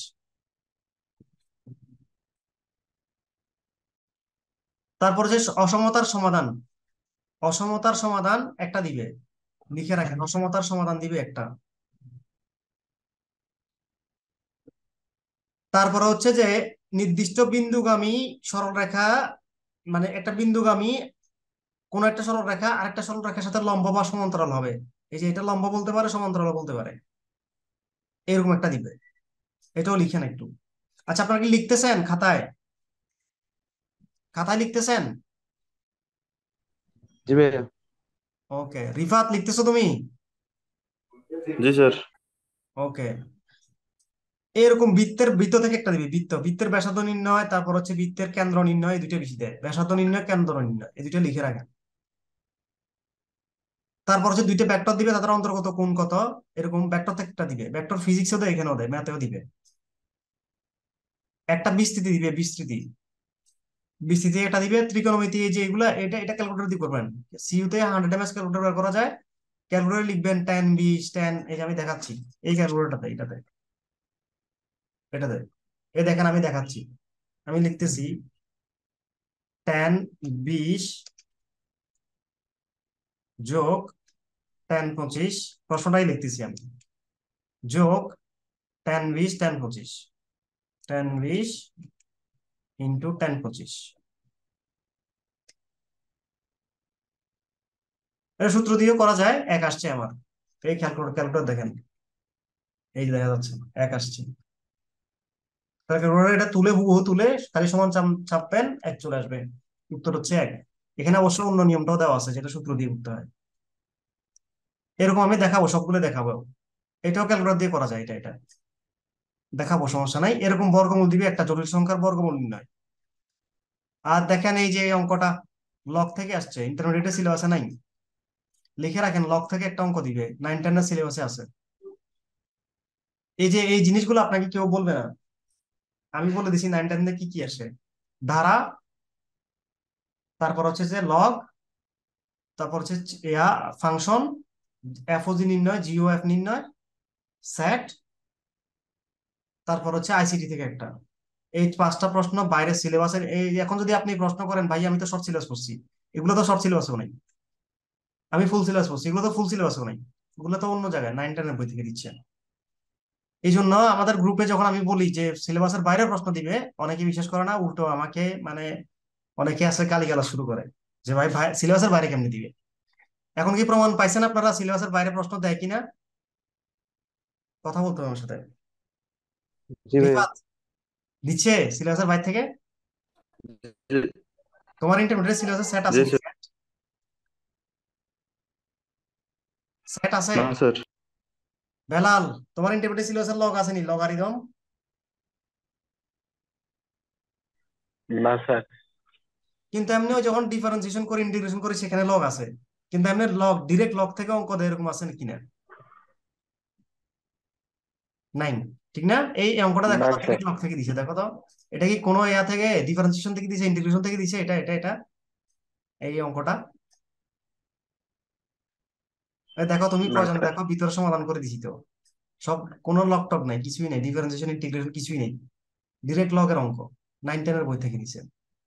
তারপর যে অসমতার সমাধান, অসমতার সমাধান একটা দিবে, লিখে রাখেন, অসমতার সমাধান দিবে একটা। তারপরে হচ্ছে যে নির্দিষ্ট বিন্দুগামী সরলরেখা, মানে একটা বিন্দুগামী কোন একটা সরলরেখা আরেকটা সরলরেখার সাথে লম্ব বা সমান্তরাল হবে। এই যে এটা লম্ব বলতে পারে, সমান্তরাল বলতে পারে, এরকম একটা দিবে। এটাও লিখেন একটু। আচ্ছা আপনারা কি লিখতেছেন খাতায়? খাতায় লিখতেছেন? জি ভাইয়া। ওকে, রিফাত লিখতেছো তুমি? জি স্যার। ওকে, এরকম বৃত্তের বৃত্ত থেকে একটা দিবি, বৃত্ত বৃত্তের ব্যাসার্ধ নির্ণয়, তারপর হচ্ছে বৃত্তের কেন্দ্র নির্ণয়, এই দুইটা বেশি দেয়, ব্যাসার্ধ নির্ণয়, কেন্দ্র নির্ণয়, এই দুইটা লিখে রাখেন। তারপর হচ্ছে দুইটা ভেক্টর দিবে, তাদের অন্তর্গত কোণ কত, এরকম ভেক্টর থেকে একটা দিবে। ভেক্টর ফিজিক্সও দেয়, এখানেও দেয়, ম্যাথেও দিবে। একটা বিস্তৃতি দিবে, বিস্তৃতি বিস্তৃতি একটা দিবে। ত্রিকোণমিতি, এই যে এগুলা, এটা এটা ক্যালকুলেটর দিয়ে করবেন। সিইউতে হান্ড্রেড এম এস ক্যালকুলেটর বের করা যায়, ক্যালকুলেটর লিখবেন টেন বিশ টেন, এই যে আমি দেখাচ্ছি, এই ক্যালকুলেটরটাতে, এটাতে এটাতে এই দেখেন আমি দেখাচ্ছি, আমি লিখতেছি টেন বিশ যোগ টেন পঁচিশ, প্রশ্নটাই লিখতেছি আমি, যোগ টেন বিশ টেন পঁচিশ, টেন বিশ ইন্টু টেন পঁচিশ। এটা সূত্র দিয়েও করা যায়, এক আসছে আমার। এই ক্যালকুলেটর ক্যালকুলেটর দেখেন, এই যে দেখা যাচ্ছে এক আসছে। ক্যালকুলেটর এটা তুলে হুবহু তুলে খালি সমান চাপ- চাপবেন, এক চলে আসবে, উত্তর হচ্ছে এক। এখানে অবশ্য অন্য নিয়মটাও দেওয়া আছে যেটা সূত্র দিয়ে উঠতে হয়। এরকম আমি দেখাবো, সবগুলো দেখাবো। এটাও ক্যালকুলেটর দিয়ে করা যায়, এটা এটা দেখাবো, সমস্যা নাই। এরকম বর্গমূল দিবে, একটা জটিল সংখ্যার বর্গমূল নির্ণয়। আর দেখেন এই যে এই অঙ্কটা লগ থেকে আসছে, ইন্টারমিডিয়েটের সিলেবাসে নাই। লিখে রাখেন, লগ থেকে একটা অঙ্ক দিবে, নাইন টেনের সিলেবাসে আছে। এই যে এই জিনিসগুলো আপনাকে কেউ বলবে না, আমি বলে দিছি নাইন টেনে কি কি আসে। ধারা, তারপর হচ্ছে যে লগ, তারপর হচ্ছে ইয়া ফাংশন, এফওজি নির্ণয়, জিওএফ নির্ণয়, সেট, তারপর হচ্ছে আইসিটি থেকে একটা। এই পাঁচটা প্রশ্ন বাইরের সিলেবাসের। এই এখন যদি আপনি প্রশ্ন করেন ভাই আমি তো শর্ট সিলেবাস পড়ছি, এগুলো তো শর্ট সিলেবাসও নাই। আমি ফুল সিলেবাস পড়ছি, এগুলো তো ফুল সিলেবাসও নাই, এগুলো তো অন্য জায়গায় নাইন টেনের বই থেকে দিচ্ছে। এই জন্য আমাদের গ্রুপে যখন আমি বলি যে সিলেবাসের বাইরে প্রশ্ন দিবে, অনেকে বিশ্বাস করে না, উল্টো আমাকে মানে অনেকে আছে গালিগালাজ শুরু করে যে ভাই ভাই সিলেবাসের বাইরে কেমনি দিবে। এখন কি প্রমাণ পাইছেন আপনারা সিলেবাসের বাইরে প্রশ্ন দেয় কিনা? কথা বলতে হবে আমার সাথে। জি ভাইয়া। রিফাত, দিচ্ছে সিলেবাসের বাইরে থেকে? জি। তোমার ইন্টারমিডিয়েট সিলেবাসের সেট জি আছে? স্যার। সেট আছে? না স্যার। বেলাল, তোমার ইন্টারমিডিয়েট সিলেবাসের লগ আসেনি, লগারিদম? না স্যার। কিন্তু এমনিও যখন ডিফারেন্সিয়েশন করে ইন্টিগ্রেশন করি সেখানে লগ আছে, কিন্তু এমনি লগ ডিরেক্ট লগ থেকে অঙ্ক দেয় এরকম আছে কিনা? নাই, ঠিক না? এই অঙ্কটা দেখো না তো, স্যার। ডিরেক্ট লগ থেকে দিছে, দেখো তো। এটা কি কোনো ইয়া থেকে ডিফারেন্সিয়েশন থেকে দিছে, ইন্টিগ্রেশন থেকে দিছে? এটা এটা এটা এই অঙ্কটা এই দেখো, তুমি না প্রয়োজন স্যার। দেখো, ভিতরে সমাধান করে দিছি তো। সব কোনো লগ টক নাই, কিছুই নাই, ডিফারেন্সিয়েশন ইন্টিগ্রেশন কিছুই নেই, ডিরেক্ট লগের অঙ্ক, নাইন টেনের বই থেকে দিছে।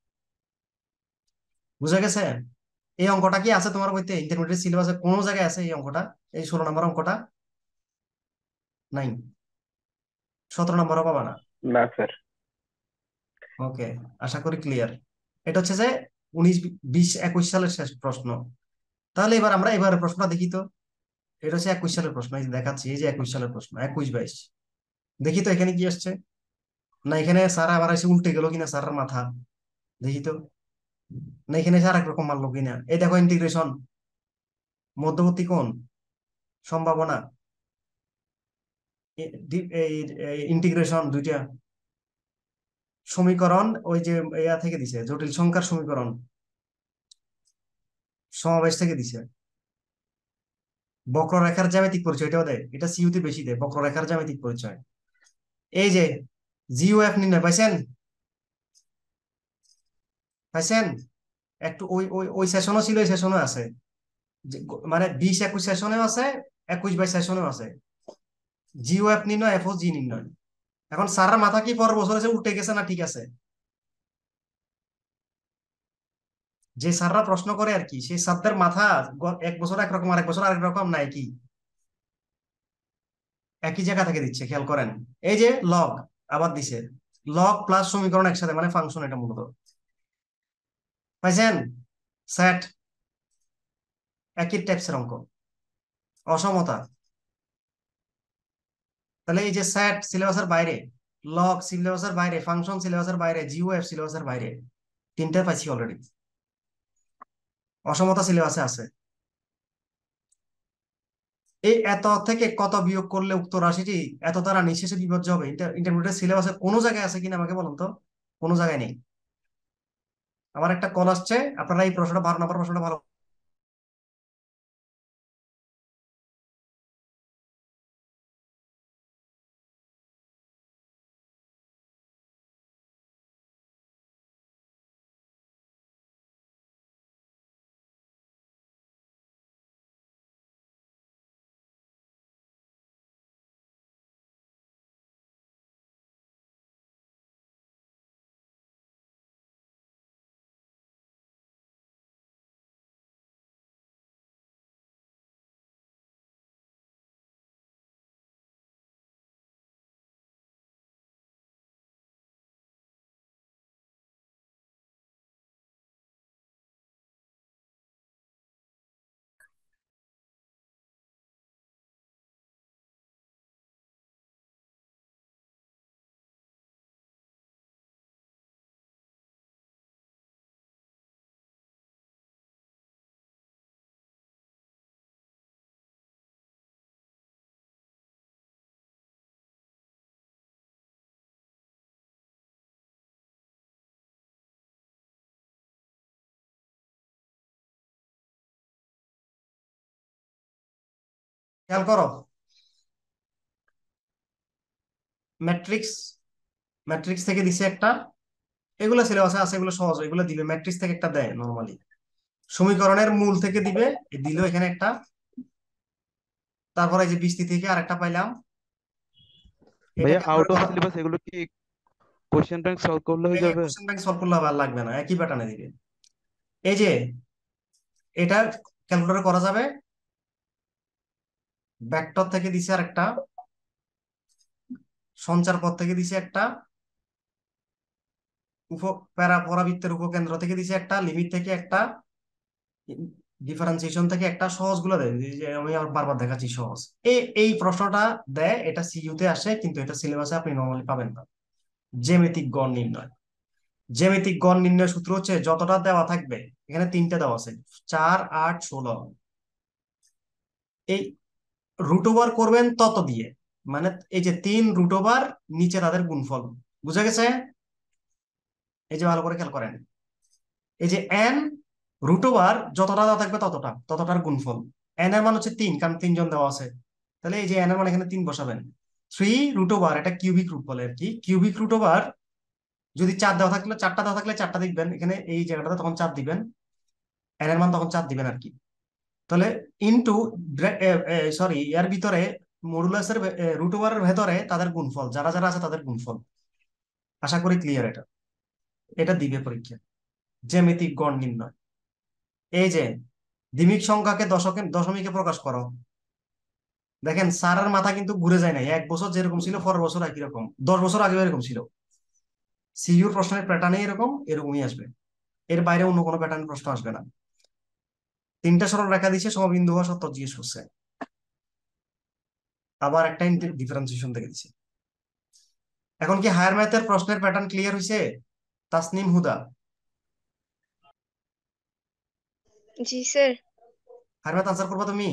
বুঝা গেছে? এই অঙ্কটা কি আছে তোমার বইতে? ইন্টারমিডিয়েট সিলেবাসে কোনো জায়গায় আছে এই অঙ্কটা? এই ষোলো নম্বর অঙ্কটা নাই, সতেরো নম্বরও পাবা না। না স্যার। ওকে, আশা করি ক্লিয়ার। এটা হচ্ছে যে উনিশ বিশ একুশ সালের শেষ প্রশ্ন। তাহলে এবার আমরা এবারের প্রশ্নটা দেখি তো। এটা হচ্ছে একুশ সালের প্রশ্ন, এই যে দেখাচ্ছি, এই যে একুশ সালের প্রশ্ন, একুশ বাইশ। দেখি তো এখানে কি আসছে। না এখানে স্যার আবার এসে উল্টে গেল কিনা স্যারের মাথা, দেখি তো। না এখানে স্যার একরকম মানলো কিনা। এই দেখো ইন্টিগ্রেশন, মধ্যবর্তী কোণ, সম্ভাবনা, ইন্টিগ্রেশন দুইটা, সমীকরণ ওই যে ইয়া থেকে দিছে, জটিল সংখ্যার সমীকরণ, সমাবেশ থেকে দিছে, বক্ররেখার জ্যামিতিক পরিচয়, এটাও দেয়, এটা সিইউতে বেশি দেয়, বক্ররেখার জ্যামিতিক পরিচয়। এই যে জিওএফ নির্ণয় পাইছেন? পাইছেন? একটু ওই ওই ওই সেশনও ছিল, এই সেশনও আছে, যে গ- মানে বিশ একুশ সেশনেও আছে, একুশ বাইশ সেশনেও আছে। জিওএফ নির্ণয়, এফ ও জি নির্ণয়। এখন স্যারের মাথা কি পর বছর এসে উল্টে গেছে না ঠিক আছে? যে স্যাররা প্রশ্ন করে আর কি, সেই স্যারদের মাথা গ- এক বছর একরকম, আরেক বছর আরেক রকম, নাই কি একই জায়গা থেকে দিচ্ছে, খেয়াল করেন। এই যে লগ আবার দিছে, লগ প্লাস সমীকরণ একসাথে, মানে ফাংশন এটা মূলত। পাইছেন? সেট, একই টাইপসের অঙ্ক। অসমতা, তাহলে এই যে সেট সিলেবাসের বাইরে, লগ সিলেবাসের বাইরে, ফাংশন সিলেবাসের বাইরে, জিওএফ সিলেবাসের বাইরে, তিনটা পাইছি অলরেডি। অসমতা সিলেবাসে আছে। এই এত থেকে কত বিয়োগ করলে উক্ত রাশিটি এত দ্বারা নিঃশেষে বিভাজ্য হবে, ইন্টারমিডিয়েট সিলেবাসে কোনো জায়গায় আছে কিনা আমাকে বলুন তো। কোনো জায়গায় নেই। আমার একটা কল আসছে, আপনারা এই প্রশ্নটা, বারো নম্বর প্রশ্নটা ভালো খেয়াল করো, ম্যাট্রিক্স ম্যাট্রিক্স থেকে দিছে একটা, এগুলো সিলেবাসে আছে, এগুলো সহজ, এগুলো দিবে ম্যাট্রিক্স থেকে একটা দেয় নরমালি। সমীকরণের মূল থেকে দিবে, দিল এখানে একটা, তারপরে এই যে বৃষ্টি থেকে আরেকটা পাইলাম, এটা ভাইয়া ক্যালকুলেট আউট অফ করা। সিলেবাস এগুলো কি কোশ্চেন ব্যাংক সলভ করলে হয়ে যাবে? কোশ্চেন ব্যাংক সলভ করলে আবার লাগবে না, একই প্যাটার্নে দিবে। এই যে এটা ক্যালকুলেটর করা যাবে, ভেক্টর থেকে দিছে আরেকটা, সঞ্চার পথ থেকে দিছে একটা, উপ প্যারা পরাবৃত্তের উপকেন্দ্র থেকে দিছে একটা, লিমিট থেকে একটা, ডিফারেন্সিয়েশন থেকে একটা, সহজগুলো দেয়, এই যে আমি আবার বারবার দেখাচ্ছি সহজ। এই এই প্রশ্নটা দেয়, এটা সিইউ তে আসে, কিন্তু এটা সিলেবাসে আপনি নর্মালি পাবেন না। জ্যামিতিক গড় নির্ণয়, জ্যামিতিক গড় নির্ণয় সূত্র হচ্ছে যতটা দেওয়া থাকবে, এখানে তিনটা দেওয়া আছে, চার আট ষোলো, এই রুট ওভার করবেন তত দিয়ে, মানে এই যে তিন রুট ওভার নিচে তাদের গুণফল, বুঝা গেছে? এই যে ভালো করে খেয়াল করেন, এই যে এন রুট ওভার যতটা দেওয়া থাকবে ততটা, ততটার গুণফল। এন এর মান হচ্ছে তিন, কারণ তিনজন দেওয়া আছে, তাহলে এই যে এন এর মান এখানে তিন বসাবেন। থ্রি রুট ওভার, এটা কিউবিক রুট বলে আর কি, কিউবিক রুট ওভার যদি চার দেওয়া থাকলে, চারটা দেওয়া থাকলে চারটা দিবেন এখানে, এই জায়গাটাতে তখন চার দিবেন, এন এর মান তখন চার দিবেন আর কি। তাহলে ইনটু, সরি, এর ভিতরে মডুলাসের রুট ওভারের ভেতরে তাদের গুণফল, যারা যারা আছে তাদের গুণফল। আশা করি ক্লিয়ার এটা, এটা দিবে পরীক্ষা। জ্যামিতিক গড় নির্ণয়, এই যে দ্বিমিক সংখ্যাকে দশকে দশমিকে প্রকাশ করো, দেখেন স্যারের মাথা কিন্তু ঘুরে যায় না, এক বছর যেরকম ছিল পরের বছর একই রকম, দশ বছর আগে এরকম ছিল। সিইউর প্রশ্নের প্যাটার্নে এরকম এরকমই আসবে, এর বাইরে অন্য কোনো প্যাটার্ন প্রশ্ন আসবে না। তিনটা সরল রেখা দিচ্ছে, সমবিন্দু হওয়া সত্য জিজ্ঞেস করছে, আবার একটা ডিফারেন্সিয়েশন থেকে দিচ্ছে। এখন কি হায়ার ম্যাথের প্রশ্নের প্যাটার্ন ক্লিয়ার হয়েছে? তাসনিম হুদা, জি স্যার। হায়ার ম্যাথ আনসার করবা তুমি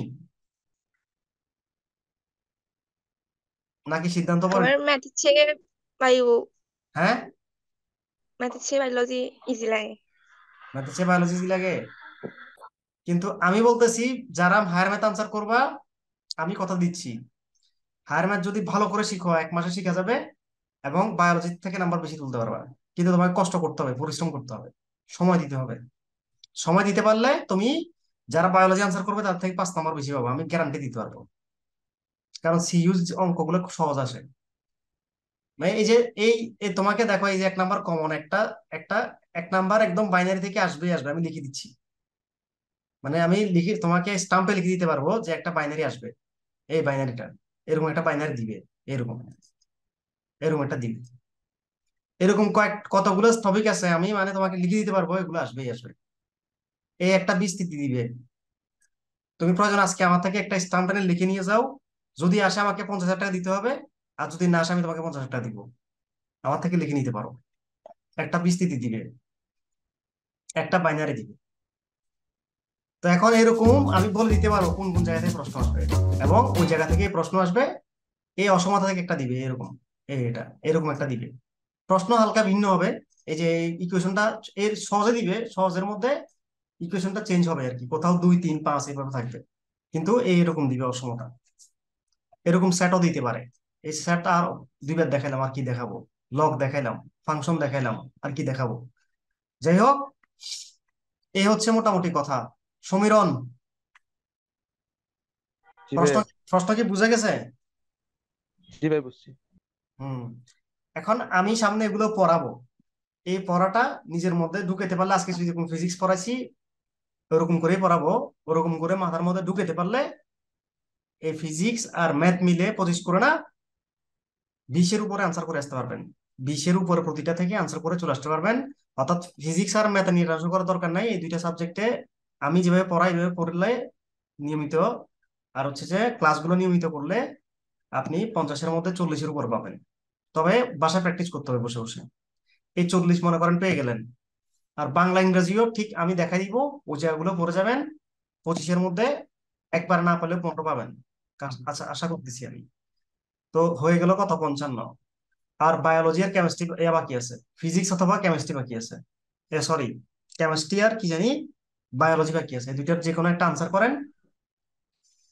নাকি সিদ্ধান্ত বলেন? আমার ম্যাথের চেয়ে বায়ু হ্যাঁ, ম্যাথের চেয়ে বায়োলজি ইজি লাগে। ম্যাথের চেয়ে বায়োলজি লাগে, কিন্তু আমি বলতেছি যারা হায়ার ম্যাথ আনসার করবা, আমি কথা দিচ্ছি, হায়ার ম্যাথ যদি ভালো করে শিখো এক মাসে শিখা যাবে, এবং বায়োলজি থেকে নাম্বার বেশি তুলতে পারবা। কিন্তু তোমাকে কষ্ট করতে হবে, পরিশ্রম করতে হবে, সময় দিতে হবে। সময় দিতে পারলে তুমি যারা বায়োলজি আনসার করবে তার থেকে পাঁচ নাম্বার বেশি পাবো, আমি গ্যারান্টি দিতে পারবো, কারণ সিইউজ অঙ্কগুলো খুব সহজ আসে। মানে এই যে এই এই তোমাকে দেখো, এই যে এক নাম্বার কমন একটা, একটা এক নাম্বার একদম বাইনারি থেকে আসবেই আসবে, আমি লিখে দিচ্ছি, মানে আমি লিখে তোমাকে স্টাম্পে লিখে দিতে পারবো যে একটা বাইনারি আসবে, এই বাইনারিটা এরকম একটা বাইনারি দিবে, এরকম এরকম একটা দিবে, এরকম কয়েক কতগুলো টপিক আছে, আমি মানে তোমাকে লিখে দিতে পারবো, এগুলো আসবেই আসবে। এই একটা বিস্তৃতি দিবে, তুমি প্রয়োজন আজকে আমার থেকে একটা স্টাম্প এনে লিখে নিয়ে যাও, যদি আসে আমাকে পঞ্চাশ হাজার টাকা দিতে হবে, আর যদি না আসে আমি তোমাকে পঞ্চাশ হাজার টাকা দিব, আমার থেকে লিখে নিতে পারো। একটা বিস্তৃতি দিবে, একটা বাইনারি দিবে। তো এখন এরকম আমি বলে দিতে পারবো কোন কোন জায়গা থেকে প্রশ্ন আসবে, এবং ওই জায়গা থেকে প্রশ্ন আসবে, এই অসমতা থেকে একটা দিবে, এরকম এই এটা এরকম একটা দিবে। প্রশ্ন হালকা ভিন্ন হবে, এই যে ইকুয়েশনটা এর সহজে দিবে, সহজের মধ্যে ইকুয়েশনটা চেঞ্জ হবে আর কি, কোথাও দুই তিন পাঁচ এইভাবে থাকবে, কিন্তু এইরকম দিবে অসমতা। এরকম সেটও দিতে পারে, এই সেটটা আর দুইবার দেখাইলাম, আর কি দেখাবো, লগ দেখাইলাম, ফাংশন দেখাইলাম, আর কি দেখাবো। যাই হোক, এই হচ্ছে মোটামুটি কথা। সমীরণ, জি প্রশ্ন ভাইয়া। প্রশ্ন কি বুঝে গেছে? জি ভাই বুঝছি। হুম, এখন আমি সামনে এগুলো পড়াবো, এই পড়াটা নিজের মধ্যে ঢুকাতে পারলে, আজকে যদি কোনো ফিজিক্স পড়াইছি ওরকম করেই পড়াবো, ওরকম করে মাথার মধ্যে ঢুকাতে পারলে এই ফিজিক্স আর ম্যাথ মিলে পঁচিশ করে না, বিশের উপরে আনসার করে আসতে পারবেন, বিশের উপরে প্রতিটা থেকে আনসার করে চলে আসতে পারবেন। অর্থাৎ ফিজিক্স আর ম্যাথ নিয়ে টেনশন করার দরকার নাই, এই দুইটা সাবজেক্টে আমি যেভাবে পড়াই এইভাবে পড়লে নিয়মিত, আর হচ্ছে যে ক্লাসগুলো নিয়মিত করলে আপনি পঞ্চাশের মধ্যে চল্লিশের উপর পাবেন। তবে বাসায় প্র্যাকটিস করতে হবে বসে বসে। এই চল্লিশ মনে করেন পেয়ে গেলেন, আর বাংলা ইংরেজিও ঠিক আমি দেখাই দিব, ওই জায়গাগুলো পড়ে যাবেন, পঁচিশের মধ্যে একবার না পেলে পনেরো পাবেন, আশা আশা করতেছি আমি। তো হয়ে গেল কত, পঞ্চান্ন। আর বায়োলজি আর কেমিস্ট্রি এ বাকি আছে, ফিজিক্স অথবা কেমিস্ট্রি বাকি আছে, এ সরি, কেমিস্ট্রি আর কি জানি বায়োলজি বাকি আছে, এই দুইটার যে কোনো একটা আনসার করেন,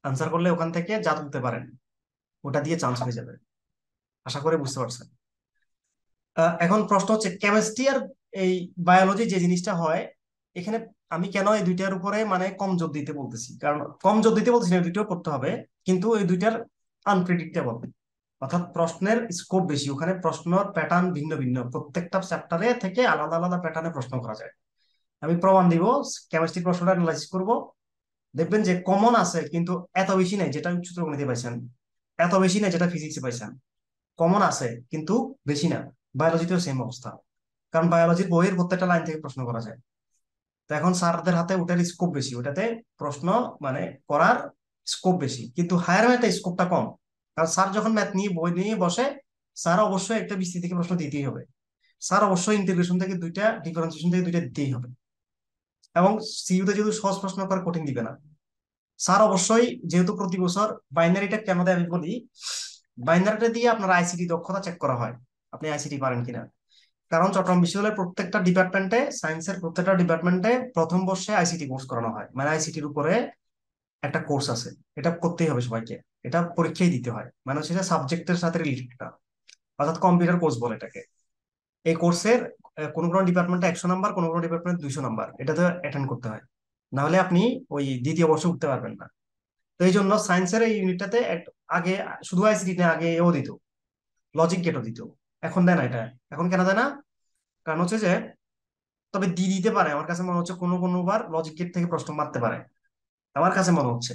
আনসার করলে ওখান থেকে যা তুলতে পারেন ওটা দিয়ে চান্স হয়ে যাবে। আশা করি বুঝতে পারছেন। আহ, এখন প্রশ্ন হচ্ছে কেমিস্ট্রি আর এই বায়োলজি যে জিনিসটা হয় এখানে আমি কেন এই দুইটার উপরে মানে কম জোর দিতে বলতেছি, কারণ কম জোর দিতে বলতেছি না, এই দুইটাও করতে হবে, কিন্তু এই দুইটার আনপ্রেডিক্টেবল, অর্থাৎ প্রশ্নের স্কোপ বেশি, ওখানে প্রশ্নের প্যাটার্ন ভিন্ন ভিন্ন, প্রত্যেকটা চ্যাপ্টারে থেকে আলাদা আলাদা প্যাটার্নে প্রশ্ন করা যায়। আমি প্রমাণ দিব, কেমিস্ট্রি প্রশ্নটা অ্যানালাইসিস করব, দেখবেন যে কমন আছে কিন্তু এত বেশি নাই যেটা সূত্রগণিতে পাইছেন, এত বেশি নাই যেটা ফিজিক্সে পাইছেন, কমন আছে কিন্তু বেশি না। বায়োলজিতেও সেম অবস্থা, কারণ বায়োলজির বইয়ের প্রত্যেকটা লাইন থেকে প্রশ্ন করা যায়। তো এখন স্যারদের হাতে ওটার স্কোপ বেশি, ওটাতে প্রশ্ন মানে করার স্কোপ বেশি, কিন্তু হায়ার ম্যাথে স্কোপটা কম। কারণ স্যার যখন ম্যাথ নিয়ে বই নিয়ে বসে, স্যার অবশ্যই একটা বিস্তৃতি থেকে প্রশ্ন দিতেই হবে, স্যার অবশ্যই ইন্টিগ্রেশন থেকে দুইটা, ডিফারেন্সিয়েশন থেকে দুইটা দিতেই হবে। এবং সিইউতে যেহেতু সহজ প্রশ্ন করে কঠিন দিবে না, স্যার অবশ্যই যেহেতু প্রতি বছর বাইনারিটা কেন দেয় আমি বলি, বাইনারিটা দিয়ে আপনার আইসিটি দক্ষতা চেক করা হয়, আপনি আইসিটি পারেন কিনা। কারণ চট্টগ্রাম বিশ্ববিদ্যালয়ের প্রত্যেকটা ডিপার্টমেন্টে, সায়েন্সের প্রত্যেকটা ডিপার্টমেন্টে প্রথম বর্ষে আইসিটি কোর্স করানো হয়, মানে আইসিটির উপরে একটা কোর্স আছে, এটা করতেই হবে সবাইকে, এটা পরীক্ষায় দিতে হয়, মানে হচ্ছে সাবজেক্টের সাথে রিলেটেড, অর্থাৎ কম্পিউটার কোর্স বলে এটাকে। এই কোর্সের কোনো কোনো ডিপার্টমেন্টে একশো নাম্বার, কোনো কোনো ডিপার্টমেন্টে দুইশো নাম্বার, এটাতে অ্যাটেন্ড করতে হয়, না হলে আপনি ওই দ্বিতীয় বর্ষে উঠতে পারবেন না। তো এই জন্য সায়েন্সের এই ইউনিটটাতে আগে শুধু আইসিটি না, আগে এও দিত, লজিক গেটও দিত, এখন দেয় না এটা। এখন কেন দেয় না? কারণ হচ্ছে যে, তবে দি দিতে পারে, আমার কাছে মনে হচ্ছে কোনো কোনো বার লজিক গেট থেকে প্রশ্ন মারতে পারে, আমার কাছে মনে হচ্ছে।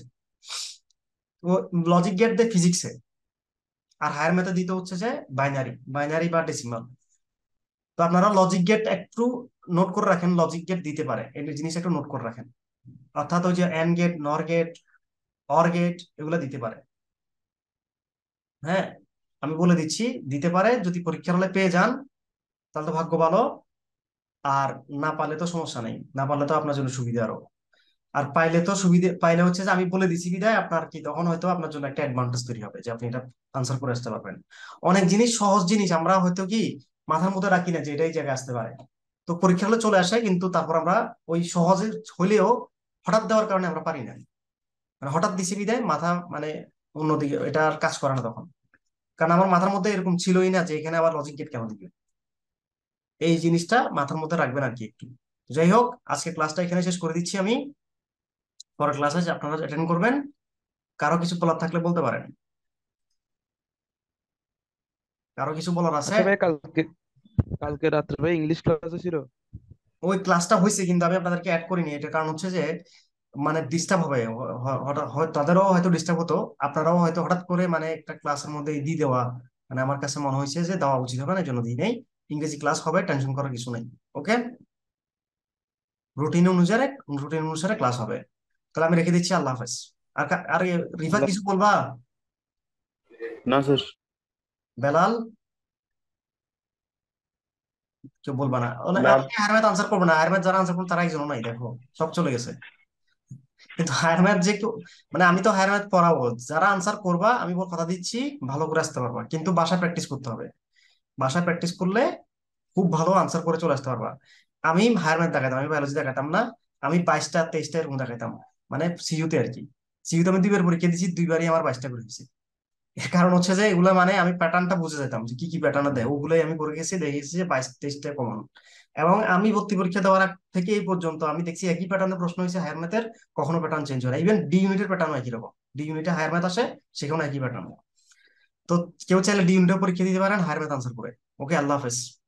তো লজিক গেট দেয় ফিজিক্সে, আর হায়ার ম্যাথে দিতে হচ্ছে যে বাইনারি, বাইনারি বা ডেসিমাল। তো আপনারা লজিক গেট একটু নোট করে রাখেন, লজিক গেট দিতে পারে, এই জিনিস একটু নোট করে রাখেন, অর্থাৎ ওই যে AND gate, NOR gate, OR gate এগুলো দিতে পারে। হ্যাঁ, আমি বলে দিচ্ছি দিতে পারে, যদি পরীক্ষার হলে পেয়ে যান তাহলে তো ভাগ্য ভালো, আর না পারলে তো সমস্যা নেই, না পারলে তো আপনার জন্য সুবিধা আরো, আর পাইলে তো সুবিধা, পাইলে হচ্ছে যে আমি বলে দিছি বিদায় আপনার কি তখন হয়তো আপনার জন্য একটা অ্যাডভান্টেজ তৈরি হবে যে আপনি এটা আনসার করে আসতে পারবেন। অনেক জিনিস সহজ জিনিস আমরা হয়তো কি মাথার মধ্যে রাখি না যে এটাই জায়গায় আসতে পারে, তো পরীক্ষা হলে চলে আসে, কিন্তু তারপর আমরা ওই সহজে হইলেও হঠাৎ দেওয়ার কারণে আমরা পারি না, মানে হঠাৎ দিছি বিদায় মাথা মানে অন্যদিকে, এটা আর কাজ করে না তখন, কারণ আমার মাথার মধ্যে এরকম ছিলই না যে এখানে আবার লজিক গেট কেন দিবে। এই জিনিসটা মাথার মধ্যে রাখবেন আর কি একটু। যাই হোক, আজকে ক্লাসটা এখানে শেষ করে দিচ্ছি আমি, পরের ক্লাসে আপনারা অ্যাটেন্ড করবেন, কারো কিছু বলার থাকলে বলতে পারেন, কারো কিছু বলার আছে? আচ্ছা ভাই, কালকে কালকে রাত্রে ভাই ইংলিশ ক্লাসও ছিল। ওই ক্লাসটা হয়েছে কিন্তু আমি আপনাদেরকে অ্যাড করিনি, এটার কারণ হচ্ছে যে মানে ডিস্টার্ব হবে, হ- হ- হঠাৎ হয়- তাদেরও হয়তো ডিস্টার্ব হতো, আপনারাও হয়তো হঠাৎ করে মানে একটা ক্লাসের মধ্যে দিয়ে দেওয়া, মানে আমার কাছে মনে হয়েছে যে দেওয়া উচিত হবে না, এই জন্য দিই নেই। ইংরেজি ক্লাস হবে, টেনশন করার কিছু নেই। ওকে, রুটিন অনুসারে, রুটিন অনুসারে ক্লাস হবে। তাহলে আমি রেখে দিচ্ছি, আল্লাহ হাফেজ। আর কা- আর রিফাত আল্লাহ। কিছু বলবা? না স্যার। বেলাল কেউ বলবা না? না। হায়ার ম্যাথ আনসার করবে না, হায়ার ম্যাথ যারা আনসার করবে তারা একজন নাই, দেখো সব চলে গেছে। কিন্তু হায়ার ম্যাথ যে কেউ, মানে আমি তো হায়ার ম্যাথ পড়াবো, যারা আনসার করবা আমি বল কথা দিচ্ছি ভালো করে আসতে পারবা, কিন্তু বাসায় প্র্যাকটিস করতে হবে, বাসায় প্র্যাকটিস করলে খুব ভালো আনসার করে চলে আসতে পারবা। আমি হায়ার ম্যাথ দেখাতাম, আমি বায়োলজি দেখাতাম না, আমি বাইশটা তেইশটা এরকম দেখাতাম, মানে সিইউতে আর কি। সিইউতে আমি দুইবার পরীক্ষা দিয়েছি, দুইবারই আমার বাইশটা করে হয়েছে। এর কারণ হচ্ছে যে এগুলা মানে আমি প্যাটার্নটা বুঝে যেতাম যে কি কি প্যাটার্ন দেয়, ওগুলাই আমি করে গেছি, দেখেছি যে বাইশ তেইশটা কমন। এবং আমি ভর্তি পরীক্ষা দেওয়ার আগ থেকে এই পর্যন্ত আমি দেখছি একই প্যাটার্নের প্রশ্ন হয়েছে হায়ার ম্যাথের, কখনো প্যাটার্ন চেঞ্জ হয় না, ইভেন ডি ইউনিটের প্যাটার্ন একই রকম, ডি ইউনিটে হায়ার ম্যাথ আসে, সেখানে একই প্যাটার্ন। তো কেউ চাইলে ডি ইউনিটের পরীক্ষা দিতে পারেন হায়ার ম্যাথ আনসার করে। ওকে, আল্লাহ হাফেজ।